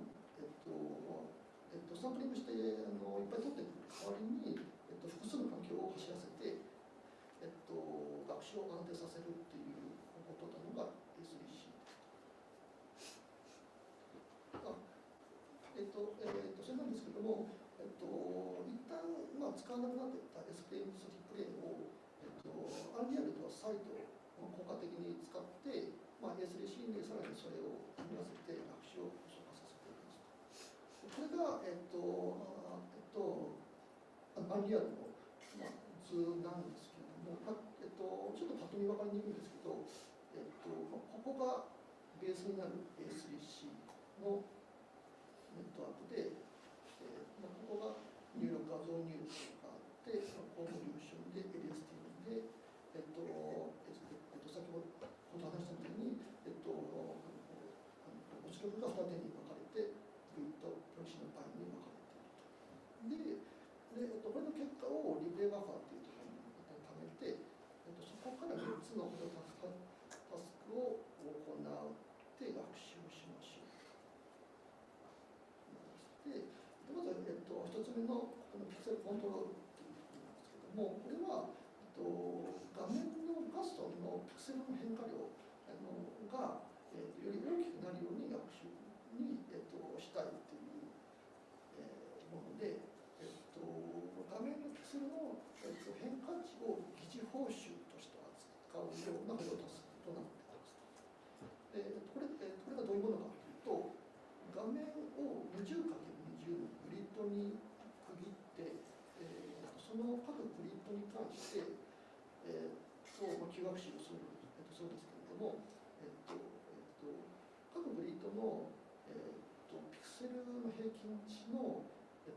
ンプリングしていっぱい取っていく代わりに、複数の環境を走らせて、学習を安定させるっていうことなのが A3C それなんですけれども、一旦、使わなくなっていた SPMS リプレイを、アンリアルとは再度効果的に使って、A3C にさらにそれを組み合わせて学習を加速化させていきます。これが、アンリアルの、図なんですけれども、ちょっとパッと見分かりにくいんですけど、ここがベースになる A3C のネットワークで、ここが入力画像入力があって、コンボリューションで LSTM で、先ほど話したみたいに、出力が2点に分かれて、グリッド、プロキシのパイに分かれていると。これの結果をリプレイバッファーというところに貯めて、そこから3つのタスクを行って学習しましょう。でまずは、1つ目のこのピクセルコントロールということなんですけども、これは、画面のガストンのピクセルの変化量が、より大きくなるように学習に、したいという、もので、画面のピクセルの、変化値を疑似報酬として扱うような補助タスクとなっています。これがどういうものかというと、画面を 20×20 のグリッドに区切って、その各グリッドに関して、Q 学習をするそうですけれども、各グリッドの、ピクセルの平均値の、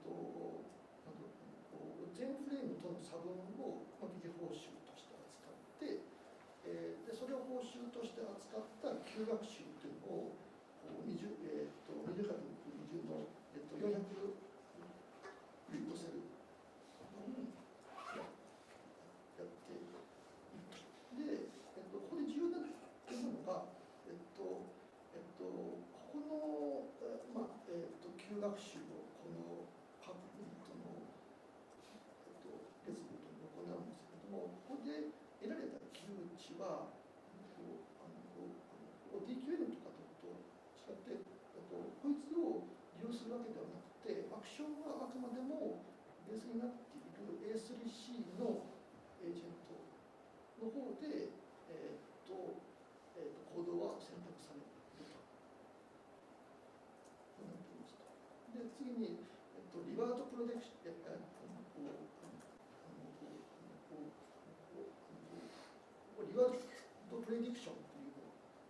全フレームとの差分を疑似報酬として扱って、でそれを報酬として扱った Q 学習というのを20×20 の、400グリッドセルにやっていると。で、ここで重要なのが、ここの、Q 学習をこの各グリッドの、列ごとに行うんですけれども、ここで得られた Q 値は、DQN とかと違って、こいつを利用するわけではなくて、アクションはあくまでもベースになっている A3C のエージェントの方で、コードは選択されるとなっていますと。で、次に、リワードプロデクション、リワードプレディクションという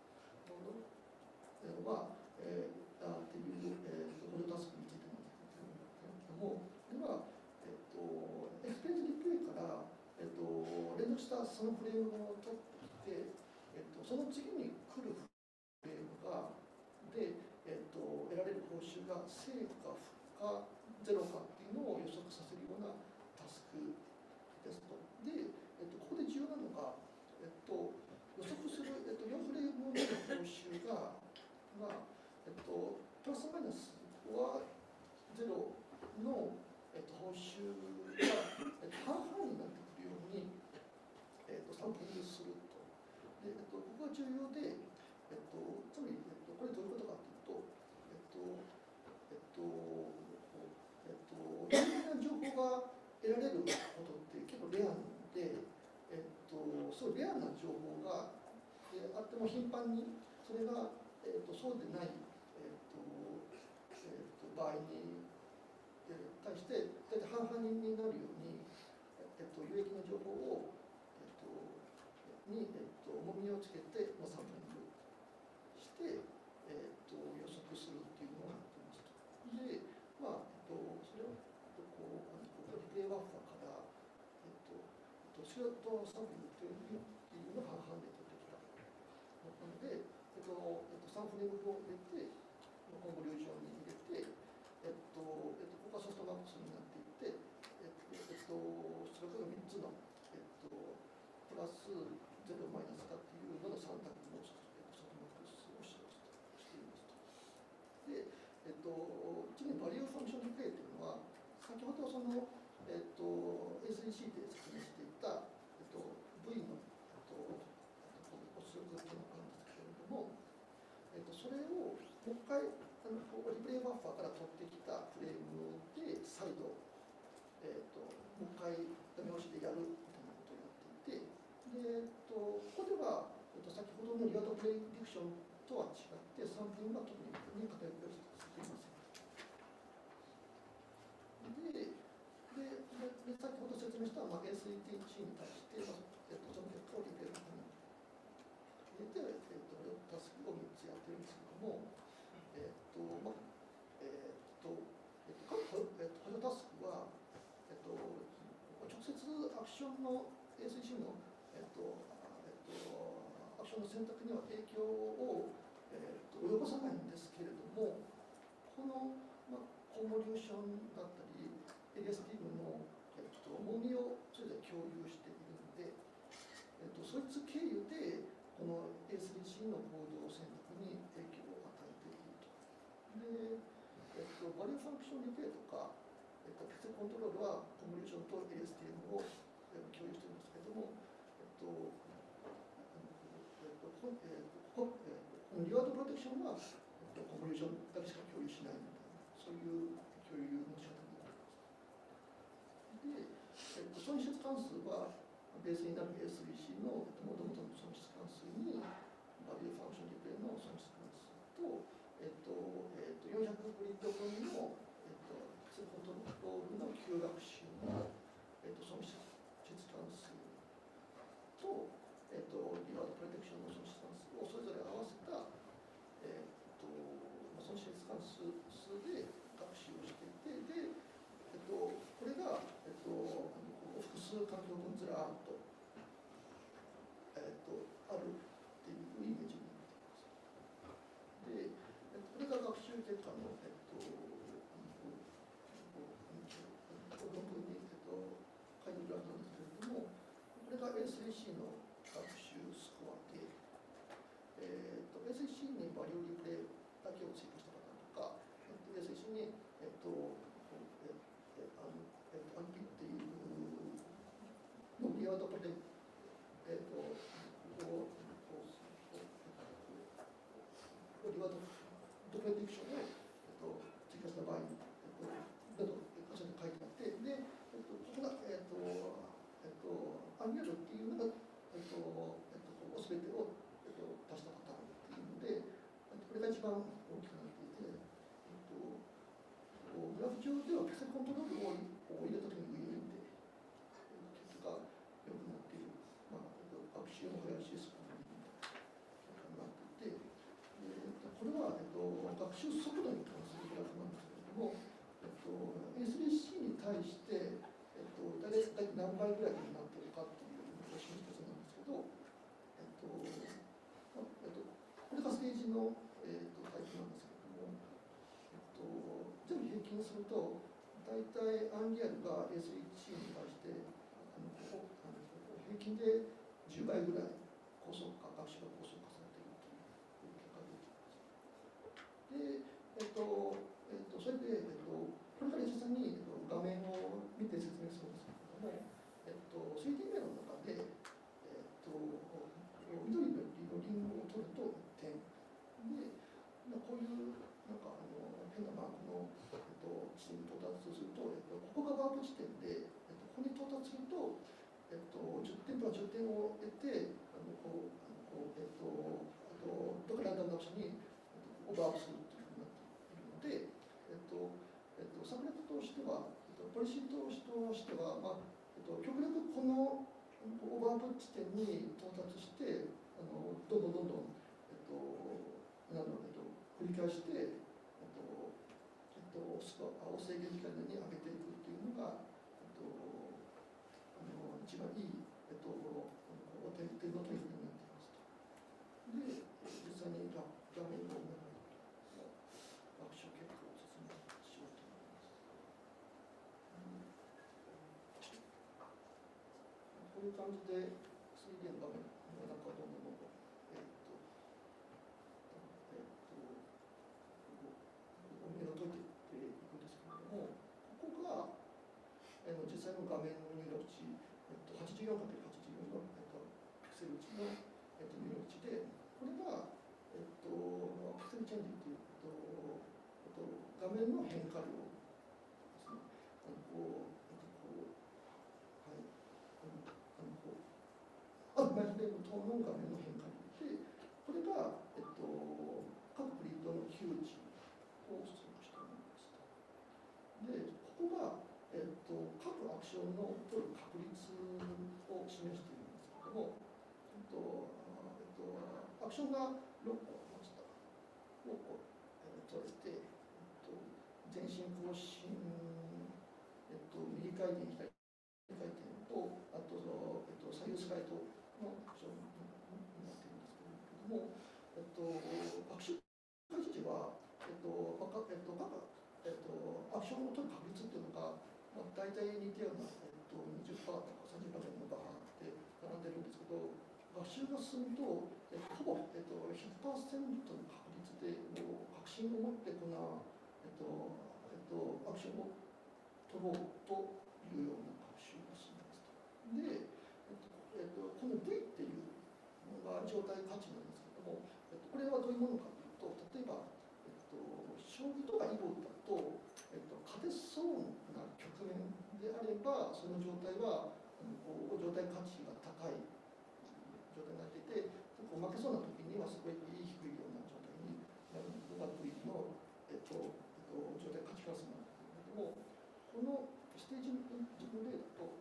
ものは、っていう補助タスクについてなんですけども、では、エクスペリエンスリプレイから、連続したそのフレームを取ってきて、その次に来るフレームが、で、得られる報酬が正か負かゼロかっていうのを予測させるようなタスクですと。で、ここで重要なのが、予測する、4フレームの報酬が、プラスマイナスはゼロの、報酬が、半々になってくるように、サンプリングすると。で、ここが重要で、つまり、これどういうことかというと、有名な情報が得られることって結構レアなので、そうレアな情報があっても頻繁にそれが、そうでない、場合に対して大体半々になるように、有益な情報を、重みをつけて、サンプリングして、予測するっていうのをやってますと。で、それをリプレイバッファーから、 シュレットサンプリングっていうのが半々で取ってきたなので、サンプリングを入れて、コンボリューションに入れて、ここがソフトマックスになっていて、それから3つの、プラス0マイナスかっていうのの3択のソフトマックスを使用していますと。で、次にバリューファンクションディクレイというのは、先ほどその、SEC で説明していた、V の、出力っていうのがあるんですけれども、それをもう一回リプレイバッファーから取ってきたフレームで再度、もう一回ダメ押しでやるみたいなことをやっていて、でここでは、先ほどのリワードプレイディクションとは違ってサンプリングが特に偏りをしていません。で先ほど説明した、SETC に対して、その結果をリプレイバッファーに入れて、タスクを3つやってるんですけども、各補助タスクは、直接アクションの ACC の、アクションの選択には影響を、及ぼさないんですけれども、この、コンボリューションだったり、エリアスティーブの、重みをそれぞれ共有しているので、そいつ経由で、この A3C の行動選択に影響を与えていると。で、バリューファンクションリペイとか、ピクセルコントロールはコンボリューションと ASTM を共有しているんですけれども、このリワードプロテクションは、コンボリューションだけしか共有しないみたいな、そういう共有の仕方になります。で、損失関数は、ベースになる A3C のもともとの損失関数に、バリューファンクションリプレイの損失関数と、400グリッド分の、コントロールの旧学習の、損失関数と、リワードプロテクションの損失関数をそれぞれ合わせた、損失関数で学習をしていて、で、これが、複数環境分ずらーっと、あるっていうイメージになっています。で、これが学習結果の、論文に、書いてるグラフなんですけれども、これが A3C の学習スコアで、A3C にバリューリプレイだけを追加したパターンとか、A3C に、暗記っていうのリワードプレイ、リワードプレディクションを、追加した場合に、など、箇所に書いてあって、で、ここが、アンギュールっていうのが、すべてを、足したパターンっていうので、これが一番大きくなっていて、グラフ上ではピクセルコントロールを入れたときにウィーンで、結果が良くなっている、学習の速いシステムになっていて、これは、学習速度に関するグラフなんですけれども、A3C に対して、大体何倍ぐらいになっているかっていうのを示したそうなんですけど、これがステージの、タイプなんですけれども、全部平均すると、大体アンリアルが A3C に対して、平均で10倍ぐらい学習が高速化されているという結果が出ています。で、それで、これから実際に画面を見て説明するんですけれども、3D 面の中で、緑のリンゴを取ると1点。で、こういう変なマークの、地点に到達すると、ここがワープ地点で、ここに到達すると、10点から10点を得て、どこかランダムな場所にワープするというふうになっているので、策略としては、ポリシーとしては、極力このオーバープ地点に到達して、どんどん繰り返して、青制限時間に上げていくっていうのが、一番いいいう感じで 3D の画面の中をどんどんどんどん目を解いていくんですけれども、ここが実際の画面の入力値、84×84 のピクセル値の入力値で、これがピクセルチェンジという画面の変化量ですね。マイフレーム等の画面の変化量で、これが、各プリントのQ値を出力しております。で、ここが、各アクションの取る確率を示しているんですけれども、アクションが6個ありました。6個、取れて、前進後進、右回転、左回転と、あと、左右スライドのアクションになっているんですけれども、アクション開始時は、各アクションを取る確率っていうのが、大体似たような、20%とか30%のバーって並んでるんですけど、学習が進むと、ほぼ、100%の確率で、確信を持ってこの、アクションを取ろうというような学習が進みますと。で、この V っていうのが状態価値なんですけども、これはどういうものかというと、例えば、将棋とか囲碁だと、勝てそうな局面であれば、その状態は、状態価値が高い状態になっていて、負けそうな時にはすごい低いような状態になるのが V の、状態価値クラスなんですけれども、このステージの例だと、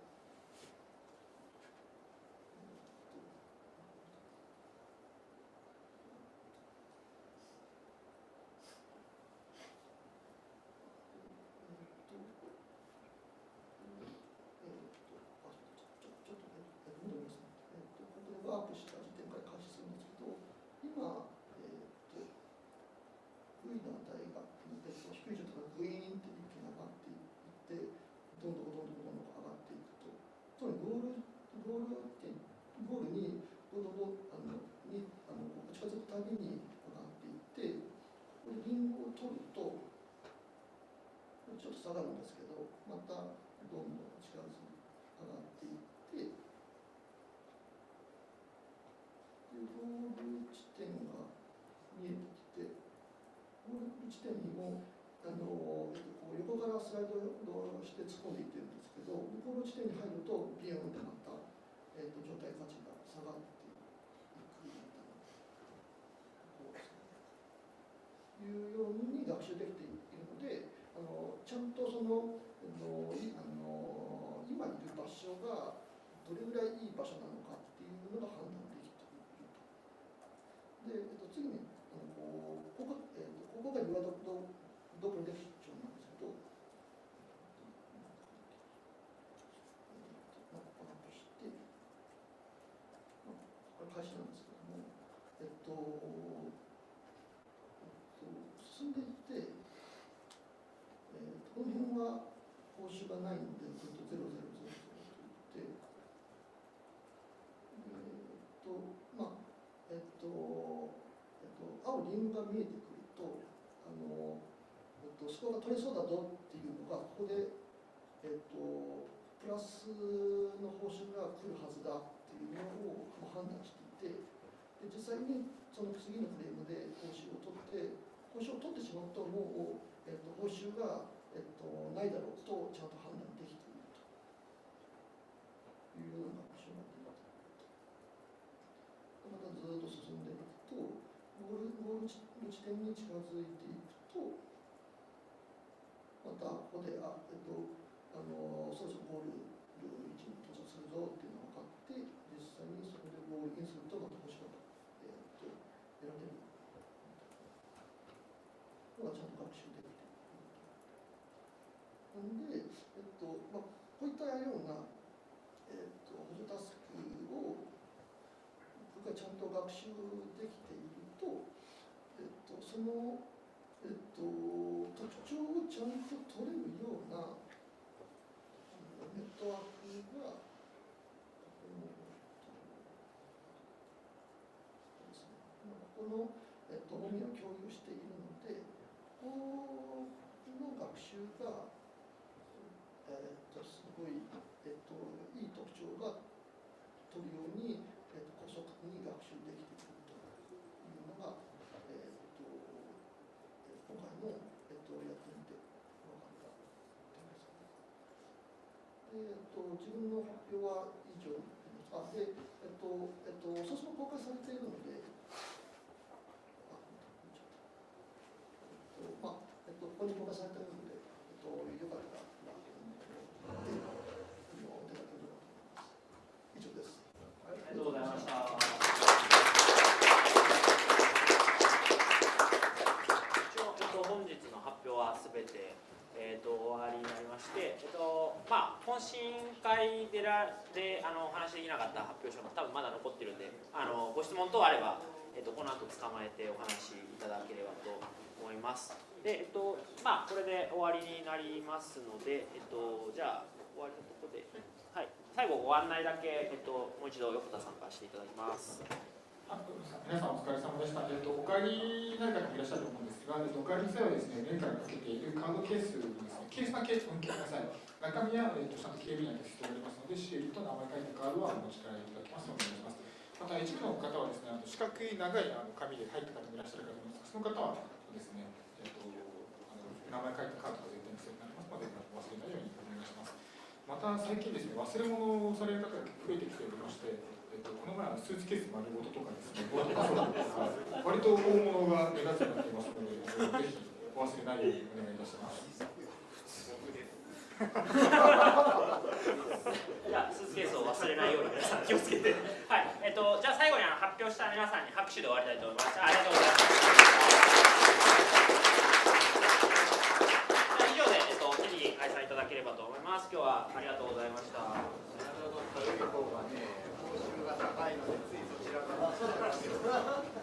ワープした時点から開始するんですけど、今、V の値が、低い状態がグイーンって一気に上がっていって、どんどん上がっていくと、つまりゴールにどんどん近づくたびに上がっていって、これリンゴを取ると、ちょっと下がるんですけど、またどんどん近づく上がっていって、ゴール地点が見えてきて、ゴール地点にも横からスライドをして突っ込んでいってるんですけど、ゴール地点に入るとビヨンってまた、状態価値が下がっていくみたいな、いうように学習できているので、ちゃんとその今いる場所がどれぐらいいい場所なのかっていうのが判断できていると。で、次にここがリワードプロジェクションなんですけど、これ開始なんですけども、進んでいって、この辺は報酬がないので、ずっと000といって、青リングが見えてくると、スコアが取れそうだぞっていうのが、ここで、プラスの報酬が来るはずだっていうのを判断していて、で実際にその次のフレームで報酬を取ってしまうと、もう、報酬が、ないだろうとちゃんと判断できているというような学習ができていると。またずっと進んでいくと、ゴール地点に近づいていくと、またここで、そろそろゴール位置に到着するぞっていうのが分かって、実際にそこでゴールインすると、また星が選べるのがちゃんと学習できている。なので、こういったような、補助タスクを僕がちゃんと学習できていると、その、特徴をちゃんと取れるようなネットワークが、ここの、重みを共有しているので、この学習が、すごい、いい特徴が取るように、高速に学習できているというのが、今回の、やってみて分かった点ですね。自分の発表は以上になります。で、ソースも公開されているので、ここに公開されているので、よかったら、お手がければと思います。以上です。 ありがとうございました。本日の発表はすべて、終わりになりまして、懇親会でお話できなかった発表書も多分まだ残ってるんで、ご質問等あれば、この後捕まえてお話しいただければと思います。で、これで終わりになりますので、じゃあ終わりのところで、はい、最後ご案内だけ、もう一度横田さんからしていただきます。 皆さんお疲れ様でした。お帰りになる方もいらっしゃると思うんですが、お帰りの際はですね、メーカーにかけているカードケースにですね、ケースだけお向けください。中身は、ちゃんと警備員にしておりますので、シールと名前書いたカードはお持ち帰りいただきますのでお願いします。また一部の方はですね、四角い長い紙で入った方もいらっしゃるかと思いますが、その方はですね、名前書いたカードが絶対に必要になりますので、お忘れないようにお願いします。また最近ですね、忘れ物をされる方が増えてきておりまして、この前スーツケース丸ごととかですね、割と大物が目立つようになっていますので、ぜひお忘れないようにお願いいたします。 じゃあスーツケースを忘れないように皆さん気をつけて、はい、じゃあ最後に発表した皆さんに拍手で終わりたいと思います。ありがとうございます。じゃあ以上で適宜開催いただければと思います。今日はありがとうございました。 高いのでついそちらから